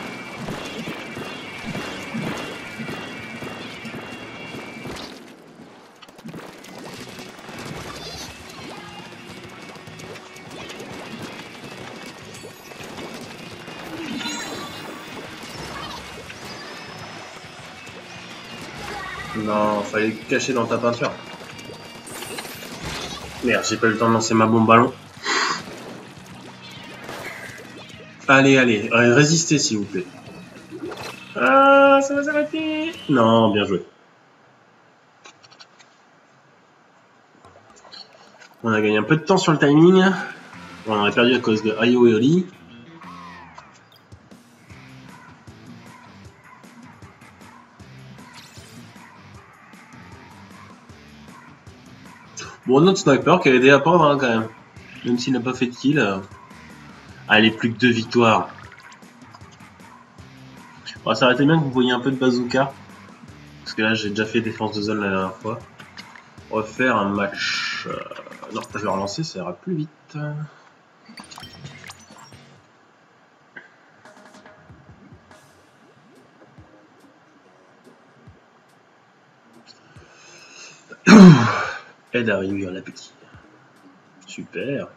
Non, fallait te cacher dans ta peinture. Merde, j'ai pas eu le temps de lancer ma bombe ballon. Allez, résistez s'il vous plaît. Ah, ça va s'arrêter. Non, bien joué. On a gagné un peu de temps sur le timing. On aurait perdu à cause de Ayo et Oli. Bon, notre sniper qui a aidé à prendre hein, quand même. Même s'il n'a pas fait de kill. Allez, plus que 2 victoires. Bon, ça aurait été bien que vous voyiez un peu de bazooka. Parce que là, j'ai déjà fait défense de zone la dernière fois. Refaire un match. Non, je vais relancer, ça ira plus vite. Aide à réduire l'appétit. Super.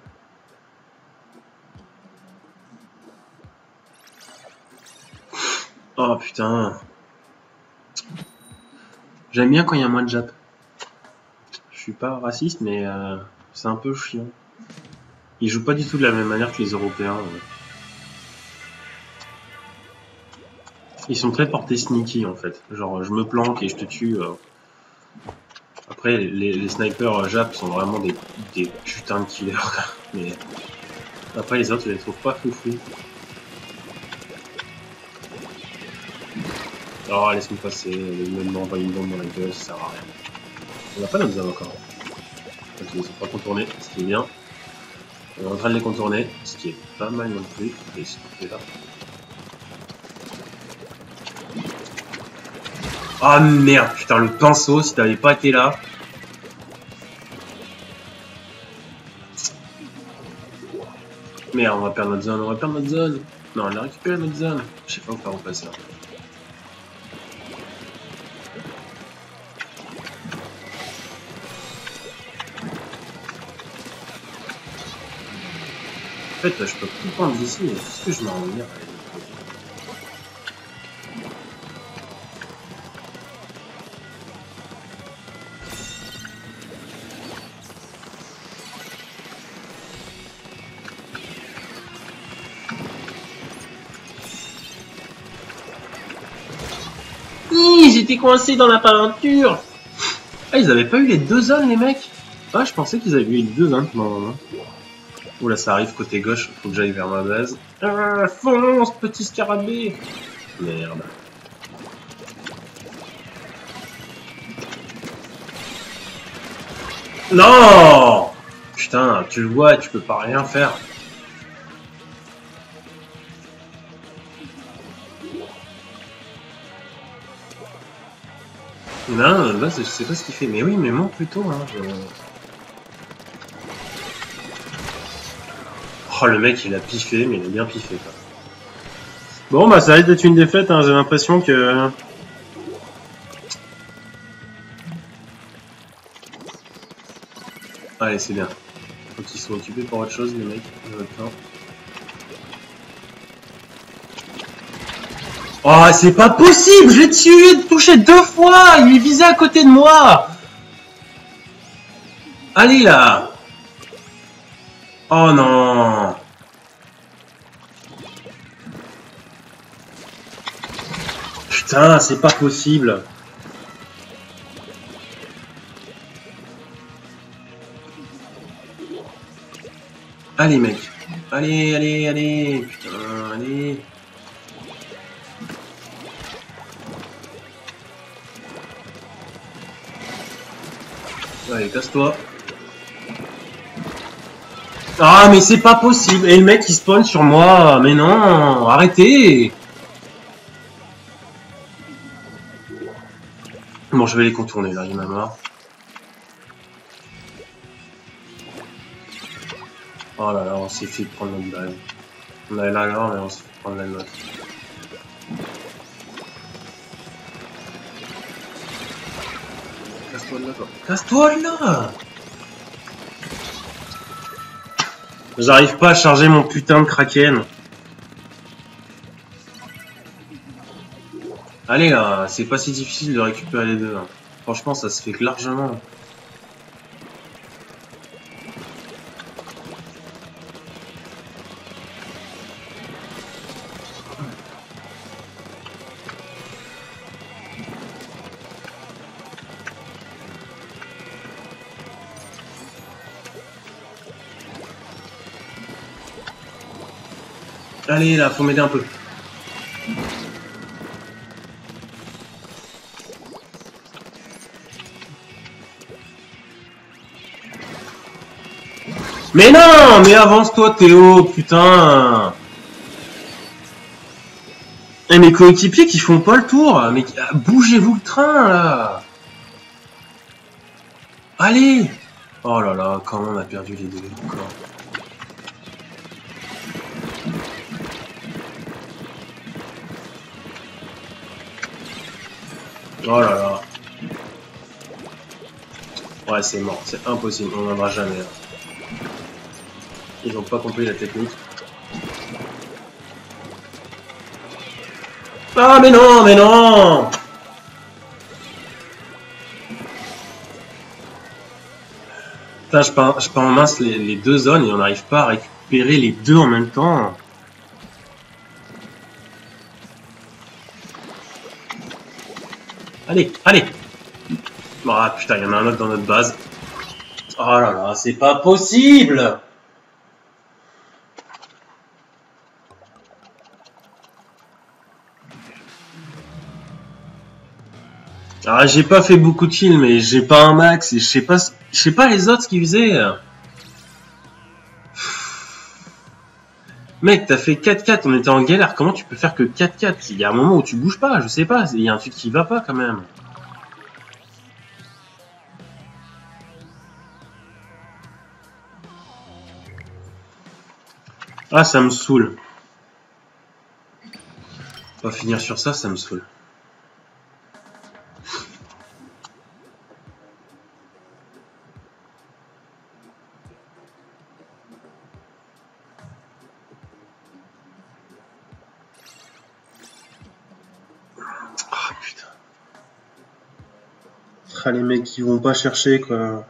Oh putain. J'aime bien quand il y a moins de Jap. Je suis pas raciste, mais c'est un peu chiant. Ils jouent pas du tout de la même manière que les Européens. Ils sont très portés sneaky en fait. Genre, je me planque et je te tue. Après, les snipers Jap sont vraiment des putains de killers. Mais après, les autres, je les trouve pas foufou. Oh, laisse-moi passer. Ne m'envoie une bombe dans la gueule, ça sert à rien. On n'a pas notre zone encore. Ok, ils sont pas contournés, ce qui est bien. On est en train de les contourner, ce qui est pas mal non plus. Et ce qui est là. Ah oh, merde, putain, le pinceau, si t'avais pas été là. Merde, on va perdre notre zone, on va perdre notre zone. Non, on a récupéré notre zone. Je sais pas où faire repasser. En fait, je peux plus prendre d'ici, mais qu'est-ce que je m'en reviens? J'étais coincé dans la peinture. Ah, ils avaient pas eu les 2 zones, les mecs. Ah, je pensais qu'ils avaient eu les 2 zones pendant un moment. Oula, ça arrive côté gauche, faut que j'aille vers ma base. Ah, fonce, petit scarabée. Merde. Non! Putain, tu le vois, tu peux pas rien faire. Non, là, je sais pas ce qu'il fait. Mais oui, mais monte plutôt, hein. Oh, le mec, il a piffé, mais il a bien piffé, quoi. Bon, bah, ça risque d'être une défaite, hein. J'ai l'impression que... Allez, c'est bien. Faut qu'ils soient occupés par autre chose, les mecs. Oh, c'est pas possible! Je l'ai touché 2 fois! Il est visé à côté de moi! Allez, là! Oh non! Putain, c'est pas possible! Allez, mec! Allez, allez, allez! Putain, allez! Allez, casse-toi! Ah, mais c'est pas possible! Et le mec, il spawn sur moi! Mais non! Arrêtez! Bon, je vais les contourner, là, il y en a marre. Oh là là, on s'est fait prendre notre balle. On avait la grande, mais on s'est fait prendre la note. Casse-toi de là, toi. Casse-toi de là! J'arrive pas à charger mon putain de Kraken. Allez là, c'est pas si difficile de récupérer les deux. Hein. Franchement, ça se fait largement. Allez là, faut m'aider un peu. Mais non, mais avance-toi Théo, putain. Et mes coéquipiers qui font pas le tour, mais bougez-vous le train là. Allez. Oh là là, comment on a perdu les deux encore. Oh là là. Ouais, c'est mort, c'est impossible, on n'en aura jamais. Là. Ils ont pas compris la technique. Ah mais non, mais non. Putain, je peins en mince les deux zones et on n'arrive pas à récupérer les deux en même temps. Allez, allez. Ah putain, il y en a un autre dans notre base. Oh là là, c'est pas possible. Ah, j'ai pas fait beaucoup de kills, mais j'ai pas un max et je sais pas les autres ce qu'ils faisaient. Mec, t'as fait 4-4, on était en galère, comment tu peux faire que 4-4? Il y a un moment où tu bouges pas, je sais pas, il y a un truc qui va pas quand même. Ah, ça me saoule. On va finir sur ça, ça me saoule. Ah putain. Ah, les mecs qui vont pas chercher quoi.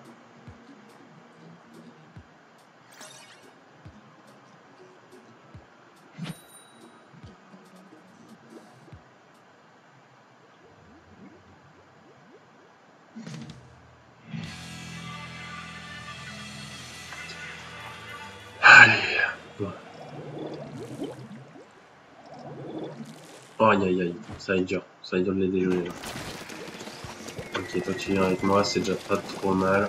Allez. Oh, aïe aïe aïe, ça va être dur de les déjouer. Ok, toi tu viens avec moi, c'est déjà pas trop mal.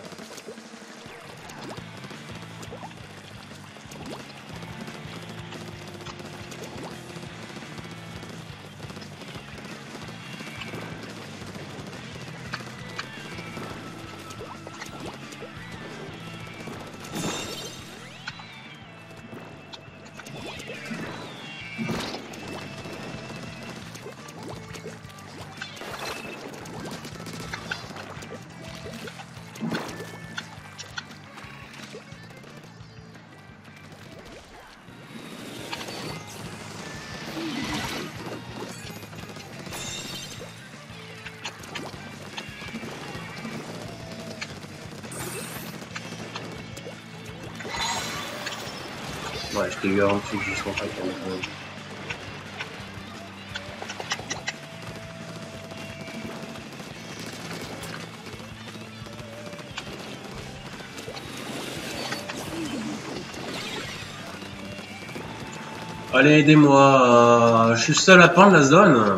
Ouais, je t'ai eu avant dessus juste en fait. Allez, aidez-moi, je suis seul à prendre la zone.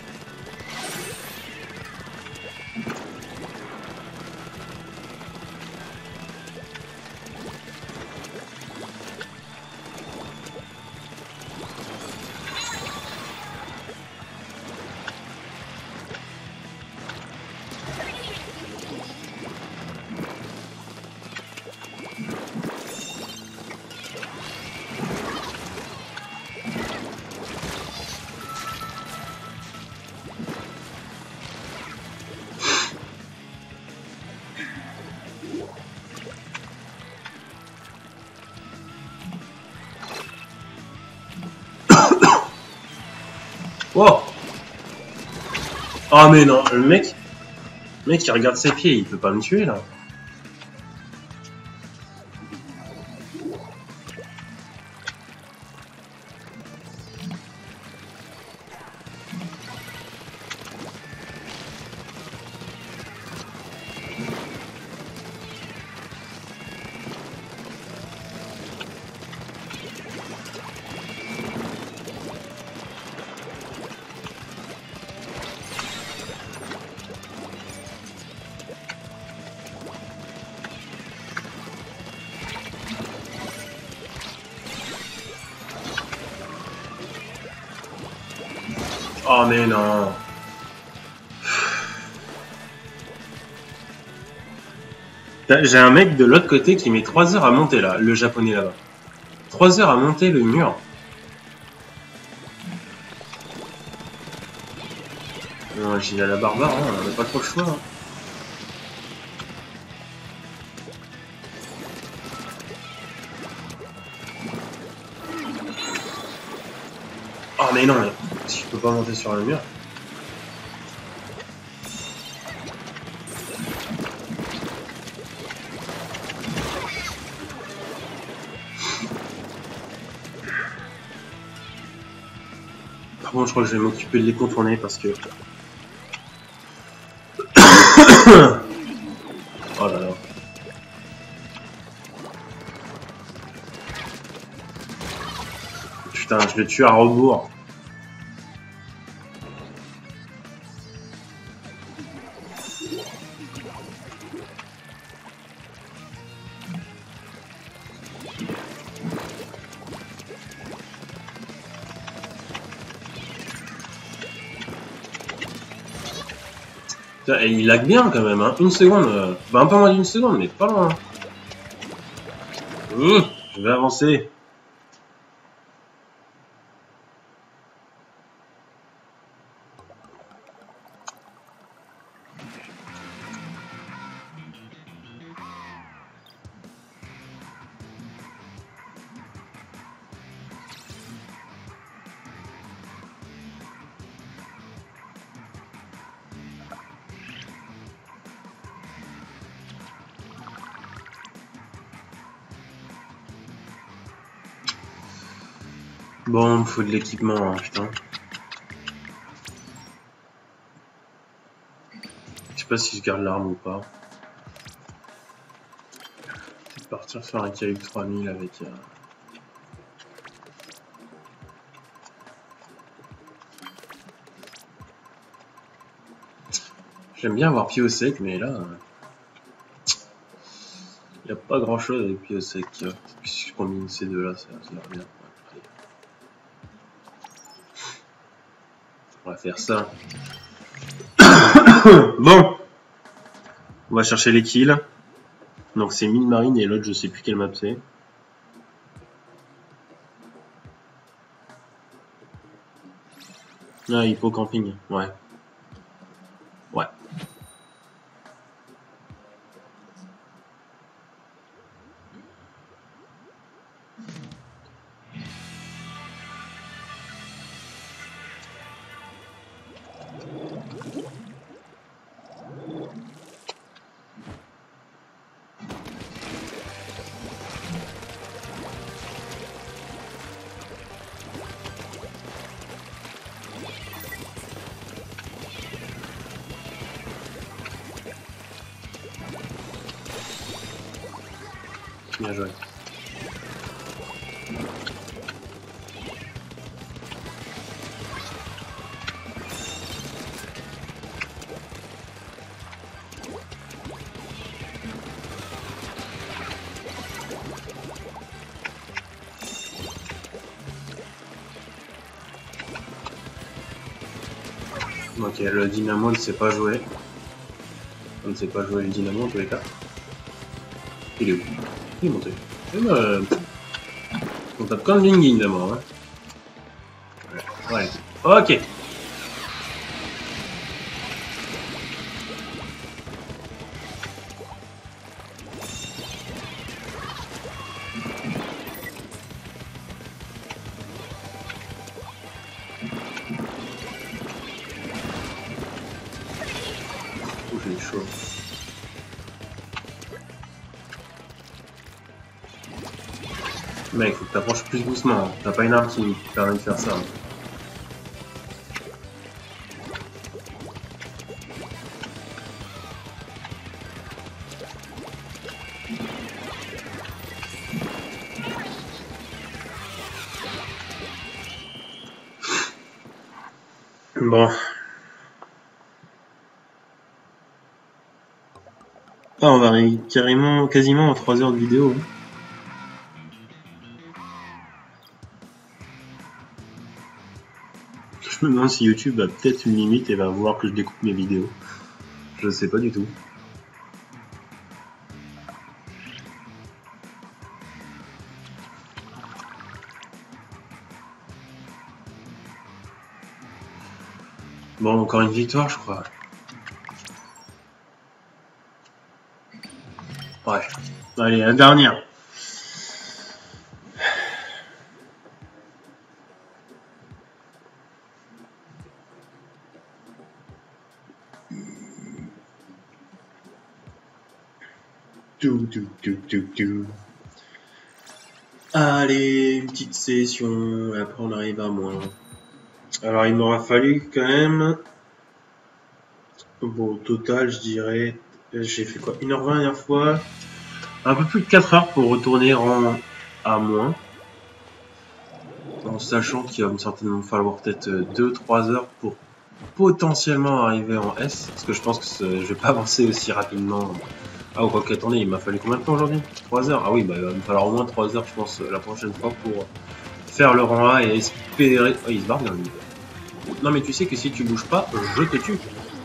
Oh! Oh mais non, le mec il regarde ses pieds, il peut pas me tuer là. Oh mais non. J'ai un mec de l'autre côté qui met 3 heures à monter là, le japonais là-bas. 3 heures à monter le mur. Non, j'y vais à la barbare, hein, on n'a pas trop le choix. Hein. Oh mais non, mais je peux pas monter sur le mur. Par contre, je crois que je vais m'occuper de les contourner parce que... Oh là là. Putain, je le tue à rebours. Et il lag bien quand même, hein. Une seconde, bah un peu moins d'une seconde, mais pas loin. Je vais avancer. Bon, il me faut de l'équipement, hein, putain. Je sais pas si je garde l'arme ou pas. Je vais partir faire un KU 3000 avec... J'aime bien avoir pied au sec, mais là... Il n'y a pas grand chose avec pied au sec. Si je combine ces deux là, ça va bien. On va faire ça. Bon, on va chercher les kills. Donc c'est Mine Marine et l'autre je sais plus quelle map c'est. Ah, Hippo Camping, ouais. Ouais. Bien joué. Ok, le dynamo ne sait pas jouer. On ne sait pas jouer le dynamo en tous les cas. Il est où? Il est monté. On tape comme une ligne d'abord. Hein. Ouais. Ok. J'ai chaud. Mec, faut que t'approches plus doucement. Hein. T'as pas une arme qui permet de faire ça. Hein. Bon. Ah, on va arriver carrément, quasiment en 3 heures de vidéo. Hein. Je me demande si YouTube a peut-être une limite et va voir que je découpe mes vidéos. Je sais pas du tout. Bon, encore une victoire, je crois. Ouais. Allez, la dernière. Allez, une petite session, et après on arrive à moins. Alors il m'aura fallu quand même, bon au total je dirais, j'ai fait quoi, 1h20 la dernière fois, un peu plus de 4 heures pour retourner en à moins, en sachant qu'il va me certainement falloir peut-être 2-3 heures pour potentiellement arriver en S, parce que je pense que je vais pas avancer aussi rapidement. Ah, quoi qu'attendez, il m'a fallu combien de temps aujourd'hui? 3 heures? Ah oui, bah il va me falloir au moins 3 heures, je pense, la prochaine fois pour faire le rang A et espérer... Oh, il se barre bien, lui. Non, mais tu sais que si tu bouges pas, je te tue.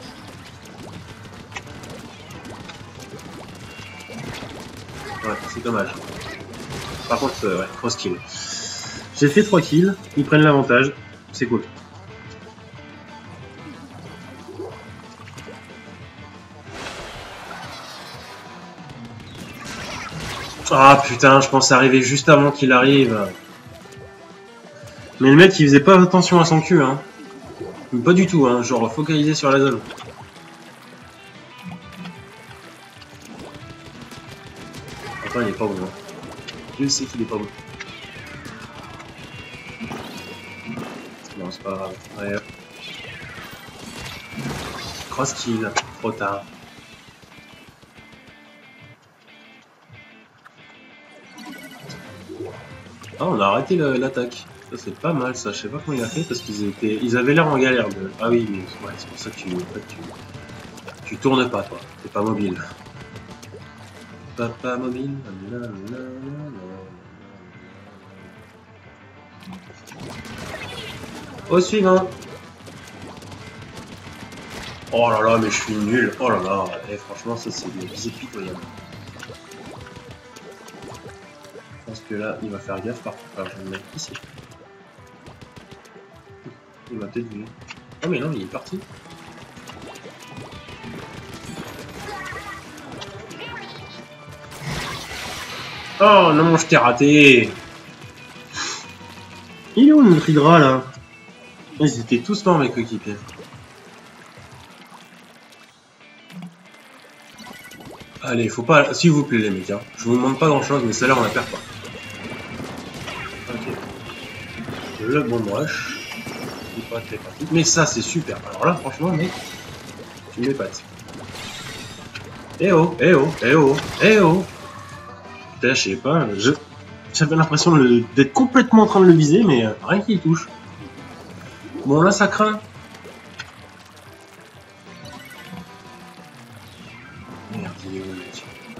Ouais, c'est dommage. Par contre, ouais, 3 kills. J'ai fait 3 kills, ils prennent l'avantage, c'est cool. Ah putain, je pense arriver juste avant qu'il arrive. Mais le mec, il faisait pas attention à son cul, hein. Pas du tout, hein, genre focalisé sur la zone. Attends, il est pas bon. Hein. Je sais qu'il est pas bon. Non, c'est pas grave. Ouais. Cross kill, trop tard. Ah, on a arrêté l'attaque. Ça, c'est pas mal, ça. Je sais pas comment il a fait parce ils avaient l'air en galère. Ah oui, mais ouais, c'est pour ça que tu tournes pas, toi. T'es pas mobile. Pas mobile. Au suivant. Oh là là, mais je suis nul. Oh là là. Et franchement, ça, c'est pitoyable. Je pense que là, il va faire gaffe par contre. Alors, je vais me mettre ici. Il m'a peut-être vu. Oh mais non, il est parti. Oh non, je t'ai raté. Il est où notre Hydra là? Ils étaient tous morts mes coéquipiers. Allez, faut pas... S'il vous plaît les mecs, hein. Je vous demande pas grand chose, mais ça là on la perd pas. Ok. Le bon rush. Mais ça c'est super. Alors là franchement mec, tu m'épates. Eh oh, eh oh, eh oh, eh oh. Putain, je sais pas, j'avais l'impression d'être complètement en train de le viser, mais rien qui touche. Bon là ça craint. Merde, il est où le mec?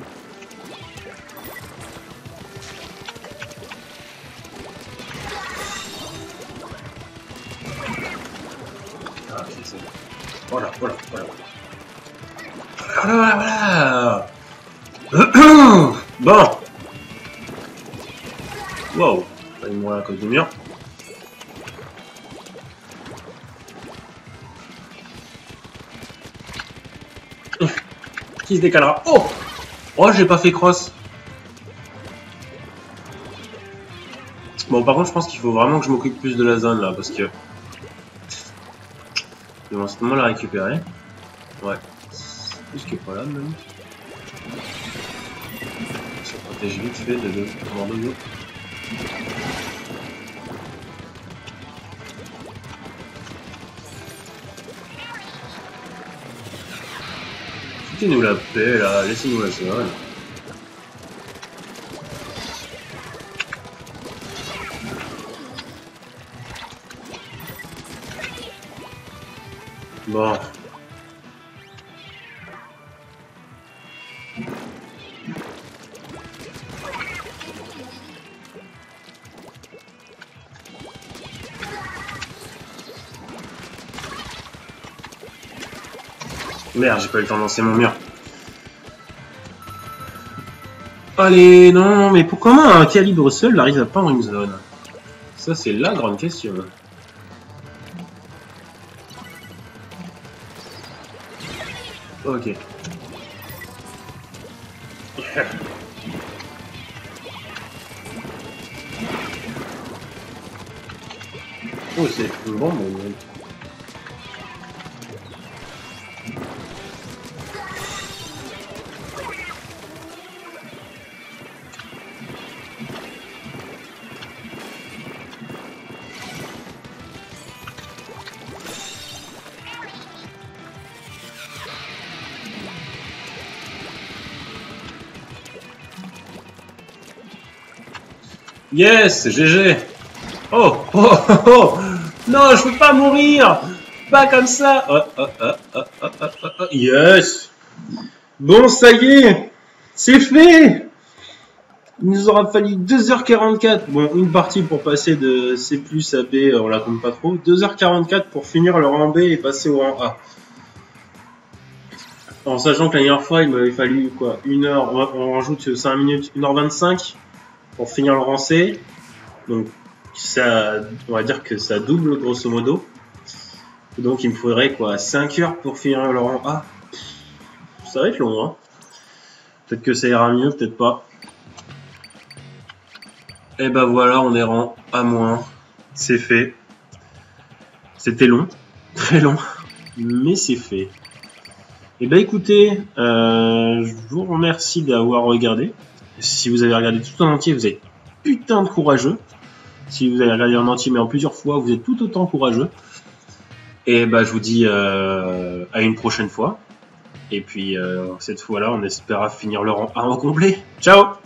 Ah, c'est ça. Voilà, voilà, voilà. Voilà, voilà. Bon. Wow. Il me mourir à cause du mur. Qui se décalera? Oh! Oh, j'ai pas fait cross. Bon, par contre, je pense qu'il faut vraiment que je m'occupe plus de la zone là, parce que... Je vais en ce moment la récupérer. Ouais. Plus que pas là, même. Se protège vite fait de deux. Foutez-nous la paix là, laissez-nous la zone. Bon. Merde, j'ai pas eu le temps de lancer mon mur. Allez, non, mais comment un calibre seul arrive à peindre une zone? Ça, c'est la grande question. Ok. Oh, c'est une bombe. Yes, GG. Oh, oh, oh, oh. Non, je veux pas mourir. Pas comme ça. Oh, oh, oh, oh, oh, oh, oh, oh. Yes. Bon, ça y est. C'est fait. Il nous aura fallu 2h44. Bon, une partie pour passer de C+ à B, on la compte pas trop. 2h44 pour finir le rang B et passer au rang A. En sachant que la dernière fois, il m'avait fallu quoi, 1 heure, on rajoute 5 minutes, 1h25 pour finir le rang C. Donc, ça, on va dire que ça double grosso modo. Donc, il me faudrait quoi, 5 heures pour finir le rang A. Ça va être long, hein. Peut-être que ça ira mieux, peut-être pas. Et ben voilà, on est rang A-. C'est fait. C'était long, très long, mais c'est fait. Et ben écoutez, je vous remercie d'avoir regardé. Si vous avez regardé tout en entier, vous êtes putain de courageux. Si vous avez regardé en entier mais en plusieurs fois, vous êtes tout autant courageux. Et ben je vous dis à une prochaine fois. Et puis cette fois-là, on espère finir le rang A en complet. Ciao!